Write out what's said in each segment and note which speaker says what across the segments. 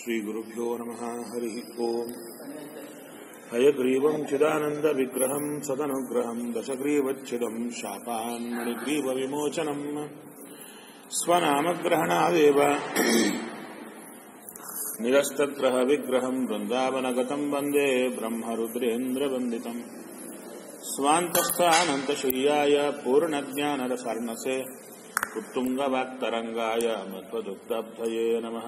Speaker 1: श्रीगुरुभ्यो नमः। हरिः ओम्। हयग्रीवम् चिदानन्दविग्रहम् सदनुग्रहम् दशग्रीवच्छिदम् शापान्मणिग्रीवविमोचनम् स्वनामग्रहणादेव निरस्तग्रहविग्रहम् वृन्दावनगतम् वन्दे ब्रह्मरुद्रेन्द्रवन्दितम् स्वान्तस्थानन्तशय्याय पूर्णज्ञानरसार्णसे उत्तुङ्गवाक्तरङ्गाय मध्वदुग्धब्धये नमः।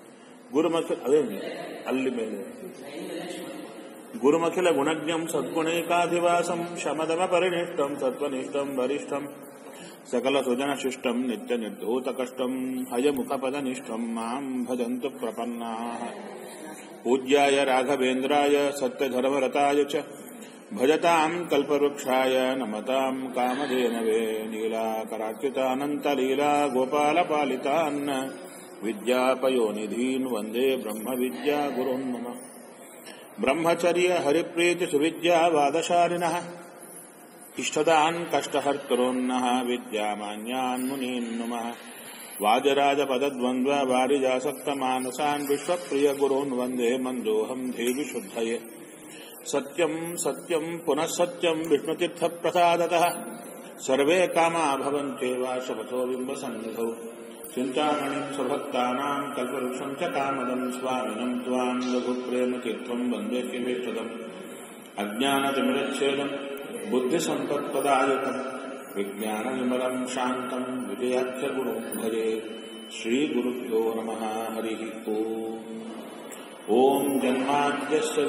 Speaker 1: गुरुमखिल गुणज्ञम् सद्गुणैकाधिवासम् शमदमपरिनिष्टम् सत्त्वनिष्ठम् वरिष्ठम् सकलसुजनशिष्टम् नित्यनिर्धूतकष्टम् हयमुखपदनिष्ठम् माम् भजन्तु प्रपन्नाः। पूज्याय राघवेन्द्राय सत्यधर्मरताय च भजताम् कल्पवृक्षाय नमताम् कामधेनवे नीलाकराच्युतानन्तलीला गोपालपालितान् विद्यापयोनिधीन् वन्दे ब्रह्मविद्यागुरुन् मम। ब्रह्मचर्य हरिप्रीतिसुविद्यावादशालिनः इष्टदान् कष्टहर्तॄन्नः विद्यामान्यान् मुनीन् नुमः। वाजराजपदद्वन्द्व वारिजासक्तमानसान् विश्वप्रियगुरून् वन्दे मन्दोऽहम् देवि शुद्धये। सत्यम् सत्यम् पुनः सत्यम् विष्णुतीर्थप्रसादतः सर्वे कामा भवन्त्येव शपथो बिम्बसन्निधौ। चिन्तामणिम् स्वभक्तानाम् कल्पवृक्षम् च कामदम् स्वामिनम् त्वाम् रघुप्रेमतीर्थम् वन्दे किमेष्टदम्। अज्ञानतिमिरच्छेदम् बुद्धिसम्पत्प्रदायकम् विज्ञानविमलम् शान्तम् विजयाख्यगुरुम् भजे। श्रीगुरुभ्यो नमः। हरिः ओम्। ॐ जन्माद्यस्य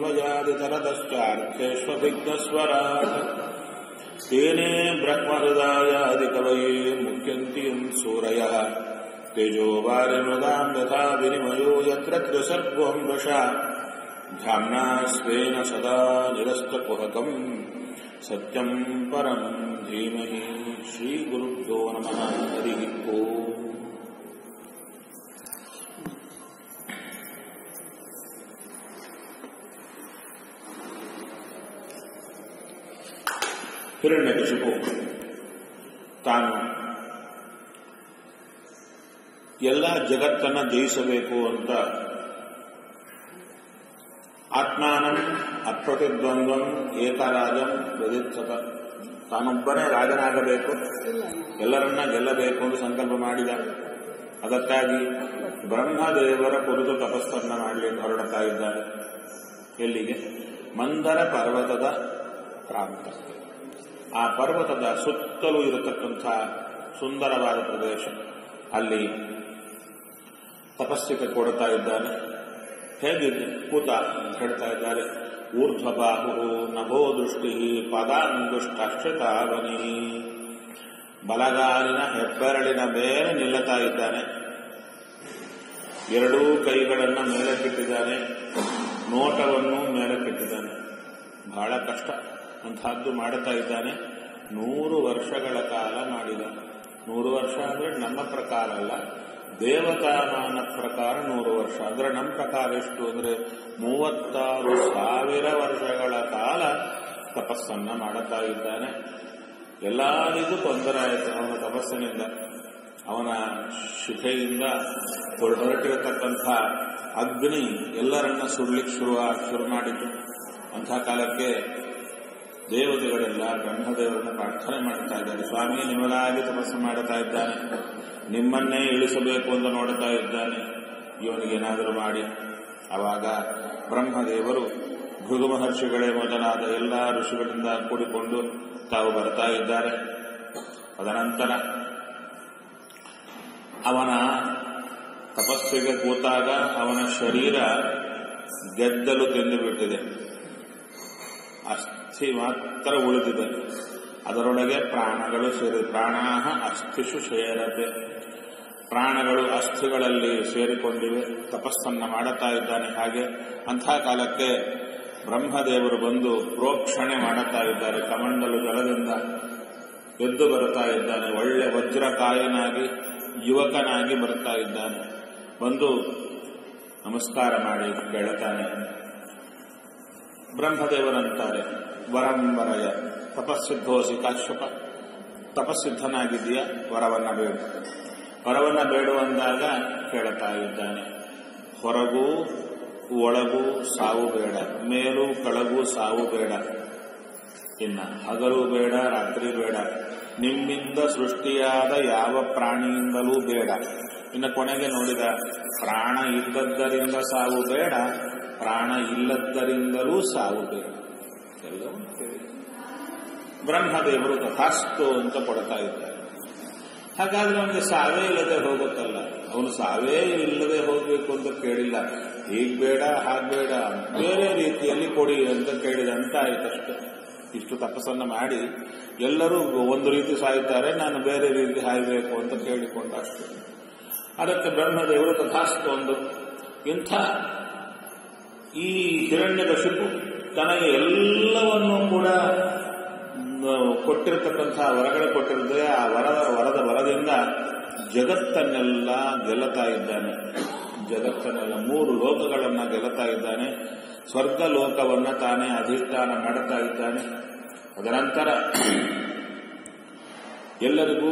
Speaker 1: यतोऽन्वयादितरतश्चार्थेष्वभिघ्नस्वराट् तेने ब्रह्महृदायादिकवये मुह्यन्ति सूरयः। तेजोवारिमृदाम् यथा विनिमयो यत्र त्रिसर्गोऽहम् वृषा धाम्ना स्वेन सदा निरस्तकुहकम् सत्यम् परम् धीमहि। श्रीगुरुभ्यो नमः। हरिः ओम्। ಹಿರಣ್ಯಕಶಿಪು ತಾನು ಎಲ್ಲ ಜಗತ್ತನ್ನ ಜಯಿಸಬೇಕು ಅಂತ ಆತ್ಮಾನಂ ಅಪ್ರತಿದ್ವಂದ್ವಂ ಏಕರಾಜಂ ವ್ಯದಿತ್ತತ, ತಾನೊಬ್ಬನೇ ರಾಜನಾಗಬೇಕು, ಎಲ್ಲರನ್ನ ಗೆಲ್ಲಬೇಕು ಎಂದು ಸಂಕಲ್ಪ ಮಾಡಿದ. ಅದಕ್ಕಾಗಿ ಬ್ರಹ್ಮದೇವರ ಕುರಿತು ತಪಸ್ಸನ್ನ ಮಾಡಲಿ ಹೊರಡ್ತಾ ಇದ್ದಾರೆ. ಎಲ್ಲಿಗೆ? ಮಂದರ ಪರ್ವತದ ಪ್ರಾಂತ. ಆ ಪರ್ವತದ ಸುತ್ತಲೂ ಇರತಕ್ಕಂಥ ಸುಂದರವಾದ ಪ್ರದೇಶ, ಅಲ್ಲಿ ತಪಸ್ಸಿಗೆ ಕೊಡ್ತಾ ಇದ್ದಾನೆ. ಹೇಗಿದೆ ಕೂತ ಅಂತ ಹೇಳ್ತಾ ಇದ್ದಾರೆ. ಊರ್ಧ್ವಬಾಹು ನಭೋ ದೃಷ್ಟಿ ಪದಾಂಗುಷ್ಟಾಕ್ಷತಾವನಿ, ಬಲಗಾಲಿನ ಹೆಬ್ಬೆರಳಿನ ಮೇಲೆ ನಿಲ್ಲುತ್ತಾ ಇದ್ದಾನೆ. ಎರಡೂ ಕೈಗಳನ್ನು ಮೇಲೆ ಕೆಟ್ಟಿದ್ದಾನೆ, ನೋಟವನ್ನು ಮೇಲೆ ಕೆಟ್ಟಿದ್ದಾನೆ. ಬಹಳ ಕಷ್ಟ ಅಂತಹದ್ದು ಮಾಡುತ್ತಾ ಇದ್ದಾನೆ. 100 ವರ್ಷಗಳ ಕಾಲ ಮಾಡಿದ. 100 ವರ್ಷ ಅಂದ್ರೆ ನಮ್ಮ ಪ್ರಕಾರ ಅಲ್ಲ, ದೇವತಾಮಾನ ಪ್ರಕಾರ 100 ವರ್ಷ. ಅಂದ್ರೆ ನಮ್ಮ ಪ್ರಕಾರ ಎಷ್ಟು ಅಂದ್ರೆ 36,000 ವರ್ಷಗಳ ಕಾಲ ತಪಸ್ಸನ್ನ ಮಾಡುತ್ತಾ ಇದ್ದಾನೆ. ಎಲ್ಲರಿಗೂ ತೊಂದರೆ ಆಯಿತು ಅವನ ತಪಸ್ಸಿನಿಂದ. ಅವನ ಶಿಖೆಯಿಂದ ಹೊರಟಿರತಕ್ಕಂಥ ಅಗ್ನಿ ಎಲ್ಲರನ್ನ ಸುಡ್ಲಿಕ್ಕೆ ಶುರು ಮಾಡಿತು. ಅಂಥ ಕಾಲಕ್ಕೆ ದೇವತೆಗಳೆಲ್ಲ ಬ್ರಹ್ಮದೇವರನ್ನು ಪ್ರಾರ್ಥನೆ ಮಾಡ್ತಾ ಇದ್ದಾರೆ. ಸ್ವಾಮಿ ನಿಮಗಾಗಿ ತಪಸ್ಸು ಮಾಡುತ್ತಾ ಇದ್ದಾನೆ, ನಿಮ್ಮನ್ನೇ ಇಳಿಸಬೇಕು ಅಂತ ನೋಡುತ್ತಾ ಇದ್ದಾನೆ, ಇವನಿಗೇನಾದರೂ ಮಾಡಿ. ಆವಾಗ ಬ್ರಹ್ಮದೇವರು ಭೃಗು ಮಹರ್ಷಿಗಳೇ ಮೊದಲಾದ ಎಲ್ಲ ಋಷಿಗಳಿಂದ ಕೂಡಿಕೊಂಡು ತಾವು ಬರ್ತಾ ಇದ್ದಾರೆ. ತದನಂತರ ಅವನ ತಪಸ್ಸಿಗೆ ಕೂತಾಗ ಅವನ ಶರೀರ ಗೆದ್ದಲು ತಿಂದು ಬಿಟ್ಟಿದೆ, ಅಸ್ಥಿ ಮಾತ್ರ ಉಳಿದಿದೆ. ಅದರೊಳಗೆ ಪ್ರಾಣಗಳು ಸೇರಿ ಪ್ರಾಣಾಹ ಅಸ್ಥಿಷು ಸೇರದೆ, ಪ್ರಾಣಗಳು ಅಸ್ಥಿಗಳಲ್ಲಿ ಸೇರಿಕೊಂಡಿವೆ. ತಪಸ್ಸನ್ನ ಮಾಡುತ್ತಾ ಇದ್ದಾನೆ. ಹಾಗೆ ಅಂಥ ಕಾಲಕ್ಕೆ ಬ್ರಹ್ಮದೇವರು ಬಂದು ಪ್ರೋಕ್ಷಣೆ ಮಾಡುತ್ತಾ ಇದ್ದಾರೆ. ಕಮಂಡಲು ಜಲದಿಂದ ಎದ್ದು ಬರುತ್ತಾ ಇದ್ದಾನೆ. ಒಳ್ಳೆ ವಜ್ರಕಾಯನಾಗಿ ಯುವಕನಾಗಿ ಬರ್ತಾ ಇದ್ದಾನೆ. ಬಂದು ನಮಸ್ಕಾರ ಮಾಡಿ ಕೇಳುತ್ತಾನೆ. ಬ್ರಹ್ಮದೇವರಂತಾರೆ, ವರಂವರಯ ತಪಸ್ಸಿದ್ಧೋಸಿ ಕಾಶ್ಯಪ, ತಪಸ್ಸಿದ್ಧನಾಗಿದೆಯಾ, ವರವನ್ನ ಬೇಡು. ವರವನ್ನ ಬೇಡು ಅಂದಾಗ ಕೇಳುತ್ತಾ ಇದ್ದಾನೆ. ಹೊರಗೂ ಒಳಗೂ ಸಾವು ಬೇಡ, ಮೇಲೂ ಕೆಳಗೂ ಸಾವು ಬೇಡ, ಇನ್ನ ಹಗಲು ಬೇಡ, ರಾತ್ರಿ ಬೇಡ, ನಿಮ್ಮಿಂದ ಸೃಷ್ಟಿಯಾದ ಯಾವ ಪ್ರಾಣಿಯಿಂದಲೂ ಬೇಡ. ಇನ್ನು ಕೊನೆಗೆ ನೋಡಿದ ಪ್ರಾಣ ಇದ್ದದ್ದರಿಂದ ಸಾವು ಬೇಡ, ಪ್ರಾಣ ಇಲ್ಲದ್ದರಿಂದಲೂ ಸಾವು ಬೇಡ. ಎಲ್ಲವೂ ಬ್ರಹ್ಮದೇವರು ತಥಾಸ್ತು ಅಂತ ಕೊಡ್ತಾ ಇದ್ದಾರೆ. ಹಾಗಾದ್ರೆ ಅವನಿಗೆ ಸಾವೇ ಇಲ್ಲದೆ ಹೋಗುತ್ತಲ್ಲ, ಅವನು ಸಾವೇ ಇಲ್ಲದೆ ಹೋಗಬೇಕು ಅಂತ ಕೇಳಿಲ್ಲ. ಹೀಗ್ ಬೇಡ ಹಾಗೆ ಬೇಡ, ಬೇರೆ ರೀತಿಯಲ್ಲಿ ಕೊಡಿ ಅಂತ ಕೇಳಿದಂತ ಆಯ್ತಷ್ಟೆ. ಇಷ್ಟು ತಪಸ್ಸನ್ನು ಮಾಡಿ ಎಲ್ಲರೂ ಒಂದು ರೀತಿ ಸಾಯ್ತಾರೆ, ನಾನು ಬೇರೆ ರೀತಿ ಸಾಯಬೇಕು ಅಂತ ಕೇಳಿಕೊಂಡಷ್ಟು. ಅದಕ್ಕೆ ಬ್ರಹ್ಮದೇವರು ತಥಾಸ್ತು ಒಂದು. ಇಂಥ ಈ ಹಿರಣ್ಯಕಶಿಪು ತನಗೆ ಎಲ್ಲವನ್ನೂ ಕೂಡ ಕೊಟ್ಟಿರತಕ್ಕಂಥ ವರಗಳು ಕೊಟ್ಟಿರುತ್ತೆ. ಆ ವರದ ವರದಿಂದ ಜಗತ್ತನ್ನೆಲ್ಲ ಗೆಲ್ಲತಾ ಇದ್ದಾನೆ. ಜಗತ್ತನ್ನೆಲ್ಲ 3 ಲೋಕಗಳನ್ನ ಗೆಲ್ಲತಾ ಇದ್ದಾನೆ. ಸ್ವರ್ಗ ಲೋಕವನ್ನ ತಾನೇ ಅಧಿಷ್ಠಾನ ಮಾಡುತ್ತಾ ಇದ್ದಾನೆ. ಅದನಂತರ ಎಲ್ಲರಿಗೂ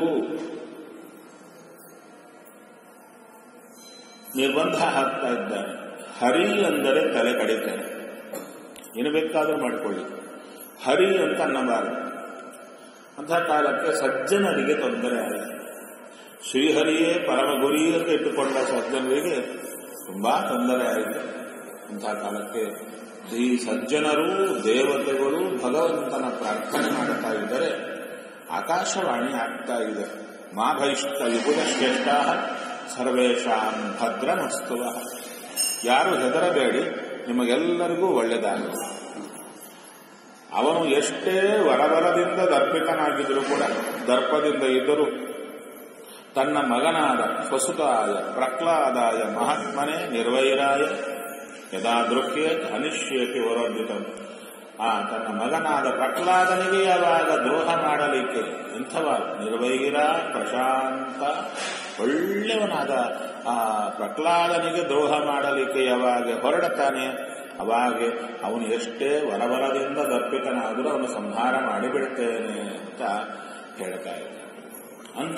Speaker 1: ನಿರ್ಬಂಧ ಹಾಕ್ತಾ ಇದ್ದಾನೆ. ಹರಿ ಅಂದರೆ ತಲೆ ಕಡಿತಾನೆ, ಏನು ಬೇಕಾದರೂ ಮಾಡಿಕೊಳ್ಳಿ, ಹರಿ ಅಂತ ಅನ್ನಬಾರದು. ಅಂತಹ ಕಾಲಕ್ಕೆ ಸಜ್ಜನರಿಗೆ ತೊಂದರೆ ಆಗಿದೆ. ಶ್ರೀಹರಿಯೇ ಪರಮ ಗುರಿ ಅಂತ ಇಟ್ಟುಕೊಂಡ ಸಜ್ಜನರಿಗೆ ತುಂಬಾ ತೊಂದರೆ ಆಯಿತು. ಅಂತಹ ಕಾಲಕ್ಕೆ ಈ ಸಜ್ಜನರು ದೇವತೆಗಳು ಭಗವಂತನ ಪ್ರಾರ್ಥನೆ ಮಾಡುತ್ತಾ ಇದ್ದರೆ ಆಕಾಶವಾಣಿ ಆಗ್ತಾ ಇದೆ. ಮಾ ಭೈಷ್ಟ ವಿಪುಲ ಶ್ರೇಷ್ಠ ಸರ್ವೇಷಾಂ ಭದ್ರಮಸ್ತುವ. ಯಾರು ಹೆದರಬೇಡಿ, ನಿಮಗೆಲ್ಲರಿಗೂ ಒಳ್ಳೆಯದಾಗಲಿ. ಅವನು ಎಷ್ಟೇ ವರವರದಿಂದ ದರ್ಪಿತನಾಗಿದ್ದರೂ ಕೂಡ, ದರ್ಪದಿಂದ ಇದ್ದರೂ ತನ್ನ ಮಗನಾದ ವಸುತಾಯ ಪ್ರಹ್ಲಾದಾಯ ಮಹಾತ್ಮನೇ ನಿರ್ವೈರಾಯ ಯದಾ ದೃಶ್ಯೇತ್ ಅನಿಶ್ಯೇತಿ ವರೋದ್ಯುತಂ. ತನ್ನ ಮಗನಾದ ಪ್ರಹ್ಲಾದನಿಗೆ ಯಾವಾಗ ದ್ರೋಹ ಮಾಡಲಿಕ್ಕೆ, ಇಂಥವ ನಿರ್ವೈರ ಪ್ರಶಾಂತ ಒಳ್ಳೆಯವನಾದ ಆ ಪ್ರಹ್ಲಾದನಿಗೆ ದ್ರೋಹ ಮಾಡಲಿಕ್ಕೆ ಯಾವಾಗ ಹೊರಡುತ್ತಾನೆ, ಅವಾಗೆ ಅವನು ಎಷ್ಟೇ ವರವರದಿಂದ ದರ್ಪಿತನಾದರೂ ಅವನು ಸಂಹಾರ ಮಾಡಿಬಿಡ್ತೇನೆ ಅಂತ ಹೇಳ್ತಾ ಇದ್ದಾನೆ. ಅಂಥ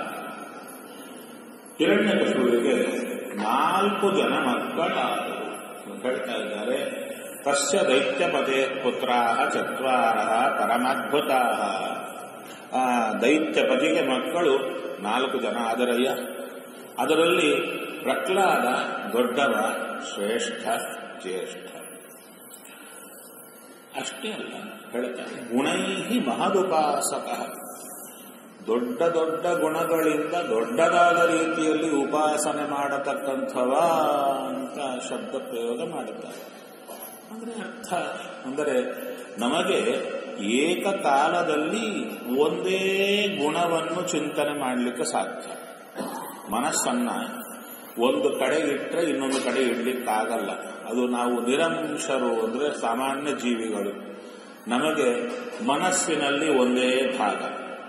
Speaker 1: ಹಿರಣ್ಯಕಶಿಪುವಿಗೆ 4 ಜನ ಮಕ್ಕಳಾದರು. ಹೇಳ್ತಾ ಇದ್ದಾರೆ, ತಸ್ಯ ದೈತ್ಯಪತೆ ಪುತ್ರಾಹ 4 ಪರಮಾದ್ಭುತಾಃ. ದೈತ್ಯಪತಿಗೆ ಮಕ್ಕಳು 4 ಜನ ಆದರಯ್ಯ. ಅದರಲ್ಲಿ ಪ್ರಹ್ಲಾದ ದೊಡ್ಡವ, ಶ್ರೇಷ್ಠ, ಜ್ಯೇಷ್ಠ. ಅಷ್ಟೇ ಅಲ್ಲ, ಹೇಳ್ತಾರೆ ಗುಣೈಹಿ ಮಹದುಪಾಸಕ. ದೊಡ್ಡ ದೊಡ್ಡ ಗುಣಗಳಿಂದ ದೊಡ್ಡದಾದ ರೀತಿಯಲ್ಲಿ ಉಪಾಸನೆ ಮಾಡತಕ್ಕಂಥವ ಅಂತ ಶಬ್ದ ಪ್ರಯೋಗ ಮಾಡುತ್ತಾರೆ. ಅಂದರೆ ಅರ್ಥ ಅಂದರೆ ನಮಗೆ ಏಕಕಾಲದಲ್ಲಿ ಒಂದೇ ಗುಣವನ್ನು ಚಿಂತನೆ ಮಾಡಲಿಕ್ಕೆ ಸಾಧ್ಯ. ಮನಸ್ಸನ್ನ ಒಂದು ಕಡೆ ಇಟ್ಟರೆ ಇನ್ನೊಂದು ಕಡೆ ಇಡ್ಲಿಕ್ಕಾಗಲ್ಲ. ಅದು ನಾವು ನಿರಂಶರು ಅಂದರೆ ಸಾಮಾನ್ಯ ಜೀವಿಗಳು. ನಮಗೆ ಮನಸ್ಸಿನಲ್ಲಿ ಒಂದೇ ಭಾಗ.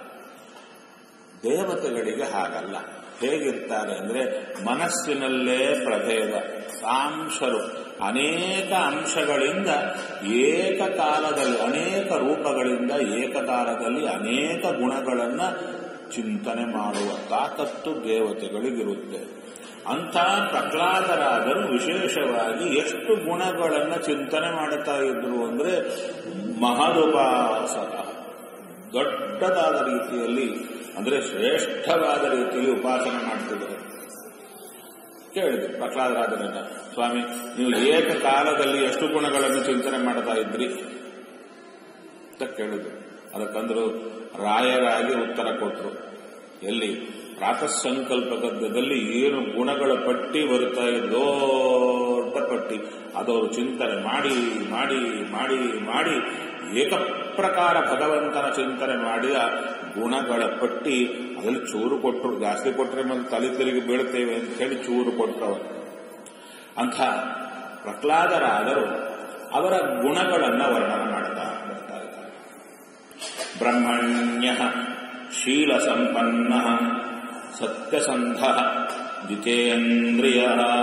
Speaker 1: ದೇವತೆಗಳಿಗೆ ಹಾಗಲ್ಲ. ಹೇಗಿರ್ತಾರೆ ಅಂದರೆ ಮನಸ್ಸಿನಲ್ಲೇ ಪ್ರಭೇದ, ಸಾಂಶರು. ಅನೇಕ ಅಂಶಗಳಿಂದ ಏಕಕಾಲದಲ್ಲಿ, ಅನೇಕ ರೂಪಗಳಿಂದ ಏಕಕಾಲದಲ್ಲಿ ಅನೇಕ ಗುಣಗಳನ್ನು ಚಿಂತನೆ ಮಾಡುವ ತಾಕತ್ತು ದೇವತೆಗಳಿಗಿರುತ್ತೆ. ಅಂಥ ಪ್ರಹ್ಲಾದರಾದರೂ ವಿಶೇಷವಾಗಿ ಎಷ್ಟು ಗುಣಗಳನ್ನು ಚಿಂತನೆ ಮಾಡುತ್ತಾ ಇದ್ರು ಅಂದರೆ ಮಹದುಪಾಸಕ, ದೊಡ್ಡದಾದ ರೀತಿಯಲ್ಲಿ ಅಂದರೆ ಶ್ರೇಷ್ಠವಾದ ರೀತಿಯಲ್ಲಿ ಉಪಾಸನೆ ಮಾಡ್ತಿದ್ದಾರೆ. ಕೇಳಿದ್ರು ಪ್ರಹ್ಲಾದರಾಜರಿಂದ, ಸ್ವಾಮಿ ನೀವು ಏಕಕಾಲದಲ್ಲಿ ಎಷ್ಟು ಗುಣಗಳನ್ನು ಚಿಂತನೆ ಮಾಡ್ತಾ ಇದ್ರಿ ಅಂತ ಕೇಳಿದ್ರು. ಅದಕ್ಕಂದ್ರು ರಾಯರಾಗಿ ಉತ್ತರ ಕೊಟ್ಟರು. ಎಲ್ಲಿ ಪ್ರಾತಃ ಸಂಕಲ್ಪ ಗದ್ಯದಲ್ಲಿ ಏನು ಗುಣಗಳ ಪಟ್ಟಿ ಬರುತ್ತಾ ಇದೆ, ದೊಡ್ಡ ಪಟ್ಟಿ, ಅದವರು ಚಿಂತನೆ ಮಾಡಿ ಮಾಡಿ ಮಾಡಿ ಮಾಡಿ ಏಕಪ್ರಕಾರ ಭಗವಂತನ ಚಿಂತನೆ ಮಾಡಿದ ಗುಣಗಳ ಪಟ್ಟಿ ಅದರಲ್ಲಿ ಚೂರು ಕೊಟ್ಟರು. ಜಾಸ್ತಿ ಕೊಟ್ಟರೆ ಮತ್ತೆ ತಲೆ ತಿರುಗಿ ಬೀಳ್ತೇವೆ ಅಂತ ಹೇಳಿ ಚೂರು ಕೊಟ್ಟರು. ಅಂಥ ಪ್ರಹ್ಲಾದರಾದರು ಅವರ ಗುಣಗಳನ್ನು ವರ್ಣನೆ ಮಾಡ್ತಾ ಇದ್ದಾರೆ. ಬ್ರಹ್ಮಣ್ಯ ಶೀಲ ಸಂಪನ್ನ ಸತ್ಯಸಂಧ ಜಿತೇಂದ್ರಿಯ.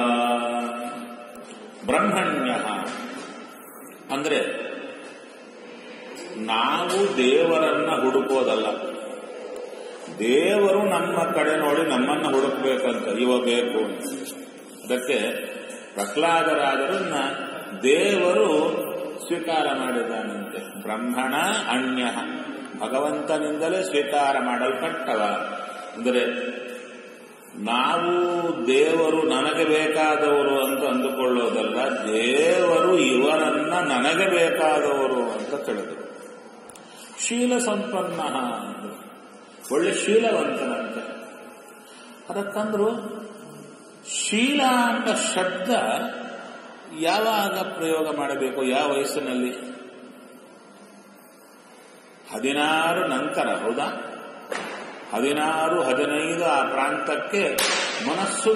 Speaker 1: ಬ್ರಹ್ಮಣ್ಯ ಅಂದ್ರೆ ನಾವು ದೇವರನ್ನ ಹುಡುಕೋದಲ್ಲ, ದೇವರು ನಮ್ಮ ಕಡೆ ನೋಡಿ ನಮ್ಮನ್ನ ಹುಡುಕ್ಬೇಕಂತ. ಇವ ಬೇಕು, ಅದಕ್ಕೆ ಪ್ರಹ್ಲಾದರಾದರನ್ನ ದೇವರು ಸ್ವೀಕಾರ ಮಾಡಿದ್ದಾನಂತೆ. ಬ್ರಹ್ಮಣ ಅನ್ಯ, ಭಗವಂತನಿಂದಲೇ ಸ್ವೀಕಾರ ಮಾಡಲ್ಪಟ್ಟವ. ಅಂದರೆ ನಾವು ದೇವರು ನನಗೆ ಬೇಕಾದವರು ಅಂತ ಅಂದುಕೊಳ್ಳೋದಲ್ಲ, ದೇವರು ಇವರನ್ನ ನನಗೆ ಬೇಕಾದವರು ಅಂತ ತಿಳಿದರು. ಶೀಲ ಸಂಪನ್ನ, ಒಳ್ಳೆ ಶೀಲವಂತನಂತೆ. ಅದಕ್ಕಂದ್ರು ಶೀಲ ಅಂತ ಶಬ್ದ ಯಾವಾಗ ಪ್ರಯೋಗ ಮಾಡಬೇಕು, ಯಾವ ವಯಸ್ಸಿನಲ್ಲಿ? 16 ನಂತರ, ಹೌದಾ? 16, 15 ಆ ಪ್ರಾಂತಕ್ಕೆ ಮನಸ್ಸು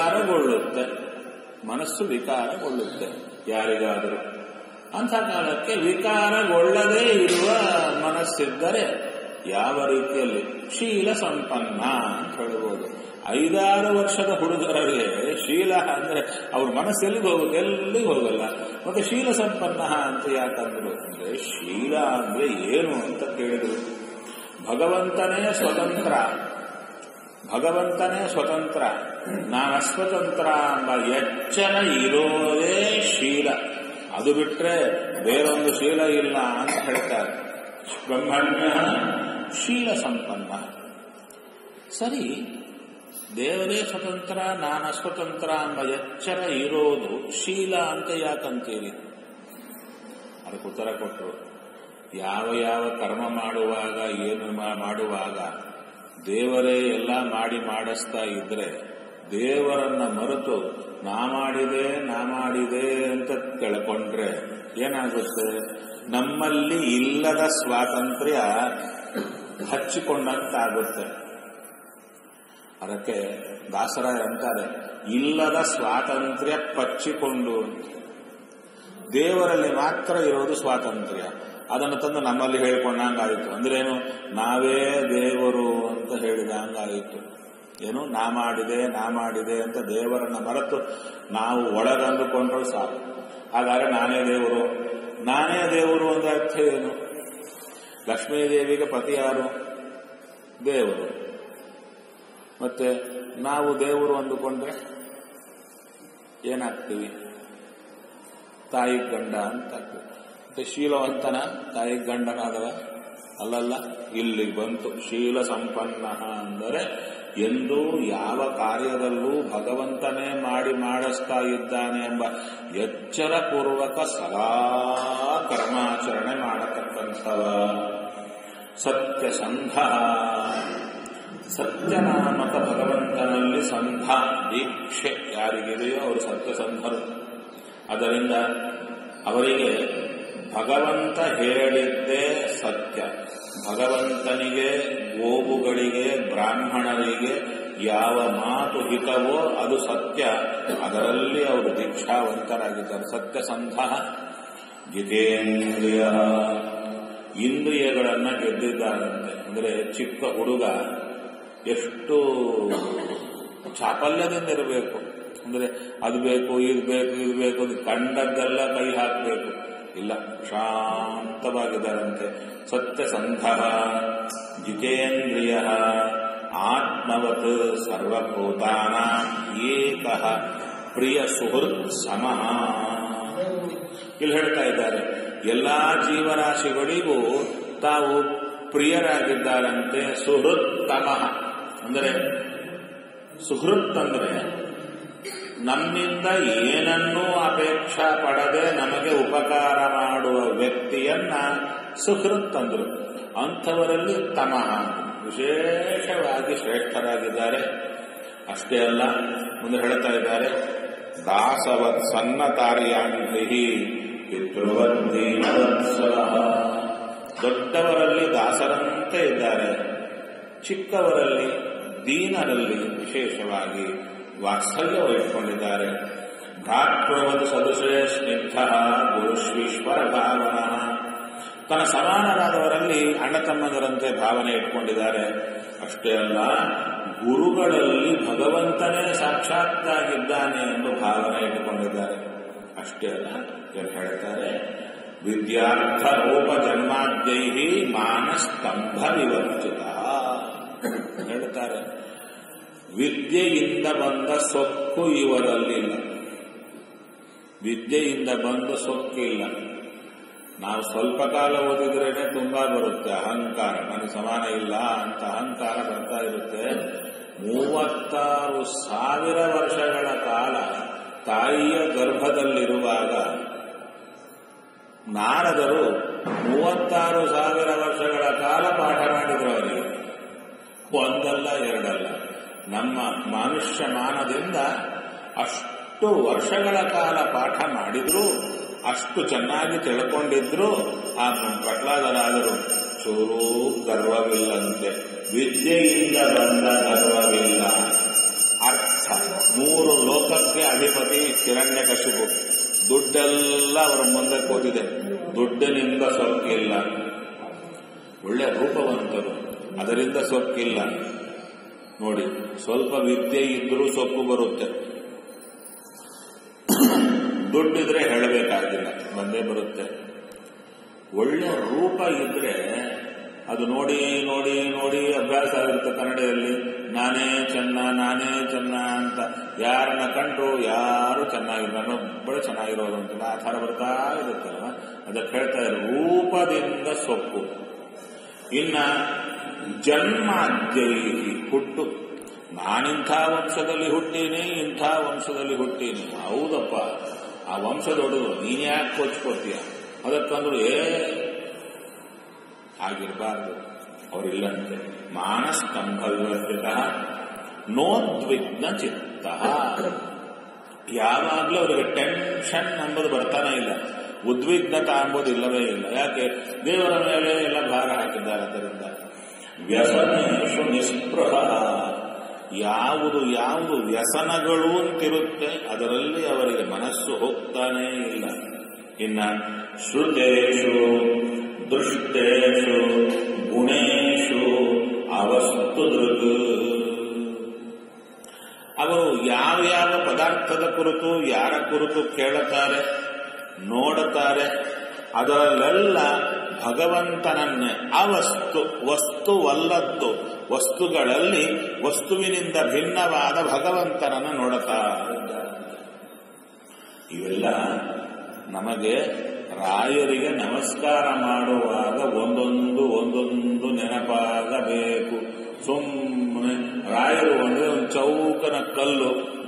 Speaker 1: ವಿಕಾರಗೊಳ್ಳುತ್ತೆ ಯಾರಿಗಾದರೂ. ಅಂಥ ಕಾಲಕ್ಕೆ ವಿಕಾರಗೊಳ್ಳದೇ ಇರುವ ಮನಸ್ಸಿದ್ದರೆ ಯಾವ ರೀತಿಯಲ್ಲಿ ಶೀಲ ಸಂಪನ್ನ ಅಂತ ಹೇಳ್ಬೋದು. 5-6 ವರ್ಷದ ಹುಡುಗರಲ್ಲಿ ಶೀಲ ಅಂದ್ರೆ ಅವ್ರ ಮನಸ್ಸು ಎಲ್ಲಿಗೆ ಹೋಗಲ್ಲ. ಮತ್ತೆ ಶೀಲ ಸಂಪನ್ನ ಅಂತ ಯಾಕಂದ್ರು ಅಂದ್ರೆ ಶೀಲ ಅಂದ್ರೆ ಏನು ಅಂತ ಕೇಳಿದ್ರು. ಭಗವಂತನೇ ಸ್ವತಂತ್ರ, ನಾನು ಅಸ್ವತಂತ್ರ ಎಂಬ ಎಚ್ಚರ ಇರೋದೇ ಶೀಲ. ಅದು ಬಿಟ್ರೆ ಬೇರೊಂದು ಶೀಲ ಇಲ್ಲ ಅಂತ ಹೇಳ್ತಾರೆ. ಬ್ರಹ್ಮಣ್ಯ ಶೀಲ ಸಂಪನ್ನ. ಸರಿ, ದೇವರೇ ಸ್ವತಂತ್ರ, ನಾನು ಅಸ್ವತಂತ್ರ ಎಂಬ ಎಚ್ಚರ ಇರೋದು ಶೀಲ ಅಂತ ಯಾಕಂತೀರಿ? ಅದಕ್ಕೆ ಉತ್ತರ ಕೊಟ್ಟರು. ಯಾವ ಕರ್ಮ ಮಾಡುವಾಗ, ಏನು ಮಾಡುವಾಗ ದೇವರೇ ಎಲ್ಲ ಮಾಡಿಸ್ತಾ ಇದ್ರೆ ದೇವರನ್ನ ಮರೆತು ನಾ ಮಾಡಿದೆ ಅಂತ ತಿಳ್ಕೊಂಡ್ರೆ ಏನಾಗುತ್ತೆ? ನಮ್ಮಲ್ಲಿ ಇಲ್ಲದ ಸ್ವಾತಂತ್ರ್ಯ ಹಚ್ಚಿಕೊಂಡಂತಾಗುತ್ತೆ. ಅದಕ್ಕೆ ದಾಸರಾಯ ಅಂತಾರೆ, ಇಲ್ಲದ ಸ್ವಾತಂತ್ರ್ಯ ಪಚ್ಚಿಕೊಂಡು. ದೇವರಲ್ಲಿ ಮಾತ್ರ ಇರೋದು ಸ್ವಾತಂತ್ರ್ಯ, ಅದನ್ನು ತಂದು ನಮ್ಮಲ್ಲಿ ಹೇಳಿಕೊಂಡಂಗಾಯಿತು. ಅಂದ್ರೇನು? ನಾವೇ ದೇವರು ಅಂತ ಹೇಳಿದಂಗಾಯಿತು. ಏನು? ನಾ ಮಾಡಿದೆ ಅಂತ ದೇವರನ್ನ ಮರೆತು ನಾವು ಒಳಗಂದುಕೊಂಡ್ರು ಸಾಕು. ಹಾಗಾದ್ರೆ ನಾನೇ ದೇವರು ಅಂದ್ರೆ ಅರ್ಥ ಏನು? ಲಕ್ಷ್ಮೀದೇವಿಗೆ ಪತಿ ಯಾರು? ದೇವರು. ಮತ್ತೆ ನಾವು ದೇವರು ಅಂದುಕೊಂಡ್ರೆ ಏನಾಗ್ತೀವಿ? ತಾಯಿ ಗಂಡ ಅಂತ ಆಗ್ತೀವಿ. ಮತ್ತೆ ಶೀಲವಂತನ ತಾಯಿ ಗಂಡನಾದವ ಅಲ್ಲಲ್ಲ. ಇಲ್ಲಿಗೆ ಬಂತು ಶೀಲ ಸಂಪನ್ನ ಅಂದರೆ ಎಂದೂ ಯಾವ ಕಾರ್ಯದಲ್ಲೂ ಭಗವಂತನೇ ಮಾಡಿಸ್ತಾ ಇದ್ದಾನೆ ಎಂಬ ಎಚ್ಚರಪೂರ್ವಕ ಸದಾ ಕರ್ಮಾಚರಣೆ ಮಾಡತಕ್ಕಂಥವ. ಸತ್ಯಸಂಧ, ಸತ್ಯನಾಮಕ ಭಗವಂತನಲ್ಲಿ ಸಂಧ ದೀಕ್ಷೆ ಯಾರಿಗಿದೆಯೋ ಅವರು ಸತ್ಯಸಂಧರು. ಅದರಿಂದ ಅವರಿಗೆ ಭಗವಂತ ಹೇಳಿದ್ದೇ ಸತ್ಯ. ಭಗವಂತನಿಗೆ, ಗೋವುಗಳಿಗೆ, ಬ್ರಾಹ್ಮಣರಿಗೆ ಯಾವ ಮಾತು ಹಿತವೋ ಅದು ಸತ್ಯ. ಅದರಲ್ಲಿ ಅವರು ದೀಕ್ಷಾವಂತರಾಗಿದ್ದಾರೆ. ಸತ್ಯಸಂಧ. ಜಿತೇಂದ್ರಿಯ, ಇಂದ್ರಿಯಗಳನ್ನ ಗೆದ್ದಿದ್ದಾರಂತೆ. ಅಂದರೆ ಚಿಕ್ಕ ಹುಡುಗ ಎಷ್ಟು ಚಾಪಲ್ಯದಿಂದಿರಬೇಕು ಅಂದ್ರೆ ಅದು ಬೇಕು, ಇದು ಬೇಕು, ಕಂಡದ್ದೆಲ್ಲ ಕೈ ಹಾಕಬೇಕು. ಇಲ್ಲ, ಶಾಂತವಾಗಿದ್ದಾರಂತೆ. ಸತ್ಯಸಂಧ, ಜಿತೇಂದ್ರಿಯ, ಆತ್ಮವತ್ ಸರ್ವಭೂತಾನ ಏಕಃ ಪ್ರಿಯ ಸುಹೃತ್ ಸಮಃ. ಇಲ್ಲಿ ಹೇಳ್ತಾ ಇದ್ದಾರೆ, ಎಲ್ಲಾ ಜೀವರಾಶಿಗಳಿಗೂ ತಾವು ಪ್ರಿಯರಾಗಿದ್ದಾರಂತೆ. ಸುಹೃತ್ತಮಃ ಅಂದರೆ, ಸುಹೃತ್ ಅಂದ್ರೆ ನಮ್ಮಿಂದ ಏನನ್ನೂ ಅಪೇಕ್ಷಾ ಪಡದೆ ನಮಗೆ ಉಪಕಾರ ಮಾಡುವ ವ್ಯಕ್ತಿಯನ್ನ ಸುಹೃತ್ ಅಂದ್ರು. ಅಂಥವರಲ್ಲಿ ತಮಃ ವಿಶೇಷವಾಗಿ ಶ್ರೇಷ್ಠರಾಗಿದ್ದಾರೆ. ಅಷ್ಟೇ ಅಲ್ಲ, ಮುಂದೆ ಹೇಳ್ತಾ ಇದ್ದಾರೆ, ದಾಸವತ್ ಸನ್ನತಾರ್ಯಾಂಗ್ರಿ ಪಿತೃವರ್ತಿ ವತ್ಸಲಃ. ದೊಡ್ಡವರಲ್ಲಿ ದಾಸರಂತೆ ಇದ್ದಾರೆ, ಚಿಕ್ಕವರಲ್ಲಿ ದೀನರಲ್ಲಿ ವಿಶೇಷವಾಗಿ ವಾತ್ಸಲ್ಯ ವಹಿಸಿಕೊಂಡಿದ್ದಾರೆ. ಭ್ರಾತೃವತ್ ಸದೃಶೇ ಸ್ನಿಗ್ಧ ಗುರುಶ್ವೀಶ್ವರ ಭಾವನ. ತನ್ನ ಸಮಾನರಾದವರಲ್ಲಿ ಅಣ್ಣ ತಮ್ಮದರಂತೆ ಭಾವನೆ ಇಟ್ಕೊಂಡಿದ್ದಾರೆ. ಅಷ್ಟೇ ಅಲ್ಲ, ಗುರುಗಳಲ್ಲಿ ಭಗವಂತನೇ ಸಾಕ್ಷಾತ್ತಾಗಿದ್ದಾನೆ ಎಂದು ಭಾವನೆ ಇಟ್ಟುಕೊಂಡಿದ್ದಾರೆ. ಅಷ್ಟೇ ಅಲ್ಲ, ಏನು ಹೇಳ್ತಾರೆ, ವಿದ್ಯಾರ್ಥ ರೂಪ ಜನ್ಮಾದ್ಯೈ ಮಾನಸ್ತಂಭ ವಿವರ್ಜಿತ ಹೇಳ್ತಾರೆ. ವಿದ್ಯೆಯಿಂದ ಬಂದ ಸೊಕ್ಕು ಇವರಲ್ಲಿಲ್ಲ. ವಿದ್ಯೆಯಿಂದ ಬಂದು ಸೊಕ್ಕಿಲ್ಲ. ನಾವು ಸ್ವಲ್ಪ ಕಾಲ ಓದಿದ್ರೇನೆ ತುಂಬಾ ಬರುತ್ತೆ ಅಹಂಕಾರ, ನನಗೆ ಸಮಾನ ಇಲ್ಲ ಅಂತ ಅಹಂಕಾರ ಬರ್ತಾ ಇರುತ್ತೆ. 36,000 ವರ್ಷಗಳ ಕಾಲ ತಾಯಿಯ ಗರ್ಭದಲ್ಲಿರುವಾಗ ನಾರದರು 36,000 ವರ್ಷಗಳ ಕಾಲ ಪಾಠ ಮಾಡಿದ್ರು ಅವರಿಗೆ. ಒಂದಲ್ಲ ಎರಡಲ್ಲ. ನಮ್ಮ ಮನುಷ್ಯ ಮಾನದಿಂದ ಅಷ್ಟು ವರ್ಷಗಳ ಕಾಲ ಪಾಠ ಮಾಡಿದ್ರು, ಅಷ್ಟು ಚೆನ್ನಾಗಿ ತಿಳ್ಕೊಂಡಿದ್ರು. ಆ ಪ್ರಹ್ಲಾದರಾದರು ಚೂರೂ ಗರ್ವವಿಲ್ಲಂತೆ. ವಿದ್ಯೆಯಿಂದ ಬಂದ ಗರ್ವವಿಲ್ಲ. ಅರ್ಥ 3 ಲೋಕಕ್ಕೆ ಅಧಿಪತಿ ಹಿರಣ್ಯಕಶಿಪು. ದುಡ್ಡೆಲ್ಲ ಅವರ ಮುಂದೆ ಕೂತಿದೆ, ದುಡ್ಡಿನಿಂದ ಸೊಕ್ಕಿಲ್ಲ. ಒಳ್ಳೆ ರೂಪವಂತರು, ಅದರಿಂದ ಸೊಕ್ಕಿಲ್ಲ. ನೋಡಿ, ಸ್ವಲ್ಪ ವಿದ್ಯೆ ಇದ್ರೂ ಸೊಕ್ಕು ಬರುತ್ತೆ. ದುಡ್ಡಿದ್ರೆ ಹೇಳಬೇಕಾಗಿಲ್ಲ, ಬಂದೇ ಬರುತ್ತೆ. ಒಳ್ಳೆ ರೂಪ ಇದ್ರೆ ಅದು ನೋಡಿ ನೋಡಿ ನೋಡಿ ಅಭ್ಯಾಸ ಆಗಿರುತ್ತೆ. ಕನ್ನಡದಲ್ಲಿ ನಾನೇ ಚೆನ್ನ ಅಂತ ಯಾರನ್ನ ಕಂಡ್ರು ಯಾರು ಚೆನ್ನಾಗಿರೋ, ನಾನೊಬ್ಬಳು ಚೆನ್ನಾಗಿರೋದು ಅಂತಿಲ್ಲ, ಆ ಥರ ಬರ್ತಾ ಇರುತ್ತಲ್ಲ. ಅದಕ್ಕೆ ಹೇಳ್ತಾ ಇದ್ದಾರೆ ರೂಪದಿಂದ ಸೊಕ್ಕು. ಇನ್ನ ಜನ್ಮಾದ್ಯೈ ಹುಟ್ಟು, ನಾನಿಂಥ ವಂಶದಲ್ಲಿ ಹುಟ್ಟೀನಿ, ಇಂಥ ವಂಶದಲ್ಲಿ ಹುಟ್ಟೀನಿ. ಹೌದಪ್ಪ, ಆ ವಂಶ ದೊಡ್ಡದು, ನೀನ್ ಯಾಕೆ ಕೊಚ್ಕೋತೀಯ? ಅದಕ್ಕಂದ್ರು ಆಗಿರಬಾರ್ದು. ಅವರಿಲ್ಲಂತೆ ಮಾನಸ್ತಂಭ ವಿವರ್ತಿತ ನೋದ್ವಿಗ್ನ ಚಿತ್ತ. ಯಾವಾಗಲೂ ಅವರಿಗೆ ಟೆನ್ಷನ್ ಎಂಬುದು ಬರ್ತಾನೆ ಇಲ್ಲ, ಉದ್ವಿಗ್ನತಾ ಎಂಬುದು ಇಲ್ಲವೇ ಇಲ್ಲ. ಯಾಕೆ? ದೇವರ ಮೇಲೆ ಎಲ್ಲ ಭಾರ ಹಾಕಿದ್ದಾರೆ. ಅದರಿಂದ ವ್ಯಸನೇಶು ನಿಸ್ಪೃಹ. ಯಾವುದು ಯಾವುದು ವ್ಯಸನಗಳು ಅಂತಿರುತ್ತೆ ಅದರಲ್ಲಿ ಅವರಿಗೆ ಮನಸ್ಸು ಹೋಗ್ತಾನೇ ಇಲ್ಲ. ಇನ್ನ ಶ್ರುತೇಶು ದೃಷ್ಟೇಶು ಗುಣೇಶು ಅವಸ್ತು ದೃಗ್. ಅವರು ಯಾವ್ಯಾವ ಪದಾರ್ಥದ ಕುರಿತು ಯಾರ ಕುರಿತು ಕೇಳುತ್ತಾರೆ, ನೋಡುತ್ತಾರೆ, ಅದರಲ್ಲೆಲ್ಲ ಭಗವಂತನನ್ನೇ ಅವಸ್ತು, ವಸ್ತುವಲ್ಲದ್ದು, ವಸ್ತುಗಳಲ್ಲಿ ವಸ್ತುವಿನಿಂದ ಭಿನ್ನವಾದ ಭಗವಂತನನ್ನು ನೋಡುತ್ತಾ ಇದ್ದಾರೆ. ಇವೆಲ್ಲ ನಮಗೆ ರಾಯರಿಗೆ ನಮಸ್ಕಾರ ಮಾಡುವಾಗ ಒಂದೊಂದು ನೆನಪಾಗಬೇಕು. ಸುಮ್ಮನೆ ರಾಯರು ಒಂದು ಚೌಕನ ಕಲ್ಲು,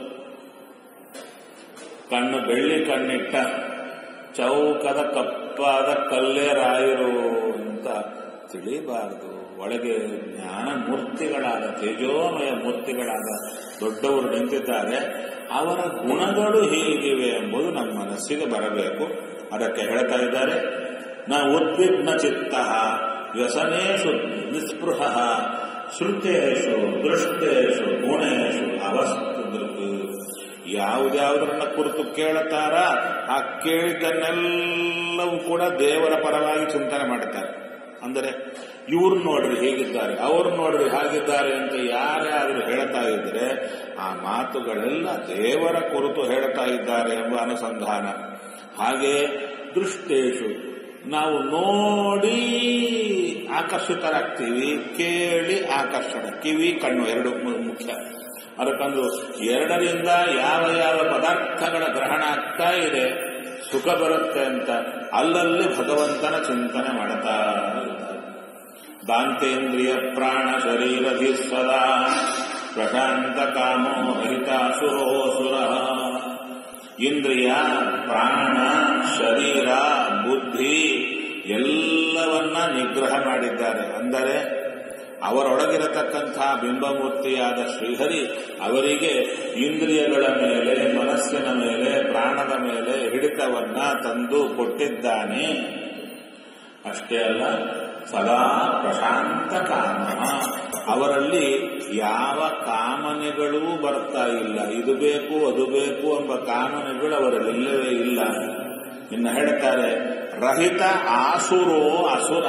Speaker 1: ಕಣ್ಣು ಬೆಳ್ಳಿ ಕಣ್ಣಿಟ್ಟ ಚೌಕದ ಕಪ್ಪಾದ ಕಲ್ಲೇ ರಾಯರು ಅಂತ ತಿಳಿಬಾರದು. ಒಳಗೆ ಜ್ಞಾನ ಮೂರ್ತಿಗಳಾದ, ತೇಜೋಮಯ ಮೂರ್ತಿಗಳಾದ ದೊಡ್ಡವರು ನಿಂತಿದ್ದಾರೆ. ಅವರ ಗುಣಗಳು ಹೇಗಿವೆ ಎಂಬುದು ನಮ್ಮ ಮನಸ್ಸಿಗೆ ಬರಬೇಕು. ಅದಕ್ಕೆ ಹೇಳ್ತಾ ಇದ್ದಾರೆ, ನ ಉದ್ವಿಗ್ನ ಚಿತ್ತ ವ್ಯಸನೇಶು ನಿಸ್ಪೃಹ ಶ್ರುತೇಶು ದೃಷ್ಟೇಶು ಗುಣೇಶು ಅವಸ್ತು ದೃಕ್. ಯಾವುದ್ಯಾವುದನ್ನ ಕುರಿತು ಕೇಳುತ್ತಾರ ಆ ಕೇಳಿದ್ದನ್ನೆಲ್ಲವೂ ಕೂಡ ದೇವರ ಪರವಾಗಿ ಚಿಂತನೆ ಮಾಡುತ್ತಾರೆ. ಅಂದರೆ ಇವ್ರು ನೋಡ್ರಿ ಹೇಗಿದ್ದಾರೆ, ಅವ್ರು ನೋಡ್ರಿ ಹಾಗಿದ್ದಾರೆ ಅಂತ ಯಾರ್ಯಾರು ಹೇಳ್ತಾ ಇದ್ರೆ ಆ ಮಾತುಗಳೆಲ್ಲ ದೇವರ ಕುರಿತು ಹೇಳ್ತಾ ಇದ್ದಾರೆ ಎಂಬ ಅನುಸಂಧಾನ. ಹಾಗೆ ದೃಷ್ಟೇಶು ನಾವು ನೋಡಿ ಆಕರ್ಷಿತರಾಗ್ತೀವಿ, ಕೇಳಿ ಆಕರ್ಷಣೆ. ಕಿವಿ ಕಣ್ಣು ಎರಡು ಮುಖ್ಯ. ಅದಕ್ಕಂದು ಎರಡರಿಂದ ಯಾವ ಯಾವ ಪದಾರ್ಥಗಳ ಗ್ರಹಣ ಆಗ್ತಾ ಇದೆ, ಸುಖ ಬರುತ್ತೆ ಅಂತ ಅಲ್ಲಲ್ಲಿ ಭಗವಂತನ ಚಿಂತನೆ ಮಾಡ್ತಾ ಇದ್ದಾರೆ. ದಾಂತೇಂದ್ರಿಯ ಪ್ರಾಣ ಶರೀರಧಿ ಸದಾ ಪ್ರಶಾಂತ ಕಾಮೋ ಹರಿತಾಸುರೋಸುರ. ಇಂದ್ರಿಯ, ಪ್ರಾಣ, ಶರೀರ, ಬುದ್ಧಿ ಎಲ್ಲವನ್ನ ನಿಗ್ರಹ ಮಾಡಿದ್ದಾರೆ. ಅಂದರೆ ಅವರೊಳಗಿರತಕ್ಕಂಥ ಬಿಂಬಮೂರ್ತಿಯಾದ ಶ್ರೀಹರಿ ಅವರಿಗೆ ಇಂದ್ರಿಯಗಳ ಮೇಲೆ, ಮನಸ್ಸಿನ ಮೇಲೆ, ಪ್ರಾಣದ ಮೇಲೆ ಹಿಡಿತವನ್ನ ತಂದು ಕೊಟ್ಟಿದ್ದಾನೆ. ಅಷ್ಟೇ ಅಲ್ಲ, ಸದಾ ಪ್ರಶಾಂತ ಕಾಮ. ಅವರಲ್ಲಿ ಯಾವ ಕಾಮನೆಗಳೂ ಬರ್ತಾ ಇಲ್ಲ. ಇದು ಬೇಕು ಅದು ಬೇಕು ಎಂಬ ಕಾಮನೆಗಳು ಅವರಲ್ಲಿ ಇಲ್ಲವೇ ಇಲ್ಲ. ಇನ್ನು ಹೇಳ್ತಾರೆ, ರಹಿತ ಆಸುರೋ ಅಸುರ.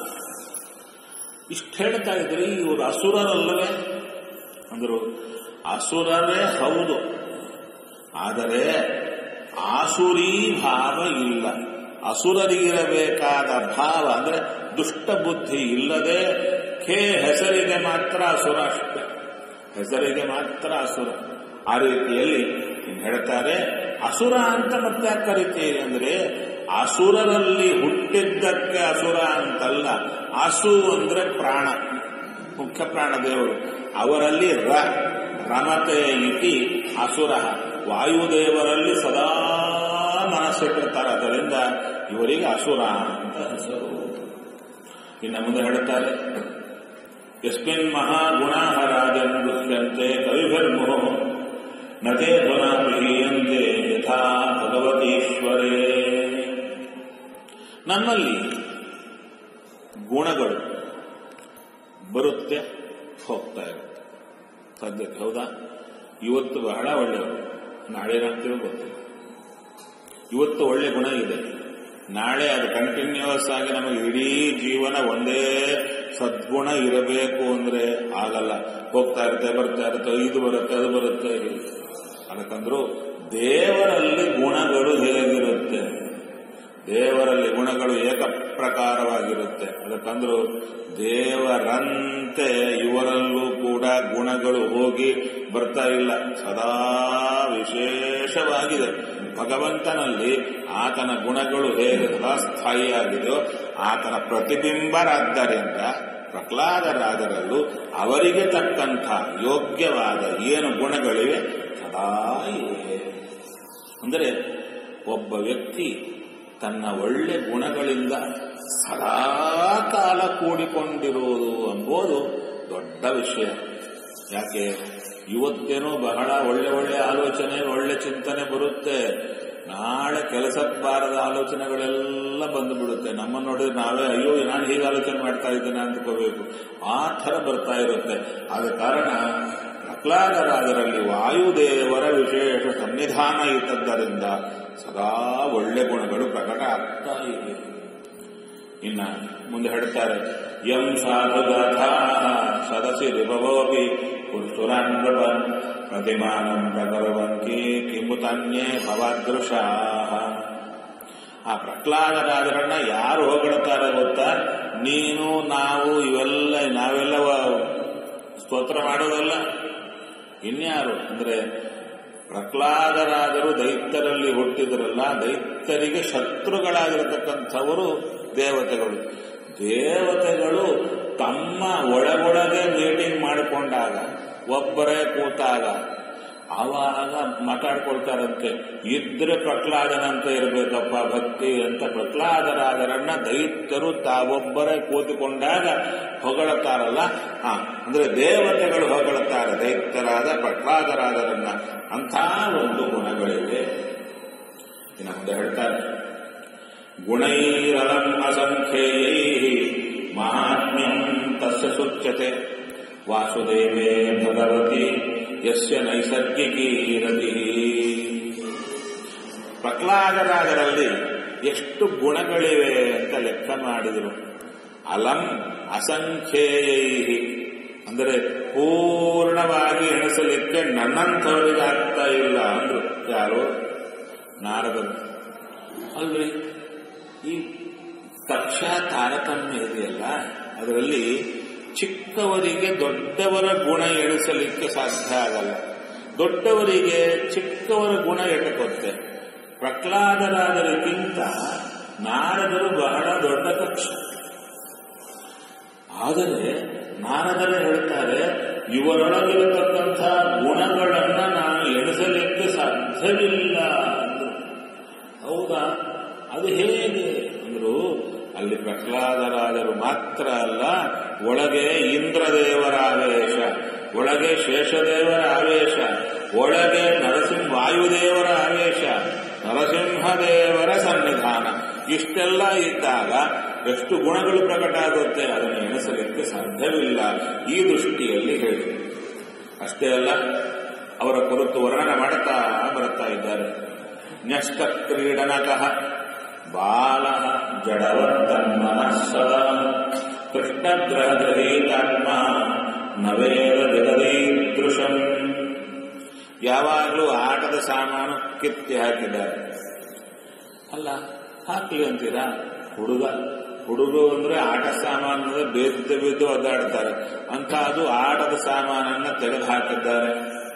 Speaker 1: ಇಷ್ಟು ಹೇಳ್ತಾ ಇದ್ರಿ, ಇವರು ಅಸುರರಲ್ಲವೇ ಅಂದರು. ಅಸುರರೇ ಹೌದು, ಆದರೆ ಆಸುರೀ ಭಾವ ಇಲ್ಲ. ಅಸುರರಿಗಿರಬೇಕಾದ ಭಾವ ಅಂದರೆ ದುಷ್ಟ ಬುದ್ಧಿ ಇಲ್ಲದೆ ಹೆಸರಿಗೆ ಮಾತ್ರ ಅಸುರ, ಅಷ್ಟೇ ಹೆಸರಿಗೆ ಮಾತ್ರ ಅಸುರ. ಆ ರೀತಿಯಲ್ಲಿ ಹೇಳ್ತಾರೆ ಅಸುರ ಅಂತ ಮತ್ತೆ ಕರಿತೀರಿ ಅಂದ್ರೆ ಅಸುರರಲ್ಲಿ ಹುಟ್ಟಿದ್ದಕ್ಕೆ ಅಸುರ ಅಂತಲ್ಲ. ಅಸು ಅಂದ್ರೆ ಪ್ರಾಣ, ಮುಖ್ಯ ಪ್ರಾಣ ದೇವರು. ಅವರಲ್ಲಿ ರಮತೆ ಇತಿ ಅಸುರ. ವಾಯುದೇವರಲ್ಲಿ ಸದಾ ಮನಸ್ಸಿಟ್ಟಿರ್ತಾರೆ, ಅದರಿಂದ ಇವರಿಗೆ ಅಸುರ ಅಂತ ಹೆಸರು. ಇನ್ನು ಮುಂದೆ ಹೇಳುತ್ತಾರೆ, ಯಸ್ಮಿನ್ ಮಹಾಗುಣಾಃ ರಾಜನ್ ದೃಶ್ಯಂತೆ ಕವಿಭಿರ್ಮುಹು ನತೇ ಧ್ವನಾ ಪ್ರಿಯಂತೆ ಯಥಾ ಭಗವತೀಶ್ವರೇ. ನಮ್ಮಲ್ಲಿ ಗುಣಗಳು ಬರುತ್ತೆ ಹೋಗ್ತಾ ಇರುತ್ತೆ ಸದ್ಯಕ್ಕೆ. ಹೌದಾ? ಇವತ್ತು ಬಹಳ ಒಳ್ಳೆಯವರು, ನಾಳೆ ಏನಾಗ್ತೀವೋ ಗೊತ್ತಿಲ್ಲ. ಇವತ್ತು ಒಳ್ಳೆ ಗುಣ ಇದೆ, ನಾಳೆ ಅದು ಕಂಟಿನ್ಯೂಸ್ ಆಗಿ ನಮಗೆ ಇಡೀ ಜೀವನ ಒಂದೇ ಸದ್ಗುಣ ಇರಬೇಕು ಅಂದ್ರೆ ಆಗಲ್ಲ. ಹೋಗ್ತಾ ಇರುತ್ತೆ, ಬರ್ತಾ ಇರುತ್ತೆ, ಇದು ಬರುತ್ತೆ, ಅದು ಬರುತ್ತೆ. ಅದಕ್ಕಂದ್ರು ದೇವರಲ್ಲಿ ಗುಣಗಳು ಹೇಗಿರುತ್ತೆ? ದೇವರಲ್ಲಿ ಗುಣಗಳು ಏಕಪ್ರಕಾರವಾಗಿರುತ್ತೆ. ಅದಕ್ಕಂದ್ರು ದೇವರಂತೆ ಇವರಲ್ಲೂ ಕೂಡ ಗುಣಗಳು ಹೋಗಿ ಬರ್ತಾ ಇಲ್ಲ, ಸದಾ ವಿಶೇಷವಾಗಿದೆ. ಭಗವಂತನಲ್ಲಿ ಆತನ ಗುಣಗಳು ಹೇಗೆ ಸದಾ ಸ್ಥಾಯಿಯಾಗಿದೆಯೋ ಆತನ ಪ್ರತಿಬಿಂಬರಾದ್ದರಿಂದ ಪ್ರಹ್ಲಾದರಾಜರಲ್ಲೂ ಅವರಿಗೆ ತಕ್ಕಂಥ ಯೋಗ್ಯವಾದ ಏನು ಗುಣಗಳಿವೆ ಸದಾ ಇವೆ. ಅಂದರೆ ಒಬ್ಬ ವ್ಯಕ್ತಿ ತನ್ನ ಒಳ್ಳೆ ಗುಣಗಳಿಂದ ಸದಾ ಕಾಲ ಕೂಡಿಕೊಂಡಿರುವುದು ಎಂಬುದು ದೊಡ್ಡ ವಿಷಯ. ಯಾಕೆ? ಇವತ್ತೇನೋ ಬಹಳ ಒಳ್ಳೆ ಒಳ್ಳೆ ಆಲೋಚನೆ, ಒಳ್ಳೆ ಚಿಂತನೆ ಬರುತ್ತೆ, ನಾಳೆ ಕೆಲಸಕ್ಕೆ ಬಾರದ ಆಲೋಚನೆಗಳೆಲ್ಲ ಬಂದು ಬಿಡುತ್ತೆ. ನಮ್ಮನ್ನು ನೋಡಿದ್ರೆ ನಾವೇ ಅಯ್ಯೋ ನಾನು ಹೀಗೆ ಆಲೋಚನೆ ಮಾಡ್ತಾ ಇದ್ದೇನೆ ಅಂದ್ಕೋಬೇಕು, ಆ ಥರ ಬರ್ತಾ ಇರುತ್ತೆ. ಆದ ಕಾರಣ ಪ್ರಹ್ಲಾದರಾಜರಲ್ಲಿ ವಾಯುದೇವರ ವಿಶೇಷ ಸನ್ನಿಧಾನ ಇದ್ದದ್ದರಿಂದ ಸದಾ ಒಳ್ಳೆ ಗುಣಗಳು ಪ್ರಕಟ ಆಗ್ತಾ ಇವೆ. ಇನ್ನ ಮುಂದೆ ಹೇಳ್ತಾರೆ, ಯಂ ಸಾಧುಗಾಥಾ ಸದಸಿ ರಿಭವೋಪಿ ಪುರುಷುರಾನ್ ಪ್ರತಿಮಾನಂ ಪ್ರಕರವಂತಿ ಕಿಂಬುತನ್ಯೇ ಭವಾದೃಶಾಃ. ಆ ಪ್ರಹ್ಲಾದರಾಜರನ್ನ ಯಾರು ಹೊಗಳ್ತಾರೆ ಗೊತ್ತಾ? ನೀನು ನಾವು ನಾವೆಲ್ಲ ಸ್ತೋತ್ರ ಮಾಡೋದಲ್ಲ, ಇನ್ಯಾರು ಅಂದ್ರೆ ಪ್ರಹ್ಲಾದರಾಜರು ದೈತ್ಯರಲ್ಲಿ ಹುಟ್ಟಿದ್ರಲ್ಲ, ದೈತ್ಯರಿಗೆ ಶತ್ರುಗಳಾಗಿರತಕ್ಕಂಥವರು ದೇವತೆಗಳು. ದೇವತೆಗಳು ತಮ್ಮ ಒಳಗೊಳಗೆ ಮೀಟಿಂಗ್ ಮಾಡಿಕೊಂಡಾಗ, ಒಬ್ಬರೇ ಕೂತಾಗ ಆವಾಗ ಮಾತಾಡ್ಕೊಳ್ತಾರಂತೆ, ಇದ್ರೆ ಪ್ರಹ್ಲಾದನಂತ ಇರಬೇಕಪ್ಪ ಭಕ್ತಿ ಅಂತ. ಪ್ರಹ್ಲಾದರಾಜರನ್ನ ದೈತ್ಯರು ತಾವೊಬ್ಬರೇ ಕೂತುಕೊಂಡಾಗ ಹೊಗಳುತ್ತಾರಲ್ಲ, ಅಂದ್ರೆ ದೇವತೆಗಳು ಹೊಗಳುತ್ತಾರೆ ದೈತ್ಯರಾದ ಪ್ರಹ್ಲಾದರಾಜರನ್ನ. ಅಂಥ ಒಂದು ಗುಣಗಳಿವೆ. ಇನ್ನು ಮುಂದೆ ಹೇಳ್ತಾರೆ, ಗುಣೈರಲಂ ಅಸಂಖ್ಯೇಯೈಃ ಮಹಾತ್ಮ್ಯಂ ತಸ್ಯ ಸುಚ್ಯತೆ ವಾಸುದೇವೇ ಭಗವತಿ ಯಸ್ಯ ನೈಸರ್ಗಿಕೀ ರತಿ. ಪ್ರಹ್ಲಾದರಾಜರಲ್ಲಿ ಎಷ್ಟು ಗುಣಗಳಿವೆ ಅಂತ ಲೆಕ್ಕ ಮಾಡಿದರು. ಅಲಂ ಅಸಂಖ್ಯೇಯೈಃ ಅಂದರೆ ಪೂರ್ಣವಾಗಿ ಎಣಿಸಲಿಕ್ಕೆ ನನ್ನಂಥವರಿಗಾಗ್ತಾ ಇಲ್ಲ ಅಂದ್ರು. ಯಾರು? ನಾರದರು. ಅಲ್ರಿ, ಈ ಕಕ್ಷಾ ತಾರತಮ್ಯ ಇದೆಯಲ್ಲ, ಅದರಲ್ಲಿ ಚಿಕ್ಕವರಿಗೆ ದೊಡ್ಡವರ ಗುಣ ಎಣಿಸಲಿಕ್ಕೆ ಸಾಧ್ಯ ಆಗಲ್ಲ, ದೊಡ್ಡವರಿಗೆ ಚಿಕ್ಕವರ ಗುಣ ಎಟಕುತ್ತೆ. ಪ್ರಹ್ಲಾದರಾಜರಿಗಿಂತ ನಾರದರು ಬಹಳ ದೊಡ್ಡ ಕಕ್ಷ. ಆದರೆ ನಾರದರೇ ಹೇಳ್ತಾರೆ, ಇವರೊಳಗಿರತಕ್ಕಂಥ ಗುಣಗಳನ್ನ ನಾನು ಎಣಿಸಲಿಕ್ಕೆ ಸಾಧ್ಯವಿಲ್ಲ ಅಂದ್ರು. ಹೌದಾ? ಅದು ಹೇಗೆ ಅಂದ್ರು, ಅಲ್ಲಿ ಪ್ರಹ್ಲಾದರಾಜರು ಮಾತ್ರ ಅಲ್ಲ, ಒಳಗೆ ಇಂದ್ರದೇವರ ಆವೇಶ, ಒಳಗೆ ಶೇಷದೇವರ ಆವೇಶ, ಒಳಗೆ ವಾಯುದೇವರ ಆವೇಶ, ನರಸಿಂಹದೇವರ ಸನ್ನಿಧಾನ, ಇಷ್ಟೆಲ್ಲ ಇದ್ದಾಗ ಎಷ್ಟು ಗುಣಗಳು ಪ್ರಕಟ ಆಗುತ್ತೆ, ಅದನ್ನು ಎಣಿಸಲಿಕ್ಕೆ ಸಾಧ್ಯವಿಲ್ಲ. ಈ ದೃಷ್ಟಿಯಲ್ಲಿ ಹೇಳಿ. ಅಷ್ಟೇ ಅಲ್ಲ, ಅವರ ಕುರಿತು ವರ್ಣನೆ ಮಾಡುತ್ತಾ ಬರುತ್ತಾ ಇದ್ದಾರೆ. ನ್ಯಷ್ಟ ಕ್ರೀಡನಕಃ ಬಾಲ ಜಡವತ್ತನ್ಮನಃಸದ ಕೃಷ್ಣಗ್ರಹಗೃಹೀತಾತ್ಮ ನವೇದ ಜಗದೀದೃಶಂ. ಯಾವಾಗಲೂ ಆಟದ ಸಾಮಾನು ಕಿತ್ತಿ ಹಾಕಿದ್ದಾರೆ. ಅಲ್ಲ, ಹಾಕ್ಲಿ ಅಂತೀರಾ? ಹುಡುಗ ಅಂದ್ರೆ ಆಟ ಸಾಮಾನು ಬಿದ್ದು ಒದ್ದಾಡ್ತಾರೆ ಅಂತ, ಅದು ಆಟದ ಸಾಮಾನನ್ನ ತೆಗೆದು ಹಾಕಿದ್ದಾರೆ.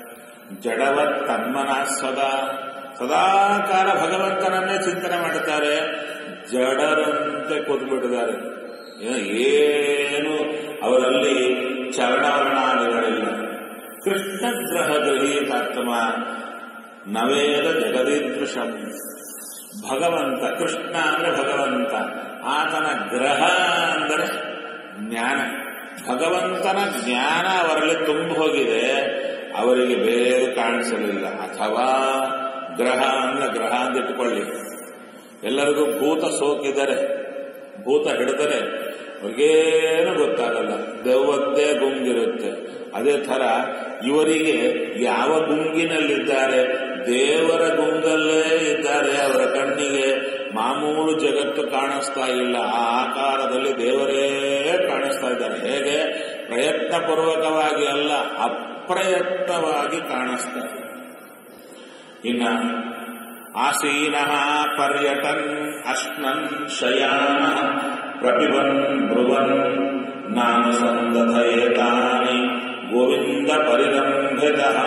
Speaker 1: ಜಡವತ್ ತನ್ಮನ ಸದಾ ಸದಾಕಾಲ ಭಗವಂತನನ್ನೇ ಚಿಂತನೆ ಮಾಡುತ್ತಾರೆ. ಜಡರಂತೆ ಕೂತ್ಬಿಟ್ಟಿದ್ದಾರೆ. ಏನು ಅವರಲ್ಲಿ ಚರಣವರ್ಣಾದಿಗಳಿಲ್ಲ. ಕೃಷ್ಣ ಗ್ರಹ ಗೃಹೀತಾತ್ಮ ನವೇದ ಜಗದೀದೃಶಂ. ಭಗವಂತ, ಕೃಷ್ಣ ಅಂದ್ರೆ ಭಗವಂತ, ಆತನ ಗ್ರಹ ಅಂದರೆ ಜ್ಞಾನ. ಭಗವಂತನ ಜ್ಞಾನ ಅವರಲ್ಲಿ ತುಂಬ ಹೋಗಿದೆ, ಅವರಿಗೆ ಬೇರೆ ಕಾಣಿಸಲಿಲ್ಲ. ಅಥವಾ ಗ್ರಹ ಅಂದ್ರೆ ಗ್ರಹ ಅಂತ ಇಟ್ಟುಕೊಳ್ಳಿ. ಎಲ್ಲರಿಗೂ ಭೂತ ಸೋಕಿದರೆ, ಭೂತ ಹಿಡಿದರೆ ಅವ್ರಿಗೇನು ಗೊತ್ತಾಗಲ್ಲ, ದೆವ್ವದ್ದೇ ಗುಂಗಿರುತ್ತೆ. ಅದೇ ಥರ ಇವರಿಗೆ ಯಾವ ಗುಂಗಿನಲ್ಲಿದ್ದಾರೆ, ದೇವರ ಗುಂಗಲ್ಲೇ ಇದ್ದಾರೆ. ಅವರ ಕಣ್ಣಿಗೆ ಮಾಮೂಲು ಜಗತ್ತು ಕಾಣಿಸ್ತಾ ಇಲ್ಲ, ಆ ಆಕಾರದಲ್ಲಿ ದೇವರೇ ಕಾಣಿಸ್ತಾ ಇದ್ದಾರೆ. ಹೇಗೆ? ಪ್ರಯತ್ನಪೂರ್ವಕವಾಗಿ ಅಲ್ಲ, ಅಪ್ರಯತ್ನವಾಗಿ ಕಾಣಿಸ್ತಾರೆ. ಇನ್ನ ಆಸೀನಃ ಪರ್ಯಟನ್ ಅಶ್ನನ್ ಶಯಾನ ಪ್ರಪಿಬನ್ ಬ್ರುವನ್ ನಾನು ಸಂದಧಯೇತಾನಿ ಗೋವಿಂದ ಪರಿರಂಭಿತಃ.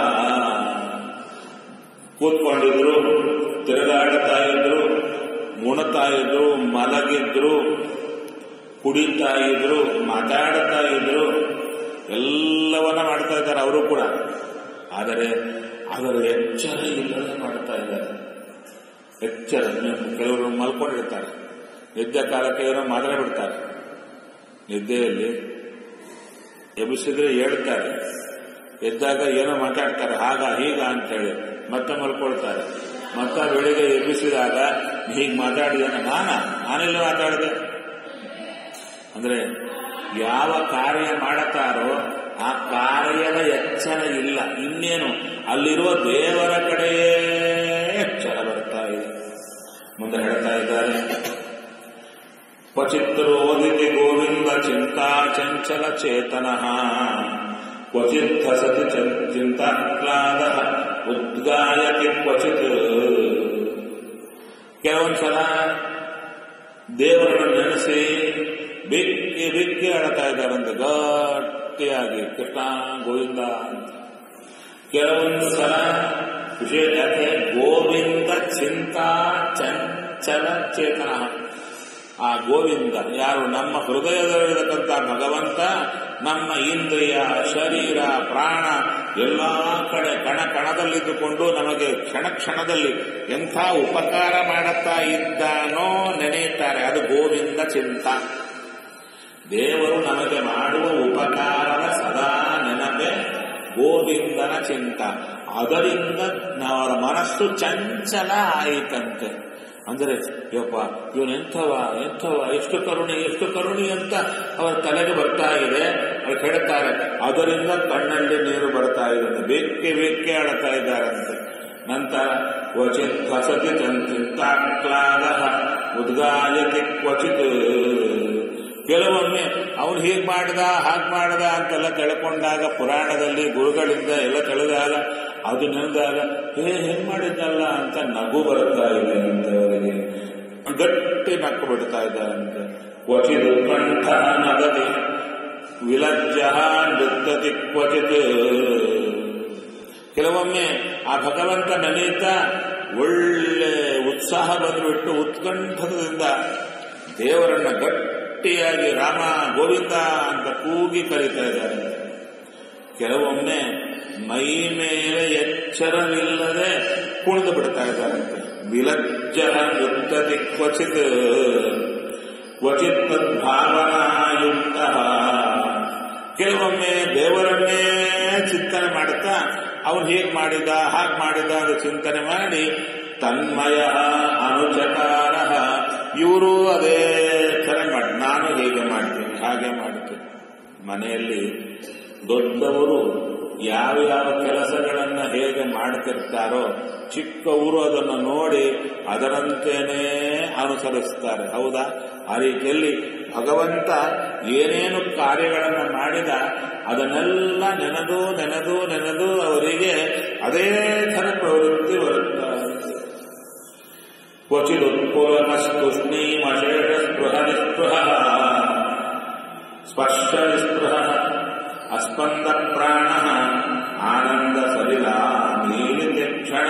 Speaker 1: ಕೂತ್ಕೊಂಡಿದ್ರು, ತಿರುಗಾಡ್ತಾ ಇದ್ರು, ಮುಣತಾ ಇದ್ರು, ಮಲಗಿದ್ರು, ಕುಡಿತಾ ಇದ್ರು, ಮಾತಾಡ್ತಾ ಇದ್ರು, ಎಲ್ಲವನ್ನ ಮಾಡ್ತಾ ಇದ್ದಾರೆ ಅವರು ಕೂಡ. ಆದರೆ ಅದರ ಎಚ್ಚರ ಇಲ್ಲದೆ ಮಾಡ್ತಾ ಇದ್ದಾರೆ. ಎಚ್ಚರ, ಕೆಲವರು ಮಲ್ಕೊಂಡಿರ್ತಾರೆ, ನಿದ್ದೆ ಕಾಲಕ್ಕೆ ಏನೋ ಮಾತಾಡ್ಬಿಡ್ತಾರೆ. ನಿದ್ದೆಯಲ್ಲಿ ಎಬ್ಬಿಸಿದ್ರೆ ಹೇಳ್ತಾರೆ, ಎದ್ದಾಗ ಏನೋ ಮಾತಾಡ್ತಾರೆ, ಹಾಗ ಹೀಗ ಅಂತೇಳಿ ಮತ್ತೆ ಮಲ್ಕೊಳ್ತಾರೆ. ಮತ್ತೆ ಬೆಳಿಗ್ಗೆ ಎಬ್ಬಿಸಿದಾಗ ಹೀಗೆ ಮಾತಾಡಿದ ನಾನೆಲ್ಲ ಮಾತಾಡಿದೆ ಅಂದ್ರೆ ಯಾವ ಕಾರ್ಯ ಮಾಡುತ್ತಾರೋ ಆ ಕಾರ್ಯದ ಎಚ್ಚರ ಇಲ್ಲ. ಇನ್ನೇನು ಅಲ್ಲಿರುವ ದೇವರ ಕಡೆಯೇ ಎಚ್ಚರ ಬರ್ತಾ ಇದೆ. ಮುಂದೆ ಹೇಳ್ತಾ ಇದ್ದಾರೆ, ಕ್ವಚಿತ್ರೋದಿತಿ ಗೋವಿಂದ ಚಿಂತಾ ಚಂಚಲ ಚೇತನಃ ಕ್ವಚಿತ್ ಹಸತಿ ಚಿಂತಾಹ್ಲಾದ ಉದ್ಗಾಯತಿ ಕ್ವಚಿತ್. ಕೆಲವೊಂದ್ಸಲ ದೇವರನ್ನು ನೆನೆಸಿ ಬಿಕ್ಕಿ ಬಿಕ್ಕಿ ಅಳ್ತಾ ಇದ್ದಾರಂತೆ ಗಟ್ಟಿಯಾಗಿ, ಕೃಷ್ಣ ಗೋವಿಂದ ಅಂತ. ಕೆಲವೊಂದು ಸಲ ವಿಶೇಷ ಗೋವಿಂದ ಚಿಂತಾ ಚಂಚಲ ಚೇತನ. ಆ ಗೋವಿಂದ ಯಾರು? ನಮ್ಮ ಹೃದಯದಲ್ಲಿರತಕ್ಕಂಥ ಭಗವಂತ ನಮ್ಮ ಇಂದ್ರಿಯ, ಶರೀರ, ಪ್ರಾಣ ಎಲ್ಲ ಕಡೆ ಕಣ ಕಣದಲ್ಲಿದ್ದುಕೊಂಡು ನಮಗೆ ಕ್ಷಣ ಕ್ಷಣದಲ್ಲಿ ಎಂಥ ಉಪಕಾರ ಮಾಡುತ್ತಾ ಇದ್ದಾನೋ ನೆನೆಯುತ್ತಾರೆ. ಅದು ಗೋವಿಂದ ಚಿಂತ. ದೇವರು ನಮಗೆ ಮಾಡುವ ಉಪಕಾರದ ಸದಾ ನೆನಪೆ ಗೋವಿಂದನ ಚಿಂತ. ಅದರಿಂದ ಅವರ ಮನಸ್ಸು ಚಂಚಲ ಆಯಿತಂತೆ. ಅಂದರೆ ಯಪ್ಪ ಇವನೆಂಥವ ಎಷ್ಟು ಕರುಣಿ ಅಂತ ಅವರ ತಲೆಗೆ ಬರ್ತಾ ಇದೆ. ಅವ್ರು ಹೇಳ್ತಾರೆ, ಅದರಿಂದ ಕಣ್ಣಲ್ಲಿ ನೀರು ಬರ್ತಾ ಇದೆ, ಬೇಕೆ ಆಡ್ತಾ ಇದ್ದಾರಂತೆ. ನಂತರ ಕ್ವಚಿತ್ ಹಸತಿ ಚಿಂತಾಕ್ಲಾದ ಉದ್ಗಾಯತಿ ಕ್ವಚಿತ್. ಕೆಲವೊಮ್ಮೆ ಅವನು ಹೀಗೆ ಮಾಡಿದ ಹಾಗೆ ಮಾಡಿದ ಅಂತೆಲ್ಲ ತಿಳ್ಕೊಂಡಾಗ, ಪುರಾಣದಲ್ಲಿ ಗುರುಗಳಿಂದ ಎಲ್ಲ ತಿಳಿದಾಗ, ಅದು ನೆನೆದಾಗ ಹೆಂಗ್ ಮಾಡಿದ್ದಲ್ಲ ಅಂತ ನಗು ಬರ್ತಾ ಇದೆ ಅಂತ ಅವರಿಗೆ. ಗಟ್ಟಿ ನಕ್ಕು ಬಿಡ್ತಾ ಇದ್ದಾರಂತೆ. ಕ್ವಚಿತ್ ಕಂಠ ನಗತಿ ವಿಲಜ್ಜ ನೃತ್ಯತಿ ಕ್ವಚಿತ್. ಕೆಲವೊಮ್ಮೆ ಆ ಭಗವಂತ ನೆನೆಯುತ್ತಾ ಒಳ್ಳೆ ಉತ್ಸಾಹ ಬಂದುಬಿಟ್ಟು ಉತ್ಕಂಠದಿಂದ ದೇವರನ್ನ ಗಟ್ಟಿಯಾಗಿ ರಾಮ ಗೋವಿಂದ ಅಂತ ಕೂಗಿ ಕರೀತಾ ಇದ್ದಾರೆ. ಕೆಲವೊಮ್ಮೆ ಮೈ ಮೇಲೆ ಎಚ್ಚರವಿಲ್ಲದೆ ಕುಣಿದು ಬಿಡ್ತಾ ಇದ್ದಾರಂತೆ. ವಿಲಜ್ಜ ನೃತ್ಯತಿ ಕ್ವಚಿತ್ ಕ್ವಚಿತ್ ಭಾವನಾಯುಕ್ತ. ಕೆಲವೊಮ್ಮೆ ದೇವರನ್ನೇ ಚಿಂತನೆ ಮಾಡುತ್ತಾ ಅವನು ಹೀಗೆ ಮಾಡಿದ ಹಾಗೆ ಮಾಡಿದ ಅದು ಚಿಂತನೆ ಮಾಡಿ ತನ್ಮಯ ಅನುಚಕಾರ. ಇವರು ಅದೇ ಥರ ಮಾಡಿ, ನಾನು ಹೀಗೆ ಮಾಡ್ತೀನಿ ಹಾಗೆ ಮಾಡ್ತೀನಿ. ಮನೆಯಲ್ಲಿ ದೊಡ್ಡವರು ಯಾವ್ಯಾವ ಕೆಲಸಗಳನ್ನು ಹೇಗೆ ಮಾಡ್ತಿರ್ತಾರೋ ಚಿಕ್ಕವರು ಅದನ್ನು ನೋಡಿ ಅದರಂತೆಯೇ ಅನುಸರಿಸ್ತಾರೆ. ಹೌದಾ? ಆ ರೀತಿಯಲ್ಲಿ ಭಗವಂತ ಏನೇನು ಕಾರ್ಯಗಳನ್ನು ಮಾಡಿದ ಅದನ್ನೆಲ್ಲ ನೆನೆದು ಅವರಿಗೆ ಅದೇ ಥರ ಪ್ರವೃತ್ತಿ ಬರುತ್ತಾರೆ. ಕ್ವಚಿದುತ್ಪೂರ್ವಕಸ್ತುಷ್ಣೀಮಶೇಷ ಸ್ಪೃಹ ನಿಸ್ಪೃಹ ಸ್ಪರ್ಶ ನಿಸ್ಪೃಹ ಅಸ್ಪಂದ ಪ್ರಾಣ ಆನಂದ ಸಲಿಲ ಕ್ಷಣ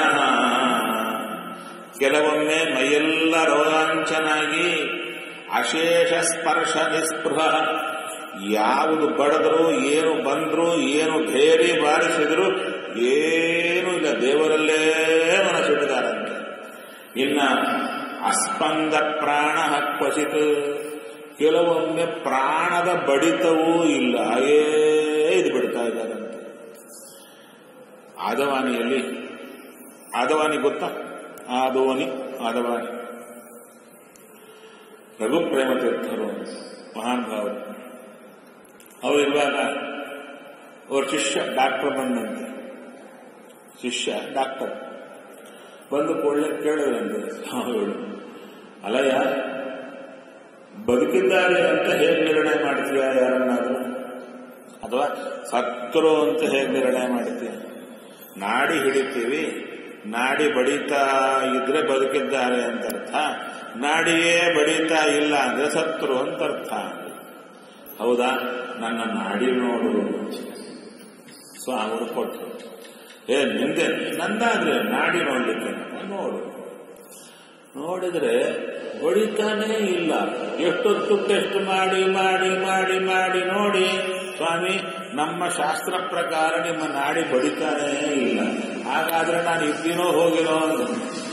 Speaker 1: ಕೆಲವೊಮ್ಮೆ ಮೈಯೆಲ್ಲ ರೋಮಾಂಚನಾಗಿ ಅಶೇಷ ಸ್ಪರ್ಶ ನಿಸ್ಪೃಹ ಯಾವುದು ಬಡದ್ರು ಏನು ಬಂದ್ರು ಏನು ಭೇರಿ ಬಾರಿಸಿದ್ರು ಏನೂ ಇಲ್ಲ, ದೇವರಲ್ಲೇ ಮನಸ್ಸಿಟ್ಟಿದ್ದಾರಂತೆ. ಇನ್ನ ಅಸ್ಪಂದ ಪ್ರಾಣ ಕ್ವಚಿತ್ ಕೆಲವೊಮ್ಮೆ ಪ್ರಾಣದ ಬಡಿತವೂ ಇಲ್ಲ, ಹಾಗೇ ಇದು ಬಿಡ್ತಾ ಇದ್ದಾರಂತೆ. ಆದವಾನಿಯಲ್ಲಿ ಆದವಾನಿ ಗೊತ್ತಾ? ಆದವಾನಿ ರಘುಪ್ರೇಮ ತೀರ್ಥರು ಮಹಾನ್ ಭಾವರು. ಅವರಿರುವಾಗ ಅವ್ರ ಶಿಷ್ಯ ಡಾಕ್ಟರ್ ಬಂದಂತೆ. ಶಿಷ್ಯ ಡಾಕ್ಟರ್ ಬಂದು ಕೂಡಲೇ ಕೇಳಿದ್ರಂತೆ ಸ್ವಾಮಿಗಳು, ಅಲ್ಲಯ್ಯ ಬದುಕಿದ್ದಾರೆ ಅಂತ ಹೇಗೆ ನಿರ್ಣಯ ಮಾಡ್ತೀಯ ಯಾರನ್ನಾದ್ರೂ, ಅಥವಾ ಸತ್ತರು ಅಂತ ಹೇಗೆ ನಿರ್ಣಯ ಮಾಡ್ತೀಯ? ನಾಡಿ ಹಿಡಿತೀವಿ, ನಾಡಿ ಬಡಿತಾ ಇದ್ರೆ ಬದುಕಿದ್ದಾರೆ ಅಂತ ಅರ್ಥ, ನಾಡಿಯೇ ಬಡಿತಾ ಇಲ್ಲ ಅಂದ್ರೆ ಸತ್ರು ಅಂತ ಅರ್ಥ. ಹೌದಾ, ನನ್ನ ನಾಡಿ ನೋಡು ಸ್ವಾಮಿಗಳು ಕೊಟ್ಟರು. ನಿಂದೆ ನಂದಾದ್ರೆ ನಾಡಿ ನೋಡ್ಲಿಕ್ಕೆ ನೋಡು. ನೋಡಿದ್ರೆ ಬಡಿತಾನೇ ಇಲ್ಲ. ಎಷ್ಟೊತ್ತು ಟೆಸ್ಟ್ ಮಾಡಿ ಮಾಡಿ ಮಾಡಿ ಮಾಡಿ ನೋಡಿ, ಸ್ವಾಮಿ ನಮ್ಮ ಶಾಸ್ತ್ರ ಪ್ರಕಾರ ನಿಮ್ಮ ನಾಡಿ ಬಡಿತಾನೇ ಇಲ್ಲ, ಹಾಗಾದ್ರೆ ನಾನು ಇದ್ದೀನೋ ಹೋಗಿರೋ ಅಂತ.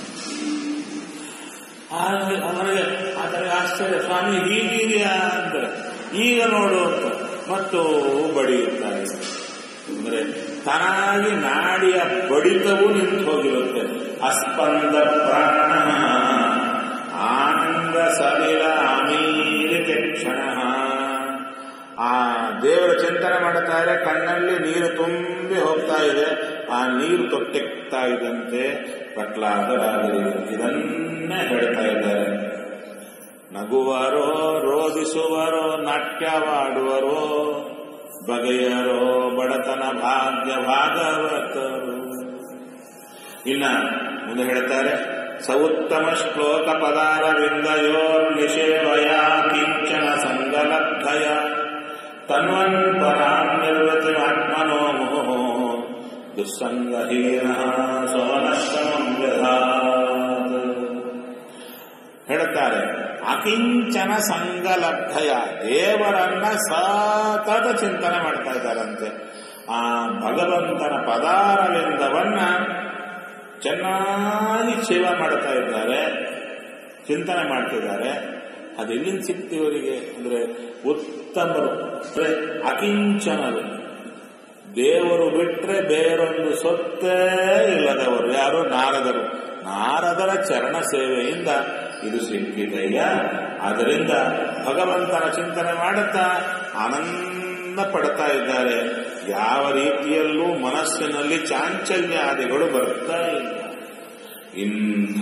Speaker 1: ಅವನಿಗೆ ಆದರೆ ಆಶ್ಚರ್ಯ, ಸ್ವಾಮಿ ಹೀಗಿದೆಯಾ ಅಂದ್ರೆ ಈಗ ನೋಡು ಅಂತ ಮತ್ತು ಬಡಿಯುತ್ತಾ ಇದೆ. ಅಂದ್ರೆ ತಾನಾಗಿ ನಾಡಿಯ ಬಡಿತವೂ ನಿಂತು ಹೋಗಿರುತ್ತೆ. ಅಸ್ಪಂದ ಪ್ರಾಣ ಆನಂದ ಸಲಿಲ ಅಮೀರಿಕೆ ಕ್ಷಣ. ಆ ದೇವರ ಚಿಂತನೆ ಮಾಡ್ತಾ ಇದೆ, ಕಣ್ಣಲ್ಲಿ ನೀರು ತುಂಬಿ ಹೋಗ್ತಾ ಇದೆ, ಆ ನೀರು ತೊಟ್ಟಿಕ್ತಾ ಇದ್ದಂತೆ ಪ್ರಹ್ಲಾದರಾಗಲಿ ಇದನ್ನೇ ಹೇಳ್ತಾ ಇದ್ದಾರೆ. ನಗುವರೋ, ರೋಧಿಸುವರೋ, ನಾಟ್ಯವಾಡುವರೋ, ಬಗೆಯರೋ ಬಡತನ ಭಾಗ್ಯ ಭಾಗವತರು. ಇನ್ನ ಮುಂದೆ ಹೇಳ್ತಾರೆ, ಸೌತ್ತಮ ಶ್ಲೋಕ ಪದಾರವಿಂದಯೋರ್ನಿಷೇವಯ ಕಿಂಚನ ಸಂಗಲಬ್ಧಯ ತನ್ವನ್ ಪರಾನ್ ನಿರ್ವೃತಿ ಆತ್ಮನೋ ಮುಹೋ ದುಸ್ಸಂಗಹೀನ ಸ್ವನಶ್ರಮಂ ವ್ಯಧಾತ್. ಹೇಳ್ತಾರೆ, ಅಕಿಂಚನ ಸಂಗಲಬ್ಧಯ ದೇವರನ್ನ ಸತತ ಚಿಂತನೆ ಮಾಡ್ತಾ ಇದ್ದಾರಂತೆ. ಆ ಭಗವಂತನ ಪದಾರವಿಂದವನ್ನ ಚೆನ್ನಾಗಿ ಸೇವೆ ಮಾಡ್ತಾ ಇದ್ದಾರೆ, ಚಿಂತನೆ ಮಾಡ್ತಿದ್ದಾರೆ. ಅದೆಲ್ಲಿಂದ ಸಿಕ್ತಿವರಿಗೆ ಅಂದ್ರೆ ಉತ್ತಮರು, ಅಕಿಂಚನರು, ದೇವರು ಬಿಟ್ರೆ ಬೇರೊಂದು ಸೊತ್ತೇ ಇಲ್ಲದವರು ಯಾರು? ನಾರದರು. ನಾರದರ ಚರಣ ಸೇವೆಯಿಂದ ಇದು ಸಿಕ್ಕಿದೆಯ. ಆದ್ದರಿಂದ ಭಗವಂತನ ಚಿಂತನೆ ಮಾಡುತ್ತಾ ಆನಂದ ಪಡ್ತಾ ಇದ್ದಾರೆ. ಯಾವ ರೀತಿಯಲ್ಲೂ ಮನಸ್ಸಿನಲ್ಲಿ ಚಾಂಚಲ್ಯಾದಿಗಳು ಬರ್ತಾ ಇಲ್ಲ. ಇಂಥ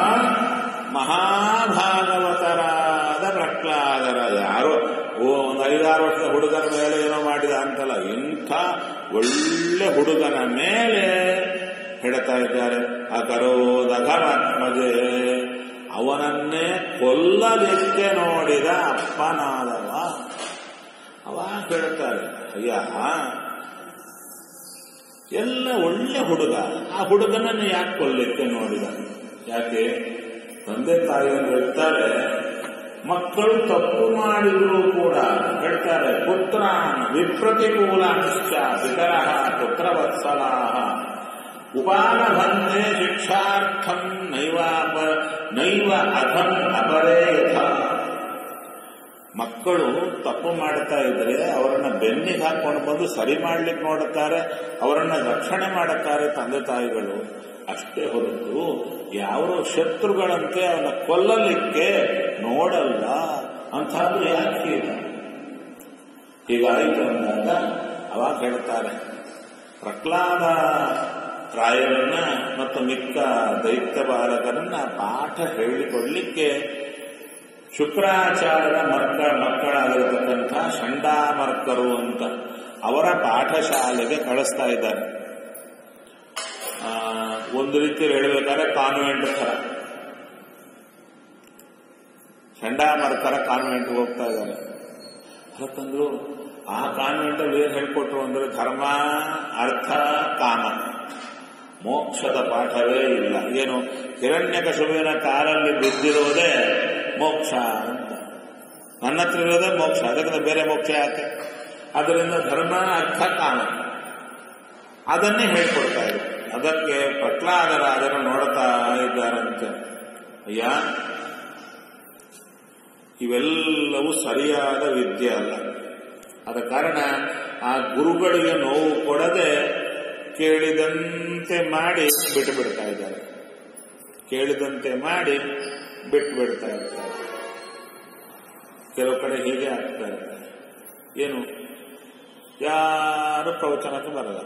Speaker 1: ಮಹಾಭಾಗವತರಾದ ಪ್ರಹ್ಲಾದರ ಯಾರೋ ಒಂದು 5-6 ವರ್ಷದ ಹುಡುಗನ ಮೇಲೆ ಏನೋ ಮಾಡಿದ ಅಂತಲ್ಲ, ಇಂಥ ಒಳ್ಳೆ ಹುಡುಗನ ಮೇಲೆ ಹೇಳ್ತಾ ಇದ್ದಾರೆ, ಅಕರೋದಘರಾತ್ಮಜೆ, ಅವನನ್ನೇ ಕೊಲ್ಲಲಿಕ್ಕೆ ನೋಡಿದ ಅಪ್ಪನಾದವ. ಅವಾಗ ಹೇಳ್ತಾರೆ, ಅಯ್ಯ ಎಲ್ಲ ಒಳ್ಳೆ ಹುಡುಗ, ಆ ಹುಡುಗನನ್ನು ಯಾಕೆ ಕೊಲ್ಲಲಿಕ್ಕೆ ನೋಡಿದ? ಯಾಕೆ? ತಂದೆ ತಾಯಿಯನ್ನು ಹೇಳ್ತಾರೆ, ಮಕ್ಕಳು ತಪ್ಪು ಮಾಡಿದ್ರು ಕೂಡ ಹೇಳ್ತಾರೆ, ಪುತ್ರಾನ್ ವಿಪ್ರತಿಕೂಲಾಂಶ್ಚ ಪಿತರಃ ಪುತ್ರವತ್ಸಲಾಃ ಉಪಾಲಭಂತೆ ಶಿಕ್ಷಾರ್ಥಂ ನೈವ ಅಧಂ ಅಪರೇ ಯಥಾ. ಮಕ್ಕಳು ತಪ್ಪು ಮಾಡ್ತಾ ಇದ್ರೆ ಅವರನ್ನ ಬೆನ್ನಿಗೆ ಹಾಕೊಂಡು ಬಂದು ಸರಿ ಮಾಡ್ಲಿಕ್ಕೆ ನೋಡುತ್ತಾರೆ, ಅವರನ್ನ ರಕ್ಷಣೆ ಮಾಡುತ್ತಾರೆ ತಂದೆ ತಾಯಿಗಳು. ಅಷ್ಟೇ ಹೊರತು ಯಾವ ಶತ್ರುಗಳಂತೆ ಅವನ್ನ ಕೊಲ್ಲಲಿಕ್ಕೆ ನೋಡಲ್ಲ. ಅಂಥದ್ದು ಯಾಕೆ ಹೀಗಾಯಿತು ಅಂದಾಗ ಅವಾಗ ಹೇಳ್ತಾರೆ, ಪ್ರಹ್ಲಾದ ರಾಯರನ್ನ ಮತ್ತು ಮಿಕ್ಕ ದೈತ್ಯ ಬಾಲಕರನ್ನ ಪಾಠ ಹೇಳಿಕೊಡ್ಲಿಕ್ಕೆ ಶುಕ್ರಾಚಾರ್ಯರ ಮಕ್ಕಳಾಗಿರತಕ್ಕಂಥ ಷಂಡಾಮರ್ಕರು ಅಂತ ಅವರ ಪಾಠಶಾಲೆಗೆ ಕಳಿಸ್ತಾ ಇದ್ದಾರೆ. ಒಂದು ರೀತಿಯಲ್ಲಿ ಹೇಳಬೇಕಾದ್ರೆ ಕಾನ್ವೆಂಟ್ ಥರ ಷಂಡಾಮರ್ಕರ ಕಾನ್ವೆಂಟ್ ಹೋಗ್ತಾ ಇದ್ದಾರೆ. ಅದಕ್ಕಂದ್ರು ಆ ಕಾನ್ವೆಂಟಲ್ಲಿ ಏನ್ ಹೇಳ್ಕೊಟ್ರು ಅಂದ್ರೆ ಧರ್ಮ, ಅರ್ಥ, ಕಾಮ ಮೋಕ್ಷದ ಪಾಠವೇ ಇಲ್ಲ. ಏನು ಹಿರಣ್ಯಕಶಿಪುವಿನ ಕಾಲಲ್ಲಿ ಬಿದ್ದಿರೋದೇ ಮೋಕ್ಷ ಅಂತ. ನನ್ನ ಹತ್ರ ಇರೋದೇ ಮೋಕ್ಷ, ಅದಕ್ಕಿಂತ ಬೇರೆ ಮೋಕ್ಷ ಯಾಕೆ? ಅದರಿಂದ ಧರ್ಮ ಅರ್ಥ ಕಾಮ ಅದನ್ನೇ ಹೇಳ್ಕೊಡ್ತಾ ಇದೆ. ಅದಕ್ಕೆ ಪ್ರಹ್ಲಾದರಾಜರು ನೋಡ್ತಾ ಇದ್ದಾರಂತೆ, ಅಯ್ಯ ಇವೆಲ್ಲವೂ ಸರಿಯಾದ ವಿದ್ಯೆ ಅಲ್ಲ. ಆದ ಕಾರಣ ಆ ಗುರುಗಳಿಗೆ ನೋವು ಕೊಡದೆ ಕೇಳಿದಂತೆ ಮಾಡಿ ಬಿಟ್ಟು ಬಿಡ್ತಾ ಇದ್ದಾರೆ. ಕೇಳಿದಂತೆ ಮಾಡಿ ಬಿಟ್ಟು ಬಿಡ್ತಾ ಇರ್ತಾರೆ. ಕೆಲವು ಕಡೆ ಹೀಗೆ ಆಗ್ತಾ ಇರ್ತಾರೆ. ಏನು ಯಾರು ಪ್ರವಚನಕ್ಕೆ ಬರಲ್ಲ.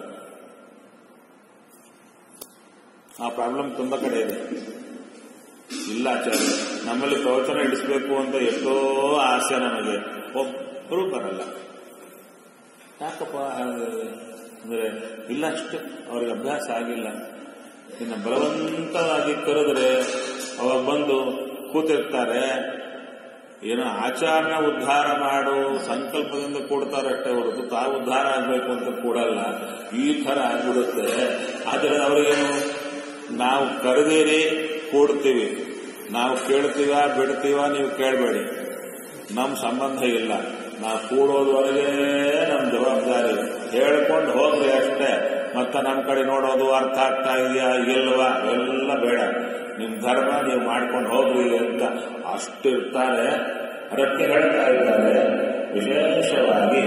Speaker 1: ಆ ಪ್ರಾಬ್ಲಮ್ ತುಂಬಾ ಕಡೆ ಇದೆ. ಇಲ್ಲ ಆಚಾರ್ಯ, ನಮ್ಮಲ್ಲಿ ಪ್ರವಚನ ಇಡಿಸ್ಬೇಕು ಅಂತ ಎಷ್ಟೋ ಆಸೆ ನಮಗೆ, ಒಬ್ಬರು ಬರಲ್ಲ. ಯಾಕಪ್ಪ ಅಂದ್ರೆ ಇಲ್ಲ, ಅಷ್ಟೇ ಅವ್ರಿಗೆ ಅಭ್ಯಾಸ ಆಗಿಲ್ಲ. ಇನ್ನು ಬಲವಂತವಾಗಿ ಕರೆದ್ರೆ ಅವಾಗ ಬಂದು ಕೂತಿರ್ತಾರೆ. ಏನೋ ಆಚಾರನ ಉದ್ಧಾರ ಮಾಡು ಸಂಕಲ್ಪದಿಂದ ಕೊಡ್ತಾರಷ್ಟೇ ಹೊರತು ತಾವು ಉದ್ಧಾರ ಆಗಬೇಕು ಅಂತ ಕೊಡಲ್ಲ. ಈ ಥರ ಆಗ್ಬಿಡುತ್ತೆ. ಆದರೆ ಅವರಿಗೇನು, ನಾವು ಕರೆದೇರಿ ಕೂಡ್ತೀವಿ, ನಾವು ಕೇಳ್ತೀವ ಬಿಡ್ತೀವ, ನೀವು ಕೇಳಬೇಡಿ, ನಮ್ಮ ಸಂಬಂಧ ಇಲ್ಲ. ನಾವು ಕೂಡೋದ್ವರೆಗೆ ನಮ್ಮ ಜವಾಬ್ದಾರಿ. ಹೇಳ್ಕೊಂಡು ಹೋಗ್ರಿ ಅಷ್ಟೇ. ಮತ್ತೆ ನಮ್ಮ ಕಡೆ ನೋಡೋದು ಅರ್ಥ ಆಗ್ತಾ ಇದೆಯಾ ಇಲ್ವಾ ಎಲ್ಲ ಬೇಡ. ನಿಮ್ಮ ಧರ್ಮ ನೀವು ಮಾಡ್ಕೊಂಡು ಹೋಗ್ರಿ ಅಂತ ಅಷ್ಟಿರ್ತಾರೆ. ಅದಕ್ಕೆ ಹೇಳ್ತಾ ಇದ್ದಾರೆ, ವಿಶೇಷವಾಗಿ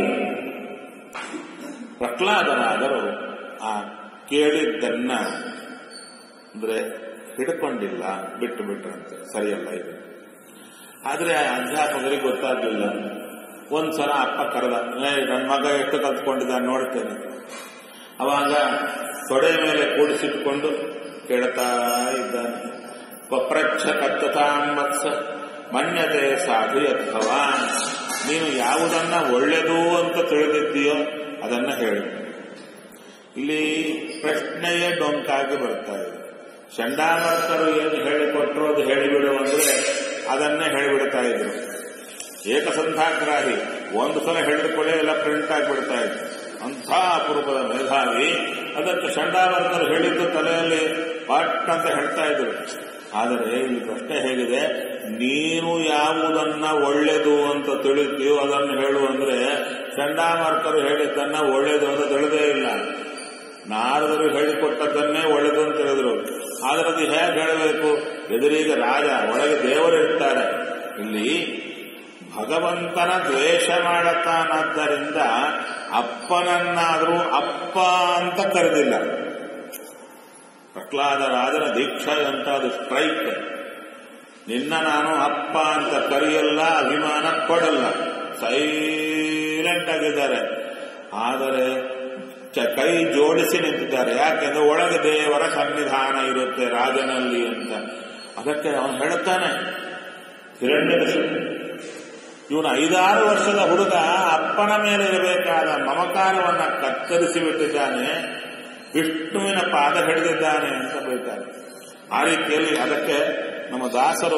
Speaker 1: ಪ್ರಹ್ಲಾದರಾದರು ಆ ಕೇಳಿದ್ದನ್ನ ಅಂದ್ರೆ ಹಿಡ್ಕೊಂಡಿಲ್ಲ, ಬಿಟ್ಟು ಬಿಟ್ರಂತೆ. ಸರಿಯಲ್ಲ ಇದು. ಆದ್ರೆ ಅಧ್ಯಾಪಕರಿಗೆ ಗೊತ್ತಾಗಲಿಲ್ಲ. ಒಂದ್ಸಲ ಅಪ್ಪ ಕರೆದ, ನನ್ನ ಮಗ ಎಷ್ಟು ಕಲ್ತ್ಕೊಂಡಿದ್ದಾನೆ ನೋಡ್ತೇನೆ. ಅವಾಗ ತೊಡೆ ಮೇಲೆ ಕೂಡಿಸಿಟ್ಕೊಂಡು ಕೇಳ್ತಾ ಇದ್ದಾನೆ. ಪಪ್ರಚ್ಛ ಕತ್ತತಾನ್ಮತ್ಸ ಮನ್ಯತೆ ಸಾಧು ಯದ್ಭವಾನ್. ನೀನು ಯಾವುದನ್ನ ಒಳ್ಳೆಯದು ಅಂತ ತಿಳಿದಿದ್ದೀಯೋ ಅದನ್ನ ಹೇಳು. ಇಲ್ಲಿ ಪ್ರಶ್ನೆಯೇ ಡೊಂಕಾಗಿ ಬರ್ತಾ ಇದೆ. ಚಂಡಾಮರ್ಕರು ಏನು ಹೇಳಿಕೊಟ್ರು ಅದು ಹೇಳಿಬಿಡು ಅಂದ್ರೆ ಅದನ್ನೇ ಹೇಳಿಬಿಡ್ತಾ ಇದ್ರು. ಏಕಸಂಧಾಗ್ರಾಹಿ ಒಂದು ಸಲ ಹೇಳಿದುಕೊಳ್ಳೆ ಎಲ್ಲ ಪ್ರಿಂಟ್ ಆಗಿಬಿಡ್ತಾ ಇದ್ರು. ಅಂಥ ಅಪರೂಪದ ಮೇಧಾವಿ. ಅದಕ್ಕೆ ಚಂಡಾಮರ್ಕರು ಹೇಳಿದ್ದು ತಲೆಯಲ್ಲಿ ಪಾಟ್ ಅಂತ ಹೇಳ್ತಾ ಇದ್ರು. ಆದರೆ ಈ ಪ್ರಶ್ನೆ ಹೇಗಿದೆ, ನೀನು ಯಾವುದನ್ನ ಒಳ್ಳೆದು ಅಂತ ತಿಳಿತೀಯೋ ಅದನ್ನು ಹೇಳು ಅಂದ್ರೆ ಚಂಡಾಮರ್ಕರು ಹೇಳಿದ್ದನ್ನ ಒಳ್ಳೆದು ಅಂತ ತಿಳಿದೇ ಇಲ್ಲ. ನಾರದರು ಹೇಳಿಕೊಟ್ಟದ್ದನ್ನೇ ಒಳ್ಳೆದು ಅಂತ ಹೇಳಿದ್ರು. ಆದರೆ ಅದು ಹೇಗೆ ಹೇಳಬೇಕು? ಎದುರೀಗ ರಾಜ, ಒಳಗೆ ದೇವರಿರ್ತಾರೆ. ಇಲ್ಲಿ ಭಗವಂತನ ದ್ವೇಷ ಮಾಡತಾನಾದ್ದರಿಂದ ಅಪ್ಪನನ್ನಾದರೂ ಅಪ್ಪ ಅಂತ ಕರೆದಿಲ್ಲ. ಪ್ರಹ್ಲಾದರಾಜನ ದೀಕ್ಷಾ ಅಂತ ಅದು ಸ್ಟ್ರೈಕ್. ನಿನ್ನ ನಾನು ಅಪ್ಪ ಅಂತ ಕರೆಯಲ್ಲ, ಅಭಿಮಾನ ಕೊಡಲ್ಲ, ಸೈಲೆಂಟ್ ಆಗಿದ್ದಾರೆ. ಆದರೆ ಕೈ ಜೋಡಿಸಿ ನಿಂತಿದ್ದಾರೆ. ಯಾಕೆಂದ್ರೆ ಒಳಗೆ ದೇವರ ಸನ್ನಿಧಾನ ಇರುತ್ತೆ ರಾಜನಲ್ಲಿ ಅಂತ. ಅದಕ್ಕೆ ಅವನು ಹೇಳುತ್ತಾನೆ, ಹಿರಣ್ಯಕಶಿಪು ಇವನು 5-6 ವರ್ಷದ ಹುಡುಗ ಅಪ್ಪನ ಮೇಲೆ ಇರಬೇಕಾದ ಮಮಕಾರವನ್ನ ಕತ್ತರಿಸಿ ಬಿಟ್ಟಿದ್ದಾನೆ, ವಿಷ್ಣುವಿನ ಪಾದ ಹಿಡಿದಿದ್ದಾನೆ ಅಂತ ಬೈತಾರೆ. ಆ ರೀತಿಯಲ್ಲಿ ಅದಕ್ಕೆ ನಮ್ಮ ದಾಸರು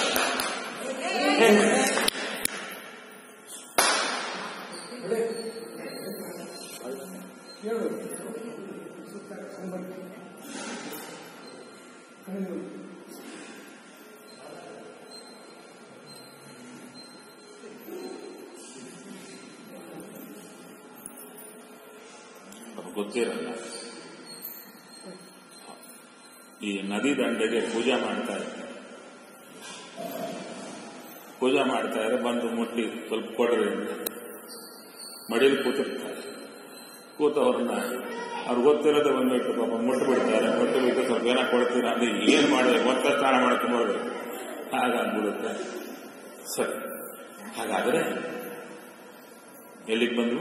Speaker 1: ಗೊತ್ತಿರಲ್ಲ. ಈ ನದಿ ದಂಡೆಗೆ ಪೂಜೆ ಮಾಡ್ತಾರೆ. ಪೂಜೆ ಮಾಡ್ತಾ ಇದ್ರೆ ಬಂದು ಮುಟ್ಟಿ ಸ್ವಲ್ಪ ಕೊಡ್ರಿ ಅಂತ ಮಡಿಲಿ ಕೂತಿರ್ತಾರೆ. ಕೂತವ್ರನ್ನ ಅವ್ರು ಗೊತ್ತಿರೋದೇ ಬಂದ್ಬಿಟ್ಟು ಪಾಪ ಮುಟ್ಟುಬಿಡ್ತಾರೆ. ಮುಟ್ಟುಬಿಟ್ಟು ಸ್ವಲ್ಪ ಏನ ಕೊಡ್ತೀರಾ ಅಂದ್ರೆ ಏನ್ ಮಾಡಿದ್ರೆ ಮತ್ತೆ ಸ್ನಾನ ಮಾಡ್ಕೊಂಡ್ಬರ್ಬೇಕು, ಹಾಗಾಗ್ಬಿಡುತ್ತೆ. ಸರಿ, ಹಾಗಾದ್ರೆ ಎಲ್ಲಿಗೆ ಬಂದು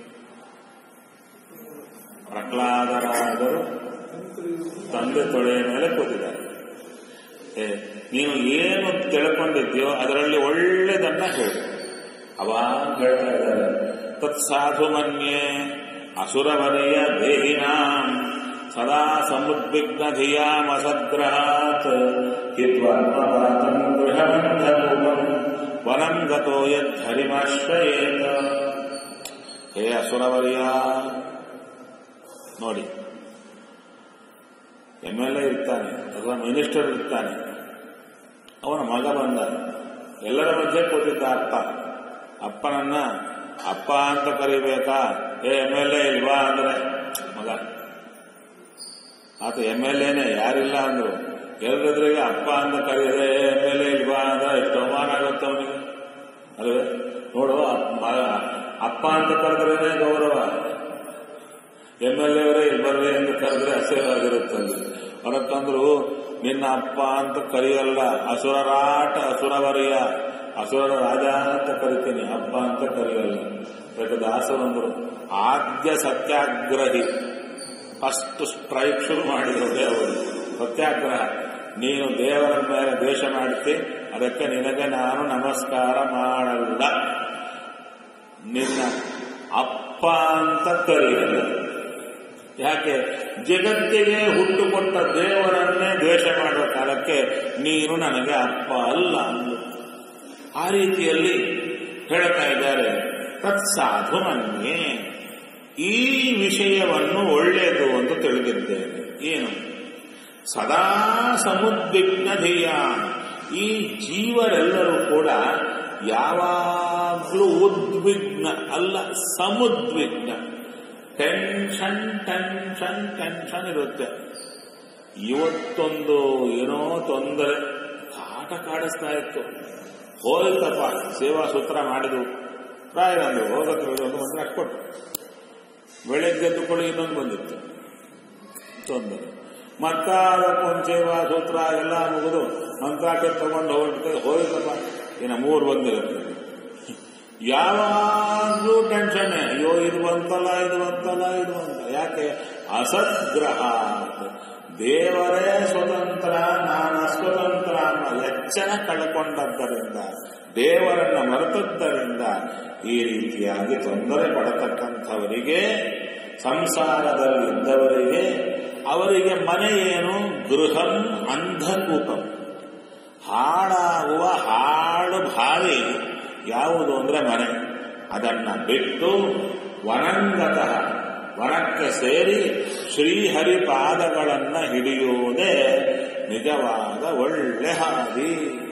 Speaker 1: ಪ್ರಹ್ಲಾದರಾದರು ತಂದೆ ತೊಳೆಯ ಮೇಲೆ ಕೂತಿದ್ದಾರೆ. ನೀನು ಏನು ತಿಳ್ಕೊಂಡಿದ್ಯೋ ಅದರಲ್ಲಿ ಒಳ್ಳೆದನ್ನ ಹೇಳು. ಅವಾಗ ಹೇಳ್ತಾ ಇದ್ದಾರೆ, ತತ್ಸಾಧು ಮನ್ಯೆ ಅಸುರವರಿಯ ದೇಹಿನಾಂ ಸದಾ ಸಮುದ್ವಿಗ್ನ ಧಿಯಾಮಸಗ್ರಹಾತ್ ಹಿತ್ವಾತ್ಮಪಾತಂ ಗೃಹಬಂಧರೂಪಂ ವನಂ ಗತೋ ಯದ್ಧರಿಮಾಶ್ರಯೇತ. ಹೇ ಅಸುರವರಿಯ, ನೋಡಿ MLA ಇರ್ತಾನೆ ಅಥವಾ ಮಿನಿಸ್ಟರ್ ಇರ್ತಾನೆ, ಅವನ ಮಗ ಬಂದ, ಎಲ್ಲರ ಮಧ್ಯೆ ಕೂತಿದ್ದ ಅಪ್ಪನನ್ನ ಅಪ್ಪ ಅಂತ ಕರಿಬೇಕಾ, MLA ಇಲ್ವಾ ಅಂದ್ರೆ ಮಗ, ಆತ MLAನೇ, ಯಾರಿಲ್ಲ ಅಂದ್ರು, ಎಲ್ಲರೆದುರಿಗೆ ಅಪ್ಪ ಅಂತ ಕರೀರೆ MLA ಇಲ್ವಾ ಅಂದ್ರೆ ಎಷ್ಟು ಅವಮಾನ ಆಗುತ್ತೆ ಅವನಿಗೆ ಅಲ್ವೇ. ನೋಡು, ಅಪ್ಪ ಅಂತ ಕರೆದ್ರೇನೆ ಗೌರವ, MLA ಅವರೇ ಬರ್ರೆ ಅಂತ ಕರೆದ್ರೆ ಅಸಹ್ಯವಾಗಿರುತ್ತಂದ್ರೆ. ಹೊರತಂದ್ರು ನಿನ್ನ ಅಪ್ಪ ಅಂತ ಕರೆಯಲ್ಲ, ಅಸುರರಾಟ ಅಸುರವರಿಯ ಅಸುರರ ರಾಜ ಅಂತ ಕರಿತೀನಿ, ಅಪ್ಪ ಅಂತ ಕರೆಯಲ್ಲ. ಅದಕ್ಕೆ ದಾಸರಂದ್ರು ಆದ್ಯ ಸತ್ಯಾಗ್ರಹಿ, ಫಸ್ಟ್ ಸ್ಟ್ರೈಕ್ ಶುರು ಮಾಡಿರೋದೇ ಅವರು ಸತ್ಯಾಗ್ರಹ. ನೀನು ದೇವರ ಮೇಲೆ ದ್ವೇಷ ಮಾಡ್ತಿ, ಅದಕ್ಕೆ ನಿನಗೆ ನಾನು ನಮಸ್ಕಾರ ಮಾಡಲ್ಲ, ನಿನ್ನ ಅಪ್ಪ ಅಂತ ಕರೆಯಲ್ಲ. ಯಾಕೆ? ಜಗತ್ತಿಗೆ ಹುಟ್ಟುಕೊಟ್ಟ ದೇವರನ್ನೇ ದ್ವೇಷ ಮಾಡುವ ಕಾಲಕ್ಕೆ ನೀನು ನನಗೆ ಅಪ್ಪ ಅಲ್ಲ ಅಂದು. ಆ ರೀತಿಯಲ್ಲಿ ಹೇಳ್ತಾ ಇದ್ದಾರೆ. ತತ್ಸಾಧು ಮನ್ಯೆ, ಈ ವಿಷಯವನ್ನು ಒಳ್ಳೆಯದು ಅಂತ ತಿಳಿದಿದ್ದೇನೆ. ಏನು? ಸದಾ ಸಮುದ್ವಿಗ್ನ ಧ್ಯೇಯ, ಈ ಜೀವರೆಲ್ಲರೂ ಕೂಡ ಯಾವಾಗಲೂ ಉದ್ವಿಗ್ನ ಅಲ್ಲ, ಸಮುದ್ವಿಗ್ನ. ಟೆನ್ಷನ್ ಟೆನ್ಷನ್ ಟೆನ್ಷನ್ ಇರುತ್ತೆ. ಇವತ್ತೊಂದು ಏನೋ ತೊಂದರೆ ಕಾಡಿಸ್ತಾ ಇತ್ತು, ಹೋಯ್ತಪ್ಪ ಸೇವಾ ಸೂತ್ರ ಮಾಡಿದ್ರು, ರಾಯರಂದು ಹೋಗಕ್ಕೆ ಒಂದು ಮಂತ್ರ ಕೊಟ್ಟು ಬೆಳಗ್ಗೆ ಎದ್ದುಕೊಳ್ಳಿ ಇನ್ನೊಂದು ಬಂದಿತ್ತು ತೊಂದರೆ, ಮತ್ತಾದಕ್ಕೊಂದು ಸೇವಾ ಸೂತ್ರ ಎಲ್ಲ ಮುಗಿದು ಮಂತ್ರಾಕ್ಕೆ ತಗೊಂಡು ಹೋಯ್ತಪ್ಪ ಇನ್ನು 3 ಬಂದಿರುತ್ತೆ. ಯಾವಾಗಲೂ ಟೆನ್ಷನ್, ಅಯ್ಯೋ ಇದು ಬಂತಲ್ಲ ಇದು ಬಂತಲ್ಲ ಇದು ಬಂತ. ಯಾಕೆ? ಅಸದ್ಗ್ರಹ, ದೇವರೇ ಸ್ವತಂತ್ರ ನಾನು ಅಸ್ವತಂತ್ರ ಅನ್ನೋ ಎಚ್ಚರ ಕಳ್ಕೊಂಡದ್ದರಿಂದ, ದೇವರನ್ನ ಮರೆತದ್ದರಿಂದ ಈ ರೀತಿಯಾಗಿ ತೊಂದರೆ ಪಡತಕ್ಕಂಥವರಿಗೆ, ಸಂಸಾರದಲ್ಲಿದ್ದವರಿಗೆ, ಅವರಿಗೆ ಮನೆ ಏನು? ಗೃಹಂ ಅಂಧಕೂಪಂ, ಹಾಳಾಗುವ ಹಾಳು ಭಾವಿ ಯಾವುದು ಅಂದ್ರೆ ಮನೆ. ಅದನ್ನ ಬಿಟ್ಟು ವನಂಗತಃ, ವನಕ್ಕೆ ಸೇರಿ ಶ್ರೀಹರಿ ಪಾದಗಳನ್ನ ಹಿಡಿಯುವುದೇ ನಿಜವಾದ ಒಳ್ಳೆ ಹಾದಿ.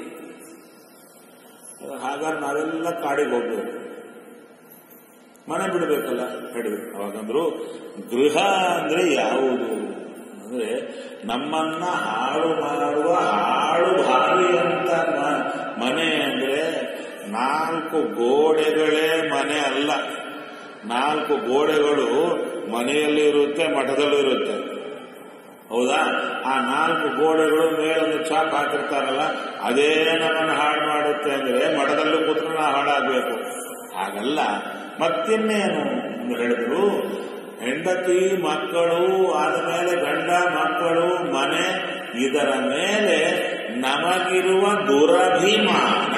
Speaker 1: ಹಾಗಾದ್ರೆ ನಾವೆಲ್ಲ ಕಾಡಿಗೆ ಹೋಗ್ಬೇಕು, ಮನೆ ಬಿಡಬೇಕಲ್ಲ, ಹಿಡಿಬೇಕು. ಅವಾಗಂದ್ರು ಗೃಹ ಅಂದ್ರೆ ಯಾವುದು ಅಂದ್ರೆ ನಮ್ಮನ್ನ ಹಾಳು ಮಾಡುವ ಹಾಳು ಭಾವಿ ಅಂತ ಮನೆ ಅಂದ್ರೆ 4 ಗೋಡೆಗಳೇ ಮನೆ ಅಲ್ಲ. 4 ಗೋಡೆಗಳು ಮನೆಯಲ್ಲಿ ಇರುತ್ತೆ, ಮಠದಲ್ಲೂ ಇರುತ್ತೆ. ಹೌದಾ? ಆ 4 ಗೋಡೆಗಳು ಮೇಲೊಂದು ಚಾಪ್ ಹಾಕಿರ್ತಾರಲ್ಲ, ಅದೇ ನಮ್ಮನ್ನು ಹಾಳು ಮಾಡುತ್ತೆ ಅಂದ್ರೆ ಮಠದಲ್ಲೂ ಕೂತ್ಕೊಂಡು ನಾವು ಹಾಳಾಗಬೇಕು. ಹಾಗಲ್ಲ. ಮತ್ತಿನ್ನೇನು ಅಂತ ಹೇಳಿದ್ರು, ಹೆಂಡತಿ ಮಕ್ಕಳು ಆದಮೇಲೆ ಗಂಡ ಮಕ್ಕಳು ಮನೆ, ಇದರ ಮೇಲೆ ನಮಗಿರುವ ದುರಭಿಮಾನ.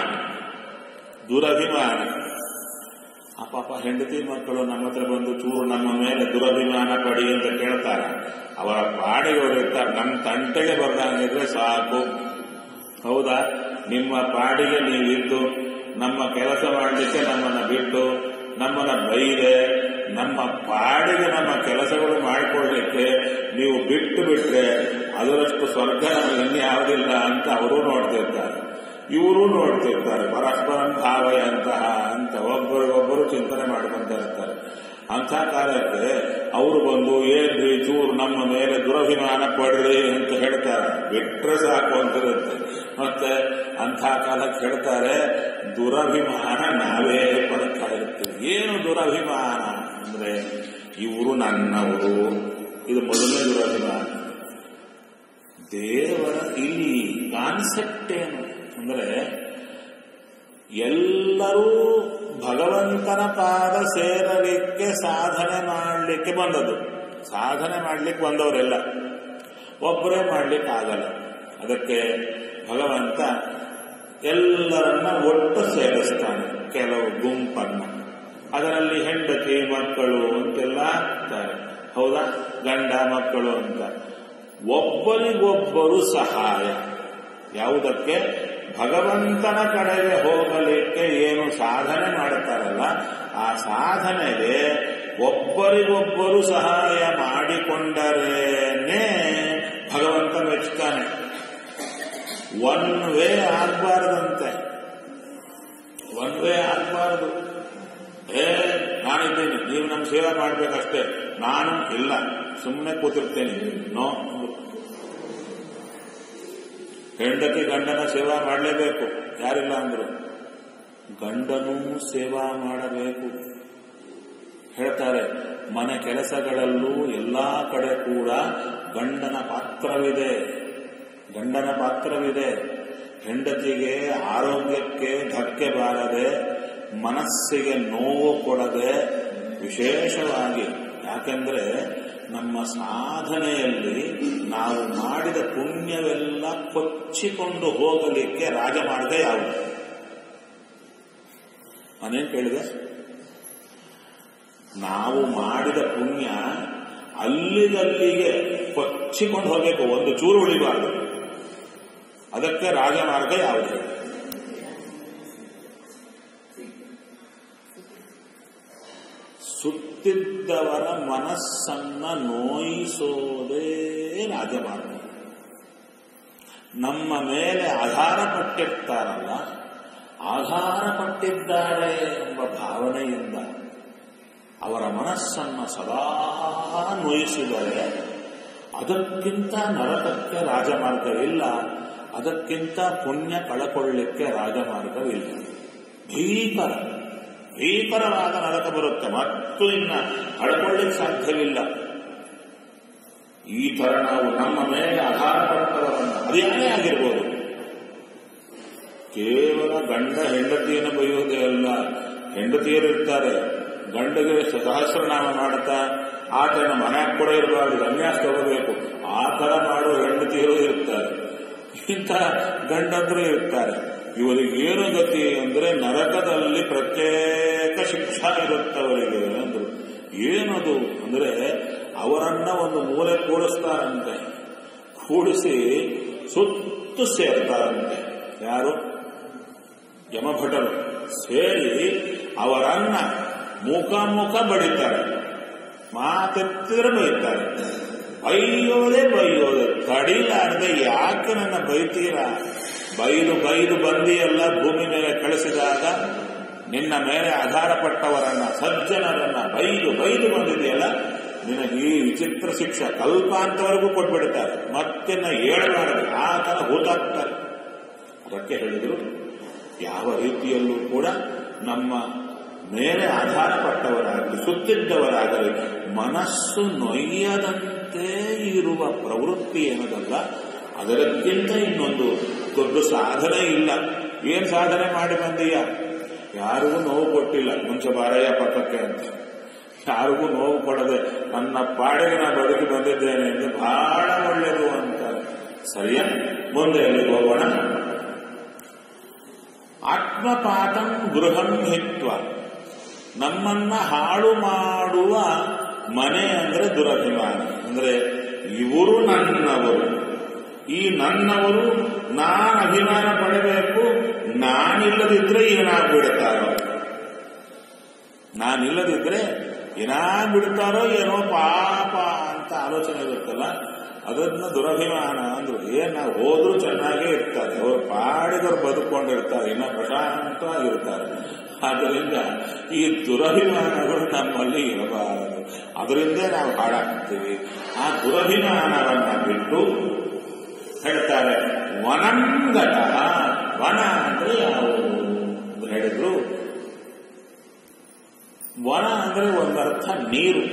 Speaker 1: ಆ ಪಾಪ ಹೆಂಡತಿ ಮಕ್ಕಳು ನಮ್ಮ ಹತ್ರ ಬಂದು ಚೂರು ನಮ್ಮ ಮೇಲೆ ದುರಭಿಮಾನ ಪಡಿ ಅಂತ ಕೇಳ್ತಾರೆ. ಅವರ ಪಾಡಿಗೆವರು ಇರ್ತಾರೆ, ನಮ್ಮ ತಂಟೆಗೆ ಬರ್ದಂಗಿದ್ರೆ ಸಾಕು. ಹೌದಾ? ನಿಮ್ಮ ಪಾಡಿಗೆ ನೀವಿದ್ದು ನಮ್ಮ ಕೆಲಸ ಮಾಡಲಿಕ್ಕೆ ನಮ್ಮನ್ನ ಬಿಟ್ಟು ನಮ್ಮನ್ನ ಬೈದೆ, ನಮ್ಮ ಪಾಡಿಗೆ ನಮ್ಮ ಕೆಲಸಗಳು ಮಾಡಿಕೊಳ್ಳಲಿಕ್ಕೆ ನೀವು ಬಿಟ್ರೆ ಅದರಷ್ಟು ಸ್ವರ್ಗ ಇನ್ಯಾವುದಿಲ್ಲ ಅಂತ ಅವರು ನೋಡ್ತಿರ್ತಾರೆ, ಇವರು ನೋಡ್ತಿರ್ತಾರೆ. ಪರಸ್ಪರ ಭಾವಯಂತಹ ಅಂತ ಒಬ್ಬರಿಗೊಬ್ಬರು ಚಿಂತನೆ ಮಾಡ್ಕೊಂತ ಇರ್ತಾರೆ. ಅಂಥ ಕಾಲಕ್ಕೆ ಅವರು ಬಂದು ಏನ್ರಿ ಚೂರು ನಮ್ಮ ಮೇಲೆ ದುರಭಿಮಾನ ಪಡ್ರಿ ಅಂತ ಹೇಳ್ತಾರೆ, ಬಿಟ್ರೆ ಸಾಕು ಅಂತಿರುತ್ತೆ. ಮತ್ತೆ ಅಂಥ ಕಾಲಕ್ಕೆ ಹೇಳ್ತಾರೆ, ದುರಭಿಮಾನ ನಾವೇ ಪಡ್ತಾ ಇರ್ತೀವಿ. ಏನು ದುರಭಿಮಾನ ಅಂದ್ರೆ ಇವರು ನನ್ನವರು, ಇದು ಮೊದಲನೇ ದುರಭಿಮಾನ. ದೇವರ ಇಲ್ಲಿ ಕಾನ್ಸೆಪ್ಟ್ ಏನು ಅಂದ್ರೆ ಎಲ್ಲರೂ ಭಗವಂತನ ಪಾದ ಸೇರಲಿಕ್ಕೆ ಸಾಧನೆ ಮಾಡಲಿಕ್ಕೆ ಬಂದದ್ದು. ಸಾಧನೆ ಮಾಡಲಿಕ್ಕೆ ಬಂದವರೆಲ್ಲ ಒಬ್ಬರೇ ಮಾಡಲಿಕ್ಕೆ ಆಗಲ್ಲ. ಅದಕ್ಕೆ ಭಗವಂತ ಎಲ್ಲರನ್ನ ಒಟ್ಟು ಸೇರಿಸ್ತಾನೆ, ಕೆಲವು ಗುಂಪನ್ನ. ಅದರಲ್ಲಿ ಹೆಂಡತಿ ಮಕ್ಕಳು ಅಂತೆಲ್ಲ ಇರ್ತಾರೆ. ಹೌದಾ? ಗಂಡ ಮಕ್ಕಳು ಅಂತ ಒಬ್ಬರಿಗೊಬ್ಬರು ಸಹಾಯ. ಯಾವುದಕ್ಕೆ? ಭಗವಂತನ ಕಡೆಗೆ ಹೋಗಲಿಕ್ಕೆ ಏನು ಸಾಧನೆ ಮಾಡುತ್ತಾರಲ್ಲ, ಆ ಸಾಧನೆಗೆ ಒಬ್ಬರಿಗೊಬ್ಬರು ಸಹಾಯ ಮಾಡಿಕೊಂಡರೇನೆ ಭಗವಂತ ಮೆಚ್ತಾನೆ. ಒನ್ ವೇ ಆಗಬಾರದಂತೆ, ಒನ್ ವೇ ಆಗಬಾರದು. ನಾನಿದ್ದೀನಿ, ನೀವು ನಮ್ಮ ಸೇವೆ ಮಾಡಬೇಕಷ್ಟೇ, ನಾನು ಇಲ್ಲ, ಸುಮ್ಮನೆ ಕೂತಿರ್ತೇನೆ. ನೋ, ಹೆಂಡತಿ ಗಂಡನ ಸೇವಾ ಮಾಡಲೇಬೇಕು, ಯಾರಿಲ್ಲ ಅಂದ್ರು. ಗಂಡನೂ ಸೇವಾ ಮಾಡಬೇಕು. ಹೇಳ್ತಾರೆ, ಮನೆ ಕೆಲಸಗಳಲ್ಲೂ ಎಲ್ಲಾ ಕಡೆ ಕೂಡ ಗಂಡನ ಪಾತ್ರವಿದೆ, ಗಂಡನ ಪಾತ್ರವಿದೆ. ಹೆಂಡತಿಗೆ ಆರೋಗ್ಯಕ್ಕೆ ಧಕ್ಕೆ ಬಾರದೆ, ಮನಸ್ಸಿಗೆ ನೋವು ಕೊಡದೆ, ವಿಶೇಷವಾಗಿ ಯಾಕೆಂದ್ರೆ ನಮ್ಮ ಸಾಧನೆಯಲ್ಲಿ ನಾವು ಮಾಡಿದ ಪುಣ್ಯವೆಲ್ಲ ಕೊಚ್ಚಿಕೊಂಡು ಹೋಗಲಿಕ್ಕೆ ರಾಜಮಾರ್ಗ ಯಾವುದು? ನಾನೇನು ಕೇಳಿದೆ? ನಾವು ಮಾಡಿದ ಪುಣ್ಯ ಅಲ್ಲಿಗಲ್ಲಿಗೆ ಕೊಚ್ಚಿಕೊಂಡು ಹೋಗಬೇಕು, ಒಂದು ಚೂರು ಉಳಿಬಾರದು. ಅದಕ್ಕೆ ರಾಜಮಾರ್ಗ ಯಾವುದು? ಸುತ್ತಿದ್ದವರ ಮನಸ್ಸನ್ನ ನೋಯಿಸೋದೇ ರಾಜಮಾರ್ಗ. ನಮ್ಮ ಮೇಲೆ ಆಧಾರ ಪಟ್ಟಿರ್ತಾರಲ್ಲ, ಆಧಾರ ಪಟ್ಟಿದ್ದಾರೆ ಎಂಬ ಭಾವನೆಯಿಂದ ಅವರ ಮನಸ್ಸನ್ನು ಸದಾ ನೋಯಿಸಿದರೆ ಅದಕ್ಕಿಂತ ನರಕಕ್ಕೆ ರಾಜಮಾರ್ಗವಿಲ್ಲ, ಅದಕ್ಕಿಂತ ಪುಣ್ಯ ಕಳಕೊಳ್ಳಿಕ್ಕೆ ರಾಜಮಾರ್ಗವಿಲ್ಲ. ಭೀಕರವಾದ ನರಕ ಬರುತ್ತೆ, ಮತ್ತು ಇನ್ನ ಕಳ್ಕೊಳ್ಳಿಕ್ಕೆ ಸಾಧ್ಯವಿಲ್ಲ. ಈ ತರ ನಾವು ನಮ್ಮ ಮೇಲೆ ಆಧಾರ ಪಟ್ಟವರನ್ನು, ಅದೇನೇ ಆಗಿರ್ಬೋದು, ಕೇವಲ ಗಂಡ ಹೆಂಡತಿಯನ್ನು ಬೈಯುವುದೇ ಅಲ್ಲ. ಹೆಂಡತಿಯರಿರ್ತಾರೆ, ಗಂಡಗೆ ಸಹಸ್ರನಾಮ ಮಾಡುತ್ತಾ ಆತನ ಮನೆಯಾಗ ಕೂಡ ಇರಬಾರ್ದು, ಸನ್ಯಾಸ ತಗೋಬೇಕು, ಆ ತರ ಮಾಡುವ ಹೆಂಡತಿಯರು ಇರ್ತಾರೆ, ಇಂಥ ಗಂಡಂದ್ರು ಇರ್ತಾರೆ. ಇವರಿಗೆ ಏನು ಗತಿ ಅಂದ್ರೆ ನರಕದಲ್ಲಿ ಪ್ರತ್ಯೇಕ ಶಿಕ್ಷಾ ಇರುತ್ತವರಿಗೆ ಅಂದ್ರು. ಏನದು ಅಂದ್ರೆ ಅವರನ್ನ ಒಂದು ಮೂಲೆ ಕೂಡಿಸ್ತಾರಂತೆ, ಕೂಡಿಸಿ ಸುತ್ತು ಸೇರ್ತಾರಂತೆ. ಯಾರು? ಯಮಭಟರು ಸೇರಿ ಅವರನ್ನ ಮುಖ ಬಡಿತಾರೆ, ಮಾತೆತ್ತಿದ್ರೆ ಬೈತಾರೆ. ಬೈಯೋದೇ ತಡಿಲಾರದೆ, ಯಾಕೆ ನನ್ನ ಬೈತೀರಾ? ಬೈದು ಬಂದಿಯೆಲ್ಲ ಭೂಮಿ ಮೇಲೆ ಕಳಿಸಿದಾಗ ನಿನ್ನ ಮೇಲೆ ಆಧಾರ ಪಟ್ಟವರನ್ನ, ಸಜ್ಜನರನ್ನ ಬೈದು ಬಂದಿದೆಯಲ್ಲ, ನಿನಗೆ ಈ ವಿಚಿತ್ರ ಶಿಕ್ಷೆ ಕಲ್ಪಾಂತವರೆಗೂ ಕೊಟ್ಬಿಡ್ತಾರೆ, ಮತ್ತಿನ್ನ ಏಳಬಾರದು, ಆ ತರ ಹೂತಾಕ್ತಾರೆ. ಅದಕ್ಕೆ ಹೇಳಿದ್ರು, ಯಾವ ರೀತಿಯಲ್ಲೂ ಕೂಡ ನಮ್ಮ ಮೇಲೆ ಆಧಾರ ಪಟ್ಟವರಾಗಲಿ, ಸುತ್ತಿದ್ದವರಾಗಲಿ ಮನಸ್ಸು ನೊಯ್ಯದಂತೆ ಇರುವ ಪ್ರವೃತ್ತಿ ಏನದಲ್ಲ, ಅದಕ್ಕಿಂತ ಇನ್ನೊಂದು ದೊಡ್ಡ ಸಾಧನೆ ಇಲ್ಲ. ಏನ್ ಸಾಧನೆ ಮಾಡಿ ಬಂದೀಯ? ಯಾರಿಗೂ ನೋವು ಕೊಟ್ಟಿಲ್ಲ, ಮುಂಚೆ ಬಾರಯ್ಯ ಪಕ್ಕಕ್ಕೆ ಅಂತ, ಯಾರಿಗೂ ನೋವು ಕೊಡದೆ ನನ್ನ ಪಾಡಿಗೆ ನಾ ಬದುಕಿ ಬಂದಿದ್ದೇನೆ ಎಂದು ಬಹಳ ಒಳ್ಳೆಯದು ಅಂತ. ಸರಿಯ, ಮುಂದೆ ಎಲ್ಲಿಗೆ ಹೋಗೋಣ? ಆತ್ಮಪಾತಂ ಗೃಹಂ ಹಿತ್ವ, ನಮ್ಮನ್ನ ಹಾಳು ಮಾಡುವ ಮನೆ ಅಂದ್ರೆ ದುರಭಿಮಾನ. ಅಂದ್ರೆ ಇವರು ನನ್ನವರು, ಈ ನನ್ನವರು ನಾನು ಅಭಿಮಾನ ಪಡಬೇಕು, ನಾನಿಲ್ಲದಿದ್ರೆ ಏನಾಗ್ಬಿಡ್ತಾರೋ, ನಾನಿಲ್ಲದಿದ್ರೆ ಏನಾಗ್ಬಿಡ್ತಾರೋ ಏನೋ ಪಾಪ ಅಂತ ಆಲೋಚನೆ ಇರುತ್ತಲ್ಲ, ಅದನ್ನ ದುರಭಿಮಾನ ಅಂದ್ರು. ನಾವು ಹೋದ್ರೂ ಚೆನ್ನಾಗೇ ಇರ್ತಾರೆ, ಅವ್ರು ಪಾಡಿಗರು ಬದುಕೊಂಡಿರ್ತಾರೆ, ಇನ್ನ ಪ್ರಶಾಂತವಾಗಿರ್ತಾರೆ. ಆದ್ದರಿಂದ ಈ ದುರಭಿಮಾನಗಳು ನಮ್ಮಲ್ಲಿ ಇರಬಾರದು, ಅದರಿಂದ ನಾವು ಹಾಳಾಗ್ತೀವಿ. ಆ ದುರಭಿಮಾನವನ್ನ ಬಿಟ್ಟು ಹೇಳ್ತಾರೆ, ವನಂಗತ. ವನ ಅಂದ್ರೆ ಯಾವುದು ಅಂತ ಹೇಳಿದ್ರು. ವನ ಅಂದ್ರೆ ಒಂದರ್ಥ ನೀರು,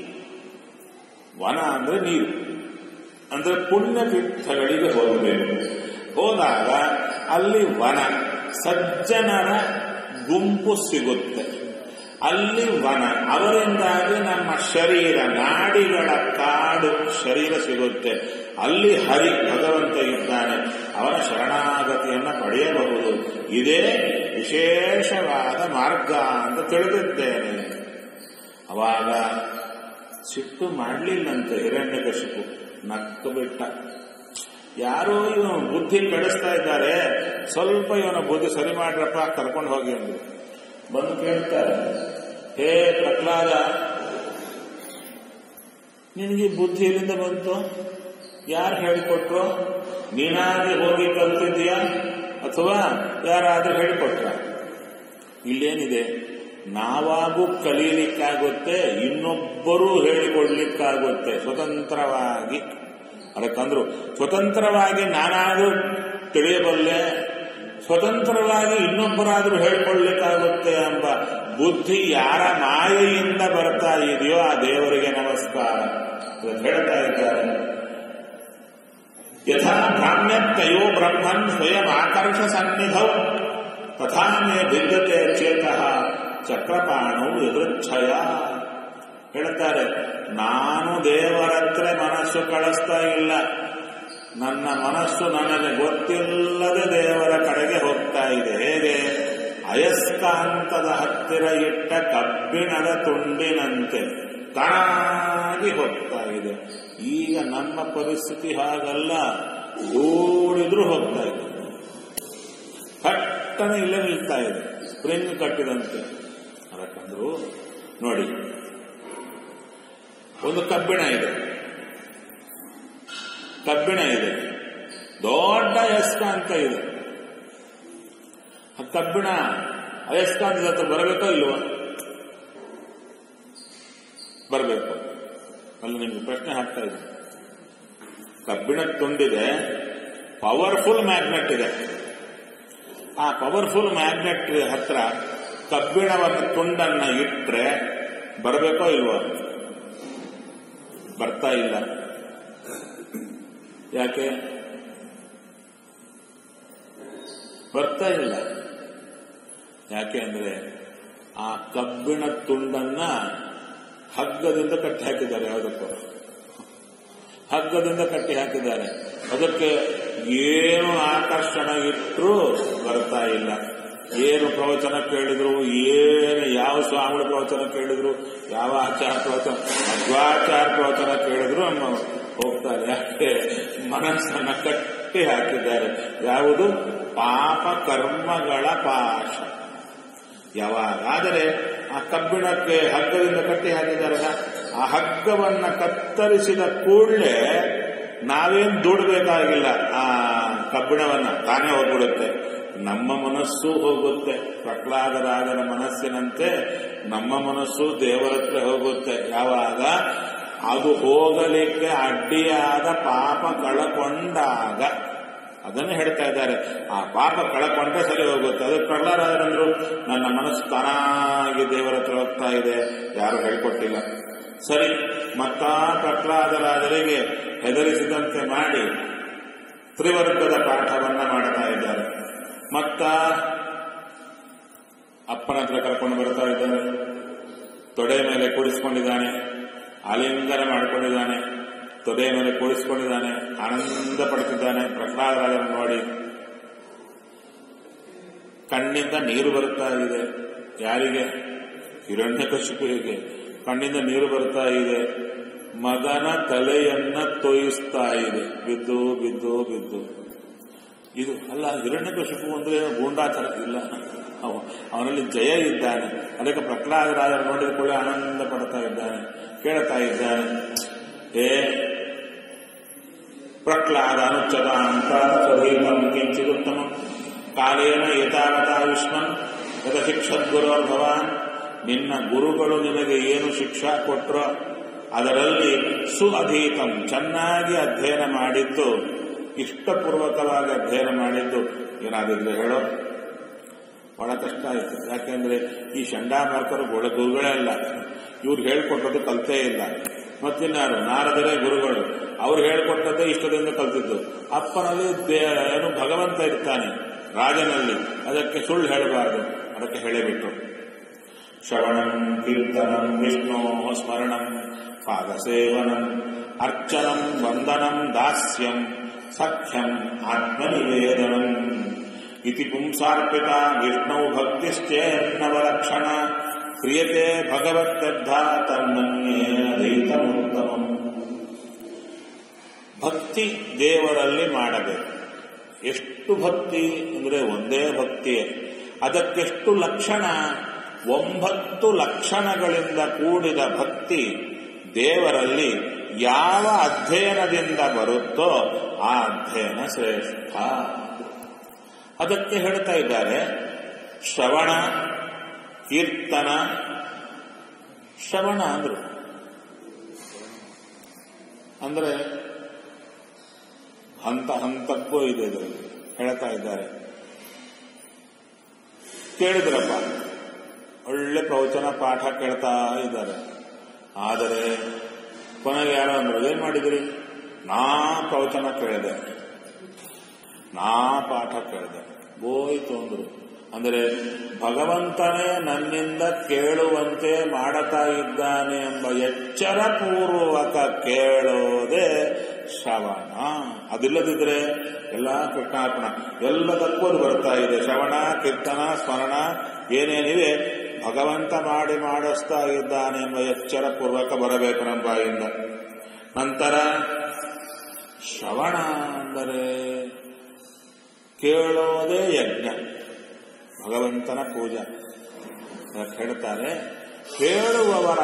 Speaker 1: ವನ ಅಂದ್ರೆ ನೀರು ಅಂದ್ರೆ ಪುಣ್ಯ ತೀರ್ಥಗಳಿಗೆ ಹೋಗಬೇಕು. ಹೋದಾಗ ಅಲ್ಲಿ ವನ, ಸಜ್ಜನರ ಗುಂಪು ಸಿಗುತ್ತೆ, ಅಲ್ಲಿ ವನ. ಅವರಿಂದಾಗಿ ನಮ್ಮ ಶರೀರ, ನಾಡಿಗಳ ಕಾಡು ಶರೀರ ಸಿಗುತ್ತೆ. ಅಲ್ಲಿ ಹರಿ ಭಗವಂತ ಇದ್ದಾನೆ, ಅವನ ಶರಣಾಗತಿಯನ್ನು ಪಡೆಯಬಹುದು. ಇದೇ ವಿಶೇಷವಾದ ಮಾರ್ಗ ಅಂತ ತಿಳಿದಿದ್ದೇನೆ. ಅವಾಗ ಸಿಟ್ಟು ಮಾಡಲಿಲ್ಲಂತೆ ಹಿರಣ್ಯಕಶಿಪು, ನಕ್ಕು ಬಿಟ್ಟ. ಯಾರೋ ಇವನು ಬುದ್ಧಿ ಕೆಡಿಸ್ತಾ ಇದ್ದಾರೆ, ಸ್ವಲ್ಪ ಇವನ ಬುದ್ಧಿ ಸರಿ ಮಾಡ್ರಪ್ಪ, ಕರ್ಕೊಂಡು ಹೋಗಿ ಅಂದ್ರು. ಬಂದು ಕೇಳ್ತಾರೆ, ಹೇ ಪ್ರಹ್ಲಾದ, ನಿನಗೆ ಬುದ್ಧಿ ಎಲ್ಲಿಂದ ಬಂತು? ಯಾರು ಹೇಳಿಕೊಟ್ರು? ನೀನಾಗಿ ಹೋಗಿ ಕಲ್ತಿದ್ಯಾ ಅಥವಾ ಯಾರಾದ್ರೂ ಹೇಳಿಕೊಟ್ರ? ಇಲ್ಲೇನಿದೆ, ನಾವಾಗೂ ಕಲೀಲಿಕ್ಕಾಗುತ್ತೆ, ಇನ್ನೊಬ್ಬರೂ ಹೇಳಿಕೊಡ್ಲಿಕ್ಕಾಗುತ್ತೆ ಸ್ವತಂತ್ರವಾಗಿ. ಅದಕ್ಕಂದ್ರು ಸ್ವತಂತ್ರವಾಗಿ ನಾನಾದ್ರೂ ತಿಳಿಯಬಲ್ಲೆ, ಸ್ವತಂತ್ರವಾಗಿ ಇನ್ನೊಬ್ಬರಾದ್ರೂ ಹೇಳ್ಕೊಳ್ಳಿಕ್ಕಾಗುತ್ತೆ ಎಂಬ ಬುದ್ಧಿ ಯಾರ ಮಾಯೆಯಿಂದ ಬರ್ತಾ ಇದೆಯೋ ಆ ದೇವರಿಗೆ ನಮಸ್ಕಾರ ಹೇಳ್ತಾ ಇದ್ದಾರೆ. ಯಥಾ ಭ್ರಾಮ್ಯತ್ತಯೋ ಬ್ರಹ್ಮನ್ ಸ್ವಯಂ ಆಕರ್ಷ ಸನ್ನಿಧೌ ತಥಾ ಮೇ ಭಿದ್ಯತೆ ಚೇತಃ ಚಕ್ರಪಾಣು ಎದೃಚ್ಛಯ. ಹೇಳ್ತಾರೆ, ನಾನು ದೇವರತ್ರ ಮನಸ್ಸು ಕಳಿಸ್ತಾ ಇಲ್ಲ, ನನ್ನ ಮನಸ್ಸು ನನಗೆ ಗೊತ್ತಿಲ್ಲದೆ ದೇವರ ಕಡೆಗೆ ಹೋಗ್ತಾ ಇದೆ. ಹೇಗೆ? ಅಯಸ್ಕಾಂತದ ಹತ್ತಿರ ಇಟ್ಟ ಕಬ್ಬಿಣದ ತುಂಡಿನಂತೆ ತಾನಾಗಿ ಹೋಗ್ತಾ ಇದೆ. ಈಗ ನಮ್ಮ ಪರಿಸ್ಥಿತಿ ಹಾಗಲ್ಲ, ದೂಡಿದ್ರೂ ಹೋಗ್ತಾ ಇದೆ, ಪಟ್ಟನೆ ಇಲ್ಲೇ ನಿಲ್ತಾ ಇದೆ, ಸ್ಪ್ರಿಂಗ್ ಕಟ್ಟಿದಂತೆ. ಅದಕ್ಕಂದ್ರು ನೋಡಿ, ಒಂದು ಕಬ್ಬಿಣ ಇದೆ, ದೊಡ್ಡ ಅಯಸ್ಕಾಂತ ಇದೆ. ಆ ಕಬ್ಬಿಣ ಅಯಸ್ಕಾಂತದ ಹತ್ರ ಬರಬೇಕೋ ಇಲ್ವೋ? ಬರಬೇಕು. ಅಲ್ಲಿ ನಿಮ್ಗೆ ಪ್ರಶ್ನೆ ಹಾಕ್ತಾ ಇದೆ. ಕಬ್ಬಿಣ ತುಂಡಿದೆ, ಪವರ್ಫುಲ್ ಮ್ಯಾಗ್ನೆಟ್ ಇದೆ. ಆ ಪವರ್ಫುಲ್ ಮ್ಯಾಗ್ನೆಟ್ ಹತ್ರ ಕಬ್ಬಿಣವನ್ನು ತುಂಡನ್ನ ಇಟ್ರೆ ಬರಬೇಕೋ ಇಲ್ವೋ? ಬರ್ತಾ ಇಲ್ಲ. ಯಾಕೆ ಬರ್ತಾ ಇಲ್ಲ? ಯಾಕೆ ಅಂದ್ರೆ ಆ ಕಬ್ಬಿಣ ತುಂಡನ್ನ ಹಗ್ಗದಿಂದ ಕಟ್ಟಿ ಹಾಕಿದ್ದಾರೆ. ಯಾವುದಕ್ಕೂ ಹಗ್ಗದಿಂದ ಕಟ್ಟಿ ಹಾಕಿದ್ದಾರೆ. ಅದಕ್ಕೆ ಏನು ಆಕರ್ಷಣೆ ಇಟ್ಟರೂ ಬರ್ತಾ ಇಲ್ಲ. ಏನು ಪ್ರವಚನ ಕೇಳಿದ್ರು, ಯಾವ ಸ್ವಾಮಿಗಳ ಪ್ರವಚನ ಕೇಳಿದ್ರು, ಯಾವ ಆಚಾರ ಪ್ರವಚನ, ಮಧ್ವಾಚಾರ ಪ್ರವಚನ ಕೇಳಿದ್ರು ಅಮ್ಮ ಹೋಗ್ತಾರೆ. ಯಾಕೆ? ಮನಸ್ಸನ್ನ ಕಟ್ಟಿ ಹಾಕಿದ್ದಾರೆ. ಯಾವುದು? ಪಾಪ ಕರ್ಮಗಳ ಪಾಶ. ಯಾವಾಗಾದರೆ ಆ ಕಬ್ಬಿಣಕ್ಕೆ ಹಗ್ಗದಿಂದ ಕಟ್ಟಿ ಹಾಕಿದಾರಲ್ಲ, ಆ ಹಗ್ಗವನ್ನ ಕತ್ತರಿಸಿದ ಕೂಡಲೇ ನಾವೇನು ದುಡ್ಬೇಕಾಗಿಲ್ಲ, ಆ ಕಬ್ಬಿಣವನ್ನ ತಾನೇ ಹೋಗ್ಬಿಡುತ್ತೆ. ನಮ್ಮ ಮನಸ್ಸು ಹೋಗುತ್ತೆ. ಪ್ರಹ್ಲಾದರಾಜನ ಮನಸ್ಸಿನಂತೆ ನಮ್ಮ ಮನಸ್ಸು ದೇವರತ್ರ ಹೋಗುತ್ತೆ. ಯಾವಾಗ ಅದು ಹೋಗಲಿಕ್ಕೆ ಅಡ್ಡಿಯಾದ ಪಾಪ ಕಳಕೊಂಡಾಗ, ಅದನ್ನು ಹೇಳ್ತಾ ಇದ್ದಾರೆ. ಆ ಪಾಪ ಕಳಕೊಂಡ್ರೆ ಸರಿ ಹೋಗುತ್ತೆ. ಅದಕ್ಕೆ ಪ್ರಹ್ಲಾದರಾಜರಂದ್ರು, ನನ್ನ ಮನಸ್ಸು ತಾನಾಗಿ ದೇವರ ಹತ್ರ ಹೋಗ್ತಾ ಇದೆ, ಯಾರು ಹೇಳಿಕೊಟ್ಟಿಲ್ಲ. ಸರಿ, ಮತ್ತ ಪ್ರಹ್ಲಾದರಾಜರಿಗೆ ಹೆದರಿಸಿದಂತೆ ಮಾಡಿ ತ್ರಿವರ್ಗದ ಪಾಠವನ್ನ ಮಾಡ್ತಾ ಇದ್ದಾರೆ. ಮತ್ತ ಅಪ್ಪನ ಹತ್ರ ಕರ್ಕೊಂಡು ಬರ್ತಾ ಇದ್ದಾನೆ, ತೊಡೆ ಮೇಲೆ ಕೂಡಿಸ್ಕೊಂಡಿದ್ದಾನೆ, ಆಲಿಂಗನ ಮಾಡಿಕೊಂಡಿದ್ದಾನೆ, ತೊಡೆ ಮೇಲೆ ಕೂಡಿಸ್ಕೊಂಡಿದ್ದಾನೆ, ಆನಂದ ಪಡ್ತಿದ್ದಾನೆ. ಪ್ರಹ್ಲಾದರಾಜನ ನೋಡಿ ಕಣ್ಣಿಂದ ನೀರು ಬರುತ್ತಾ ಇದೆ. ಯಾರಿಗೆ? ಹಿರಣ್ಯಕಶಿಪುವಿಗೆ ಕಣ್ಣಿಂದ ನೀರು ಬರ್ತಾ ಇದೆ. ಮಗನ ತಲೆಯನ್ನ ತೊಯಿಸ್ತಾ ಇದೆ, ಬಿದ್ದು ಬಿದ್ದು ಬಿದ್ದು. ಇದು ಅಲ್ಲ, ಹಿರಣ್ಯಕಶಿಪು ಅಂದ್ರೆ ಗೂಂಡಾತರ ಇಲ್ಲ, ಅವನಲ್ಲಿ ಜಯ ಇದ್ದಾನೆ. ಅದಕ್ಕೆ ಪ್ರಹ್ಲಾದರಾಜರು ನೋಡಿದ ಕೂಡ ಆನಂದ ಪಡ್ತಾ ಇದ್ದಾನೆ, ಕೇಳ್ತಾ ಇದ್ದಾನೆ. ಹೇ ಪ್ರಹ್ಲಾದ ಅನುಚ್ಛದ ಅಂತ ಸ್ವಧೀತಂ ಕಿಂಚಿದುತ್ತಮ ಕಾಲೇನ ಏತಾವತಾಯುಷ್ಮನ್ ಯದ ಶಿಕ್ಷದ್ಗುರೋ ಭವಾನ್. ನಿನ್ನ ಗುರುಗಳು ನಿನಗೆ ಏನು ಶಿಕ್ಷಾ ಕೊಟ್ರೋ ಅದರಲ್ಲಿ ಸುಅಧೀತಂ, ಚೆನ್ನಾಗಿ ಅಧ್ಯಯನ ಮಾಡಿದ್ದು, ಇಷ್ಟಪೂರ್ವಕವಾಗಿ ಅಧ್ಯಯನ ಮಾಡಿದ್ದು ಏನಾದಿದ್ರೆ ಹೇಳೋ. ಬಹಳ ಕಷ್ಟ ಆಯಿತು. ಯಾಕೆಂದ್ರೆ ಈ ಚಂಡಾಮಾರ್ಕರು ಗುರುಗಳೇ ಅಲ್ಲ, ಇವ್ರು ಹೇಳ್ಕೊಟ್ಟದ್ದು ಕಲ್ತೇ ಇಲ್ಲ. ಮತ್ತಿನ್ನಾರು ನಾರದರೇ ಗುರುಗಳು, ಅವ್ರು ಹೇಳ್ಕೊಟ್ಟದ್ದೇ ಇಷ್ಟದಿಂದ ಕಲ್ತಿದ್ದು. ಅಪ್ಪನಲ್ಲಿ ಏನು ಭಗವಂತ ಇರ್ತಾನೆ ರಾಜನಲ್ಲಿ, ಅದಕ್ಕೆ ಸುಳ್ಳು ಹೇಳಬಾರದು, ಅದಕ್ಕೆ ಹೇಳಿಬಿಟ್ರು. ಶ್ರವಣಂ ಕೀರ್ತನಂ ವಿಷ್ಣೋ ಸ್ಮರಣಂ ಪಾದಸೇವನಂ ಅರ್ಚನಂ ವಂದನಂ ದಾಸ್ಯಂ ಸಖ್ಯಂ ಆತ್ಮನಿವೇದನಂ ಇತಿ ಪುಂಸಾರ್ಪಿತ ವಿಷ್ಣು ಭಕ್ತಿಶ್ಚೇನ್ನವಲಕ್ಷಣ ಕ್ರಿಯತೆ ಭಗವತ್ಯದ್ಧಾ ತನ್ಮನ್ಯೇನಧೀತಮುತ್ತಮಂ. ಭಕ್ತಿ ದೇವರಲ್ಲಿ ಮಾಡಬೇಕು. ಎಷ್ಟು ಭಕ್ತಿ ಅಂದರೆ ಒಂದೇ ಭಕ್ತಿಯೇ. ಅದಕ್ಕೆಷ್ಟು ಲಕ್ಷಣ? 9 ಲಕ್ಷಣಗಳಿಂದ ಕೂಡಿದ ಭಕ್ತಿ ದೇವರಲ್ಲಿ ಯಾವ ಅಧ್ಯಯನದಿಂದ ಬರುತ್ತೋ ಆ ಅಧ್ಯಯನ ಶ್ರೇಷ್ಠ. ಅದಕ್ಕೆ ಹೇಳ್ತಾ ಇದ್ದಾರೆ ಶ್ರವಣ ಕೀರ್ತನ. ಶ್ರವಣ ಅಂದ್ರೆ ಹಂತ ಹಂತಕ್ಕೂ ಇದೆ ಇದರಲ್ಲಿ ಹೇಳ್ತಾ ಇದ್ದಾರೆ. ಕೇಳಿದ್ರಪ್ಪ, ಒಳ್ಳೆ ಪ್ರವಚನ ಪಾಠ ಕೇಳ್ತಾ ಇದ್ದಾರೆ. ಆದರೆ ಕೊನೆಗೆ ಯಾರೋ ಅಂದ್ರು, ಏನ್ ಮಾಡಿದ್ರಿ? ನಾ ಪ್ರವಚನ ಕೇಳಿದೆ, ನಾ ಪಾಠ ಕೇಳಿದೆ, ಬೋಯ್ತು ಅಂದ್ರು. ಅಂದರೆ ಭಗವಂತನೇ ನನ್ನಿಂದ ಕೇಳುವಂತೆ ಮಾಡುತ್ತಾ ಇದ್ದಾನೆ ಎಂಬ ಎಚ್ಚರ ಪೂರ್ವಕ ಕೇಳೋದೇ ಶ್ರವಣ. ಅದಿಲ್ಲದಿದ್ರೆ ಎಲ್ಲ ಕೃಷ್ಣಾರ್ಪಣ, ಎಲ್ಲದಕ್ಕೂ ಅದು ಬರ್ತಾ ಇದೆ. ಶ್ರವಣ, ಕೀರ್ತನ, ಸ್ಮರಣ ಏನೇನಿವೆ ಭಗವಂತ ಮಾಡಿಸ್ತಾ ಇದ್ದಾನೆ ಎಂಬ ಎಚ್ಚರ ಪೂರ್ವಕ ಬರಬೇಕು ನಮ್ಮ ಬಾಯಿಂದ. ನಂತರ ಶ್ರವಣ ಅಂದರೆ ಕೇಳೋದೇ ಯಜ್ಞ, ಭಗವಂತನ ಪೂಜಾ. ಹೇಳ್ತಾರೆ, ಹೇಳುವವರ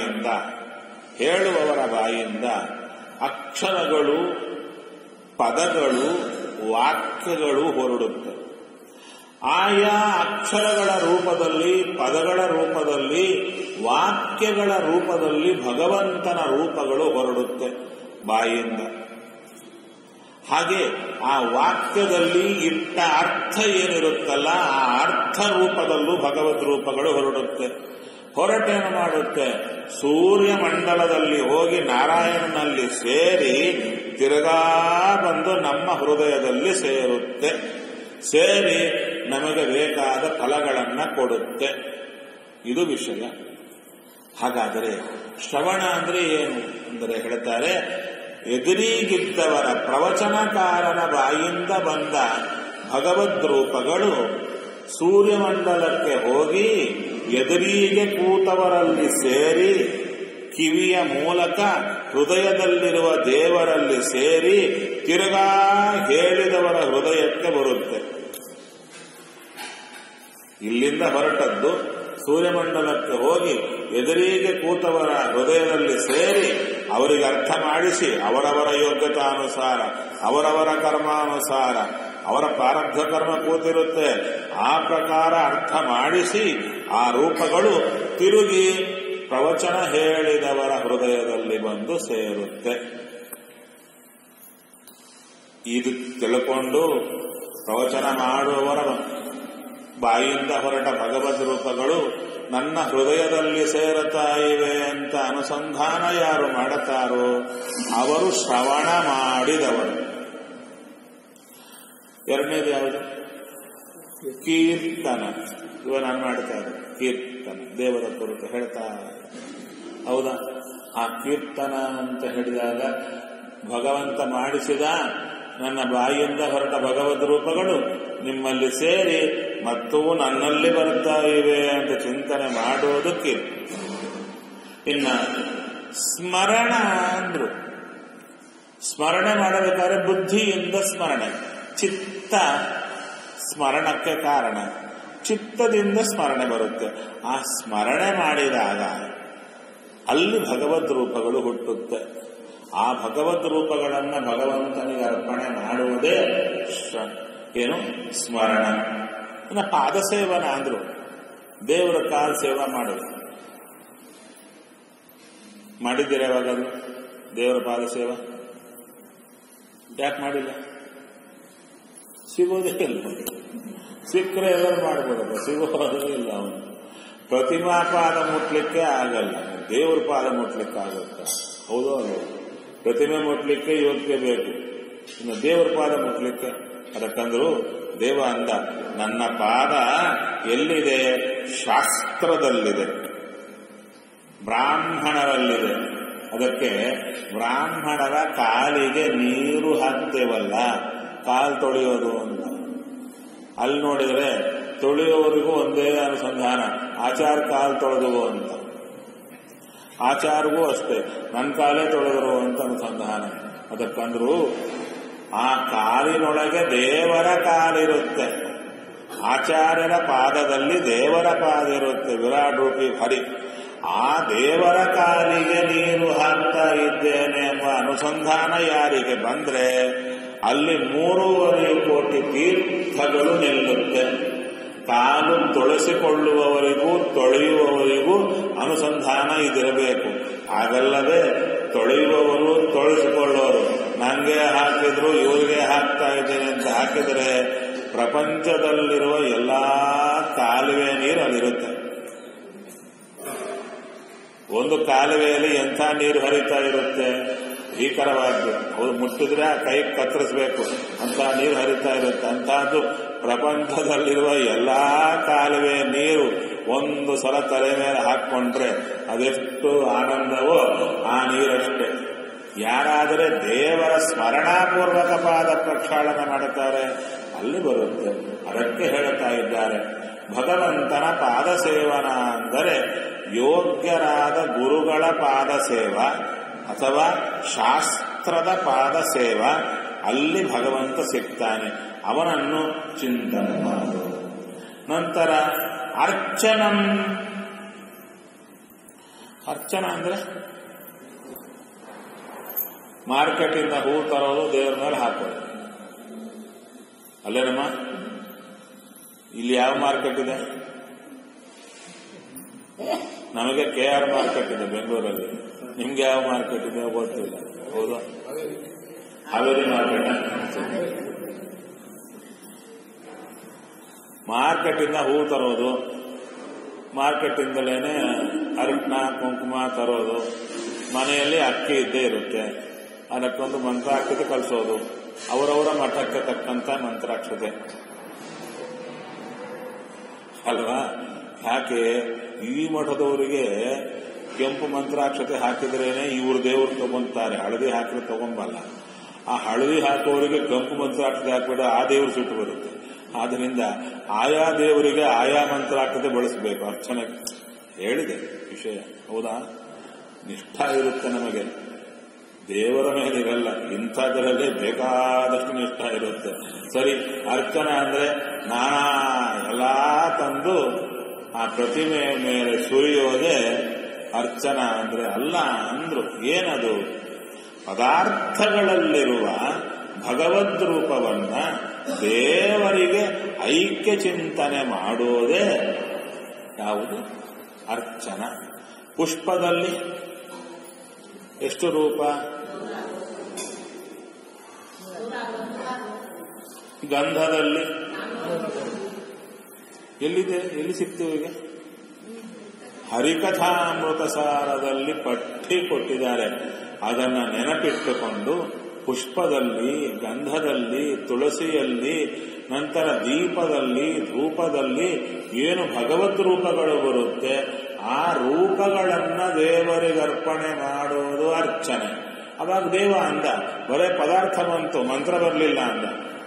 Speaker 1: ಬಾಯಿಯಿಂದ ಅಕ್ಷರಗಳು, ಪದಗಳು, ವಾಕ್ಯಗಳು ಹೊರಡುತ್ತೆ. ಆಯಾ ಅಕ್ಷರಗಳ ರೂಪದಲ್ಲಿ, ಪದಗಳ ರೂಪದಲ್ಲಿ, ವಾಕ್ಯಗಳ ರೂಪದಲ್ಲಿ ಭಗವಂತನ ರೂಪಗಳು ಹೊರಡುತ್ತೆ ಬಾಯಿಯಿಂದ. ಹಾಗೆ ಆ ವಾಕ್ಯದಲ್ಲಿ ಇಟ್ಟ ಅರ್ಥ ಏನಿರುತ್ತಲ್ಲ, ಆ ಅರ್ಥ ರೂಪದಲ್ಲೂ ಭಗವದ್ ರೂಪಗಳು ಹೊರಡುತ್ತೆ. ಹೊರಟೇನು ಮಾಡುತ್ತೆ? ಸೂರ್ಯಮಂಡಲದಲ್ಲಿ ಹೋಗಿ ನಾರಾಯಣನಲ್ಲಿ ಸೇರಿ ತಿರುಗಾ ಬಂದು ನಮ್ಮ ಹೃದಯದಲ್ಲಿ ಸೇರುತ್ತೆ. ಸೇರಿ ನಮಗೆ ಬೇಕಾದ ಫಲಗಳನ್ನು ಕೊಡುತ್ತೆ. ಇದು ವಿಷಯ. ಹಾಗಾದರೆ ಶ್ರವಣ ಅಂದ್ರೆ ಏನು ಅಂದರೆ ಹೇಳ್ತಾರೆ, ಎದುರಿಗಿದ್ದವರ ಪ್ರವಚನಕಾರನ ಬಾಯಿಂದ ಬಂದ ಭಗವದ್ ರೂಪಗಳು ಸೂರ್ಯಮಂಡಲಕ್ಕೆ ಹೋಗಿ ಎದುರಿಗೆ ಕೂತವರಲ್ಲಿ ಸೇರಿ ಕಿವಿಯ ಮೂಲಕ ಹೃದಯದಲ್ಲಿರುವ ದೇವರಲ್ಲಿ ಸೇರಿ ತಿರುಗಾ ಹೇಳಿದವರ ಹೃದಯಕ್ಕೆ ಬರುತ್ತೆ. ಇಲ್ಲಿಂದ ಹೊರಟದ್ದು ಸೂರ್ಯಮಂಡಲಕ್ಕೆ ಹೋಗಿ ಎದುರಿಗೆ ಕೂತವರ ಹೃದಯದಲ್ಲಿ ಸೇರಿ ಅವರಿಗೆ ಅರ್ಥ ಮಾಡಿಸಿ, ಅವರವರ ಯೋಗ್ಯತಾನುಸಾರ, ಅವರವರ ಕರ್ಮಾನುಸಾರ, ಅವರ ಪ್ರಾರಬ್ಧ ಕರ್ಮ ಕೂತಿರುತ್ತೆ, ಆ ಪ್ರಕಾರ ಅರ್ಥ ಮಾಡಿಸಿ ಆ ರೂಪಗಳು ತಿರುಗಿ ಪ್ರವಚನ ಹೇಳಿದವರ ಹೃದಯದಲ್ಲಿ ಬಂದು ಸೇರುತ್ತೆ. ಇದು ತಿಳ್ಕೊಂಡು ಪ್ರವಚನ ಮಾಡುವವರ ಬಾಯಿಂದ ಹೊರಟ ಭಗವದ್ ರೂಪಗಳು ನನ್ನ ಹೃದಯದಲ್ಲಿ ಸೇರುತ್ತಾ ಇವೆ ಅಂತ ಅನುಸಂಧಾನ ಯಾರು ಮಾಡುತ್ತಾರೋ ಅವರು ಶ್ರವಣ ಮಾಡಿದವರು. ಎರಡನೇದು ಯಾವುದು? ಕೀರ್ತನ. ಇವ ನಾನು ಮಾಡ್ತಾ ಇದ್ದೆ ಕೀರ್ತನ, ದೇವರ ಕುರಿತು ಹೇಳ್ತಾ. ಹೌದಾ? ಆ ಕೀರ್ತನ ಅಂತ ಹೇಳಿದಾಗ ಭಗವಂತ ಮಾಡಿಸಿದ ನನ್ನ ಬಾಯಿಯಿಂದ ಹೊರಟ ಭಗವದ್ ರೂಪಗಳು ನಿಮ್ಮಲ್ಲಿ ಸೇರಿ ಮತ್ತು ನನ್ನಲ್ಲಿ ಬರ್ತಾ ಇವೆ ಅಂತ ಚಿಂತನೆ ಮಾಡೋದು ಕೀರ್ತನ. ಇನ್ನ ಸ್ಮರಣ ಅಂದ್ರು, ಸ್ಮರಣೆ ಮಾಡಬೇಕಾದ್ರೆ ಬುದ್ಧಿಯಿಂದ ಸ್ಮರಣೆ, ಚಿತ್ತ ಸ್ಮರಣಕ್ಕೆ ಕಾರಣ, ಚಿತ್ತದಿಂದ ಸ್ಮರಣೆ ಬರುತ್ತೆ. ಆ ಸ್ಮರಣೆ ಮಾಡಿದಾಗ ಅಲ್ಲಿ ಭಗವದ್ ರೂಪಗಳು ಹುಟ್ಟುತ್ತೆ. ಆ ಭಗವದ್ ರೂಪಗಳನ್ನು ಭಗವಂತನಿಗೆ ಅರ್ಪಣೆ ಮಾಡುವುದೇ ಏನು? ಸ್ಮರಣ. ಇನ್ನು ಪಾದಸೇವನ ಅಂದ್ರು, ದೇವರ ಕಾಲ ಸೇವಾ ಮಾಡೋದು. ಮಾಡಿದ್ದೀರ ಯಾವಾಗಲೂ ದೇವರ ಪಾದ ಸೇವಾ? ಯಾಕೆ ಮಾಡಿಲ್ಲ? ಸಿಗೋದೇ ಇಲ್ಲ. ಸಿಕ್ಕರೆ ಎಲ್ಲರೂ ಮಾಡ್ಬೋದಲ್ಲ, ಸಿಗೋದೇ ಇಲ್ಲ. ಅವನು ಪ್ರತಿಮಾ ಪಾದ ಮುಟ್ಲಿಕ್ಕೆ ಆಗಲ್ಲ, ದೇವ್ರ ಪಾದ ಮುಟ್ಲಿಕ್ಕೆ ಆಗುತ್ತೆ. ಹೌದೋ ಅಲ್ವೋ? ಪ್ರತಿಮೆ ಮುಟ್ಲಿಕ್ಕೆ ಯೋಗ್ಯ ಬೇಕು, ಇನ್ನು ದೇವರ ಪಾದ ಮುಟ್ಲಿಕ್ಕೆ. ಅದಕ್ಕಂದ್ರು ದೇವ ಅಂದ, ನನ್ನ ಪಾದ ಎಲ್ಲಿದೆ? ಶಾಸ್ತ್ರದಲ್ಲಿದೆ, ಬ್ರಾಹ್ಮಣರಲ್ಲಿದೆ. ಅದಕ್ಕೆ ಬ್ರಾಹ್ಮಣರ ಕಾಲಿಗೆ ನೀರು ಹಾಕ್ತೇವಲ್ಲ, ಕಾಲು ತೊಳೆಯೋದು ಅಂತ. ಅಲ್ಲಿ ನೋಡಿದ್ರೆ ತೊಳೆಯೋರಿಗೂ ಒಂದೇ ಅನುಸಂಧಾನ, ಆಚಾರ ಕಾಲು ತೊಳೆದು ಅಂತ. ಆಚಾರಗೂ ಅಷ್ಟೇ, ನನ್ನ ಕಾಲೇ ತೊಳೆದರು ಅಂತ ಅನುಸಂಧಾನ. ಅದಕ್ಕಂದ್ರು ಆ ಕಾಲಿನೊಳಗೆ ದೇವರ ಕಾಲಿರುತ್ತೆ, ಆಚಾರ್ಯರ ಪಾದದಲ್ಲಿ ದೇವರ ಪಾದ ಇರುತ್ತೆ, ವಿರಾಟ್ ರೂಪಿ ಹರಿ. ಆ ದೇವರ ಕಾಲಿಗೆ ನೀರು ಹಾಕ್ತಾ ಇದ್ದೇನೆ ಎಂಬ ಅನುಸಂಧಾನ ಯಾರಿಗೆ ಬಂದ್ರೆ ಅಲ್ಲಿ 3.5 ಕೋಟಿ ತೀರ್ಥಗಳು ನಿಲ್ಲುತ್ತೆ. ಕಾಲು ತೊಳೆಸಿಕೊಳ್ಳುವವರಿಗೂ ತೊಳೆಯುವವರಿಗೂ ಅನುಸಂಧಾನ ಇದಿರಬೇಕು. ಹಾಗಲ್ಲದೆ ತೊಳೆಯುವವರು ತೊಳೆಸಿಕೊಳ್ಳೋರು ನಂಗೆ ಹಾಕಿದ್ರು ಇವರಿಗೆ ಹಾಕ್ತಾ ಇದ್ದೇನೆ ಅಂತ ಹಾಕಿದರೆ ಪ್ರಪಂಚದಲ್ಲಿರುವ ಎಲ್ಲಾ ಕಾಲುವೆ ನೀರು ಅಲ್ಲಿರುತ್ತೆ. ಒಂದು ಕಾಲುವೆಯಲ್ಲಿ ಎಂಥ ನೀರು ಹರಿತಾ ಇರುತ್ತೆ, ಭೀಕರವಾಗಿ. ಅವ್ರು ಮುಟ್ಟಿದ್ರೆ ಆ ಕೈ ಕತ್ತರಿಸಬೇಕು ಅಂತ ನೀರು ಹರಿತಾ ಇರುತ್ತೆ. ಅಂತಹದ್ದು ಪ್ರಪಂಚದಲ್ಲಿರುವ ಎಲ್ಲಾ ಕಾಲುವೆ ನೀರು ಒಂದು ಸಲ ತಲೆ ಮೇಲೆ ಹಾಕ್ಕೊಂಡ್ರೆ ಅದೆಷ್ಟು ಆನಂದವೋ ಆ ನೀರಷ್ಟೇ. ಯಾರಾದರೆ ದೇವರ ಸ್ಮರಣಾಪೂರ್ವಕ ಪಾದ ಪ್ರಕ್ಷಾಳನ ಮಾಡುತ್ತಾರೆ ಅಲ್ಲಿ ಬರುತ್ತೆ. ಅದಕ್ಕೆ ಹೇಳುತ್ತಾ ಇದ್ದಾರೆ, ಭಗವಂತನ ಪಾದ ಸೇವನ ಅಂದರೆ ಯೋಗ್ಯರಾದ ಗುರುಗಳ ಪಾದ ಸೇವಾ ಅಥವಾ ಶಾಸ್ತ್ರದ ಪಾದ ಸೇವಾ. ಅಲ್ಲಿ ಭಗವಂತ ಸಿಗ್ತಾನೆ, ಅವನನ್ನು ಚಿಂತನೆ ಮಾಡು. ನಂತರ ಅರ್ಚನಂ. ಅರ್ಚನ ಅಂದ್ರೆ ಮಾರ್ಕೆಟಿಂದ ಹೂ ತರೋದು, ದೇವರ ಮೇಲೆ ಹಾಕೋದು. ಅಲ್ಲೇನಮ್ಮ? ಇಲ್ಲಿ ಯಾವ ಮಾರ್ಕೆಟ್ ಇದೆ? ನಮಗೆ KR ಮಾರ್ಕೆಟ್ ಇದೆ ಬೆಂಗಳೂರಲ್ಲಿ. ನಿಮ್ಗೆ ಯಾವ ಮಾರ್ಕೆಟ್ ಇದೆ ಗೊತ್ತಿಲ್ಲ. ಹೌದಾ? ಹಾವೇರಿ ಮಾರ್ಕೆಟ್. ಮಾರ್ಕೆಟಿಂದ ಹೂ ತರೋದು, ಮಾರ್ಕೆಟಿಂದಲೇನೆ ಅರಿಶಿನ ಕುಂಕುಮ ತರೋದು, ಮನೆಯಲ್ಲಿ ಅಕ್ಕಿ ಇದ್ದೇ ಇರುತ್ತೆ, ಅದಕ್ಕೊಂದು ಮಂತ್ರಾಕ್ಷತೆ ಕಲಿಸೋದು, ಅವರವರ ಮಠಕ್ಕೆ ತಕ್ಕಂತ ಮಂತ್ರಾಕ್ಷತೆ ಅಲ್ವಾ? ಯಾಕೆ ಈ ಮಠದವರಿಗೆ ಕೆಂಪು ಮಂತ್ರಾಕ್ಷತೆ ಹಾಕಿದ್ರೇನೆ ಇವ್ರ ದೇವರು ತಗೊಂತಾರೆ, ಹಳದಿ ಹಾಕಿದ್ರೆ ತಗೊಂಬಲ್ಲ. ಆ ಹಳದಿ ಹಾಕೋರಿಗೆ ಕೆಂಪು ಮಂತ್ರಾಕ್ಷತೆ ಹಾಕಿದ್ರೆ ಆ ದೇವರು ಸಿಟ್ಟು ಬರುತ್ತೆ. ಆದ್ದರಿಂದ ಆಯಾ ದೇವರಿಗೆ ಆಯಾ ಮಂತ್ರಾಕ್ಷತೆ ಬಳಸಬೇಕು. ಅರ್ಚನೆ ಹೇಳಿದೆ ವಿಷಯ, ಹೌದಾ? ನಿಷ್ಠ ಇರುತ್ತೆ ನಮಗೆ, ದೇವರ ಮೇಲಿರಲ್ಲ. ಇಂಥದ್ರಲ್ಲೇ ಬೇಕಾದಷ್ಟು ನಿಷ್ಠ ಇರುತ್ತೆ. ಸರಿ, ಅರ್ಚನೆ ಅಂದ್ರೆ ನಾನಾ ಎಲ್ಲಾ ತಂದು ಆ ಪ್ರತಿಮೆ ಮೇಲೆ ಸುರಿಯೋದೇ ಅರ್ಚನ ಅಂದ್ರೆ ಅಲ್ಲ ಅಂದ್ರು. ಏನದು? ಪದಾರ್ಥಗಳಲ್ಲಿರುವ ಭಗವದ್ ರೂಪವನ್ನ ದೇವರಿಗೆ ಐಕ್ಯ ಚಿಂತನೆ ಮಾಡೋದೇ ಯಾವುದು? ಅರ್ಚನ. ಪುಷ್ಪದಲ್ಲಿ ಎಷ್ಟು ರೂಪ? ಗಂಧದಲ್ಲಿ ಎಲ್ಲಿದೆ? ಎಲ್ಲಿ ಸಿಗ್ತೀವಿ ಈಗ? ಹರಿಕಥಾಮೃತ ಸಾರದಲ್ಲಿ ಪಟ್ಟಿ ಕೊಟ್ಟಿದ್ದಾರೆ. ಅದನ್ನ ನೆನಪಿಟ್ಟುಕೊಂಡು ಪುಷ್ಪದಲ್ಲಿ, ಗಂಧದಲ್ಲಿ, ತುಳಸಿಯಲ್ಲಿ, ನಂತರ ದೀಪದಲ್ಲಿ, ಧೂಪದಲ್ಲಿ ಏನು ಭಗವದ್ ರೂಪಗಳು ಬರುತ್ತೆ ಆ ರೂಪಗಳನ್ನ ದೇವರಿಗೆ ಅರ್ಪಣೆ ಮಾಡೋದು ಅರ್ಚನೆ. ಅವಾಗ ದೇವ ಅಂದ, ಬರೇ ಪದಾರ್ಥ ಬಂತು, ಮಂತ್ರ ಬರಲಿಲ್ಲ ಅಂದ.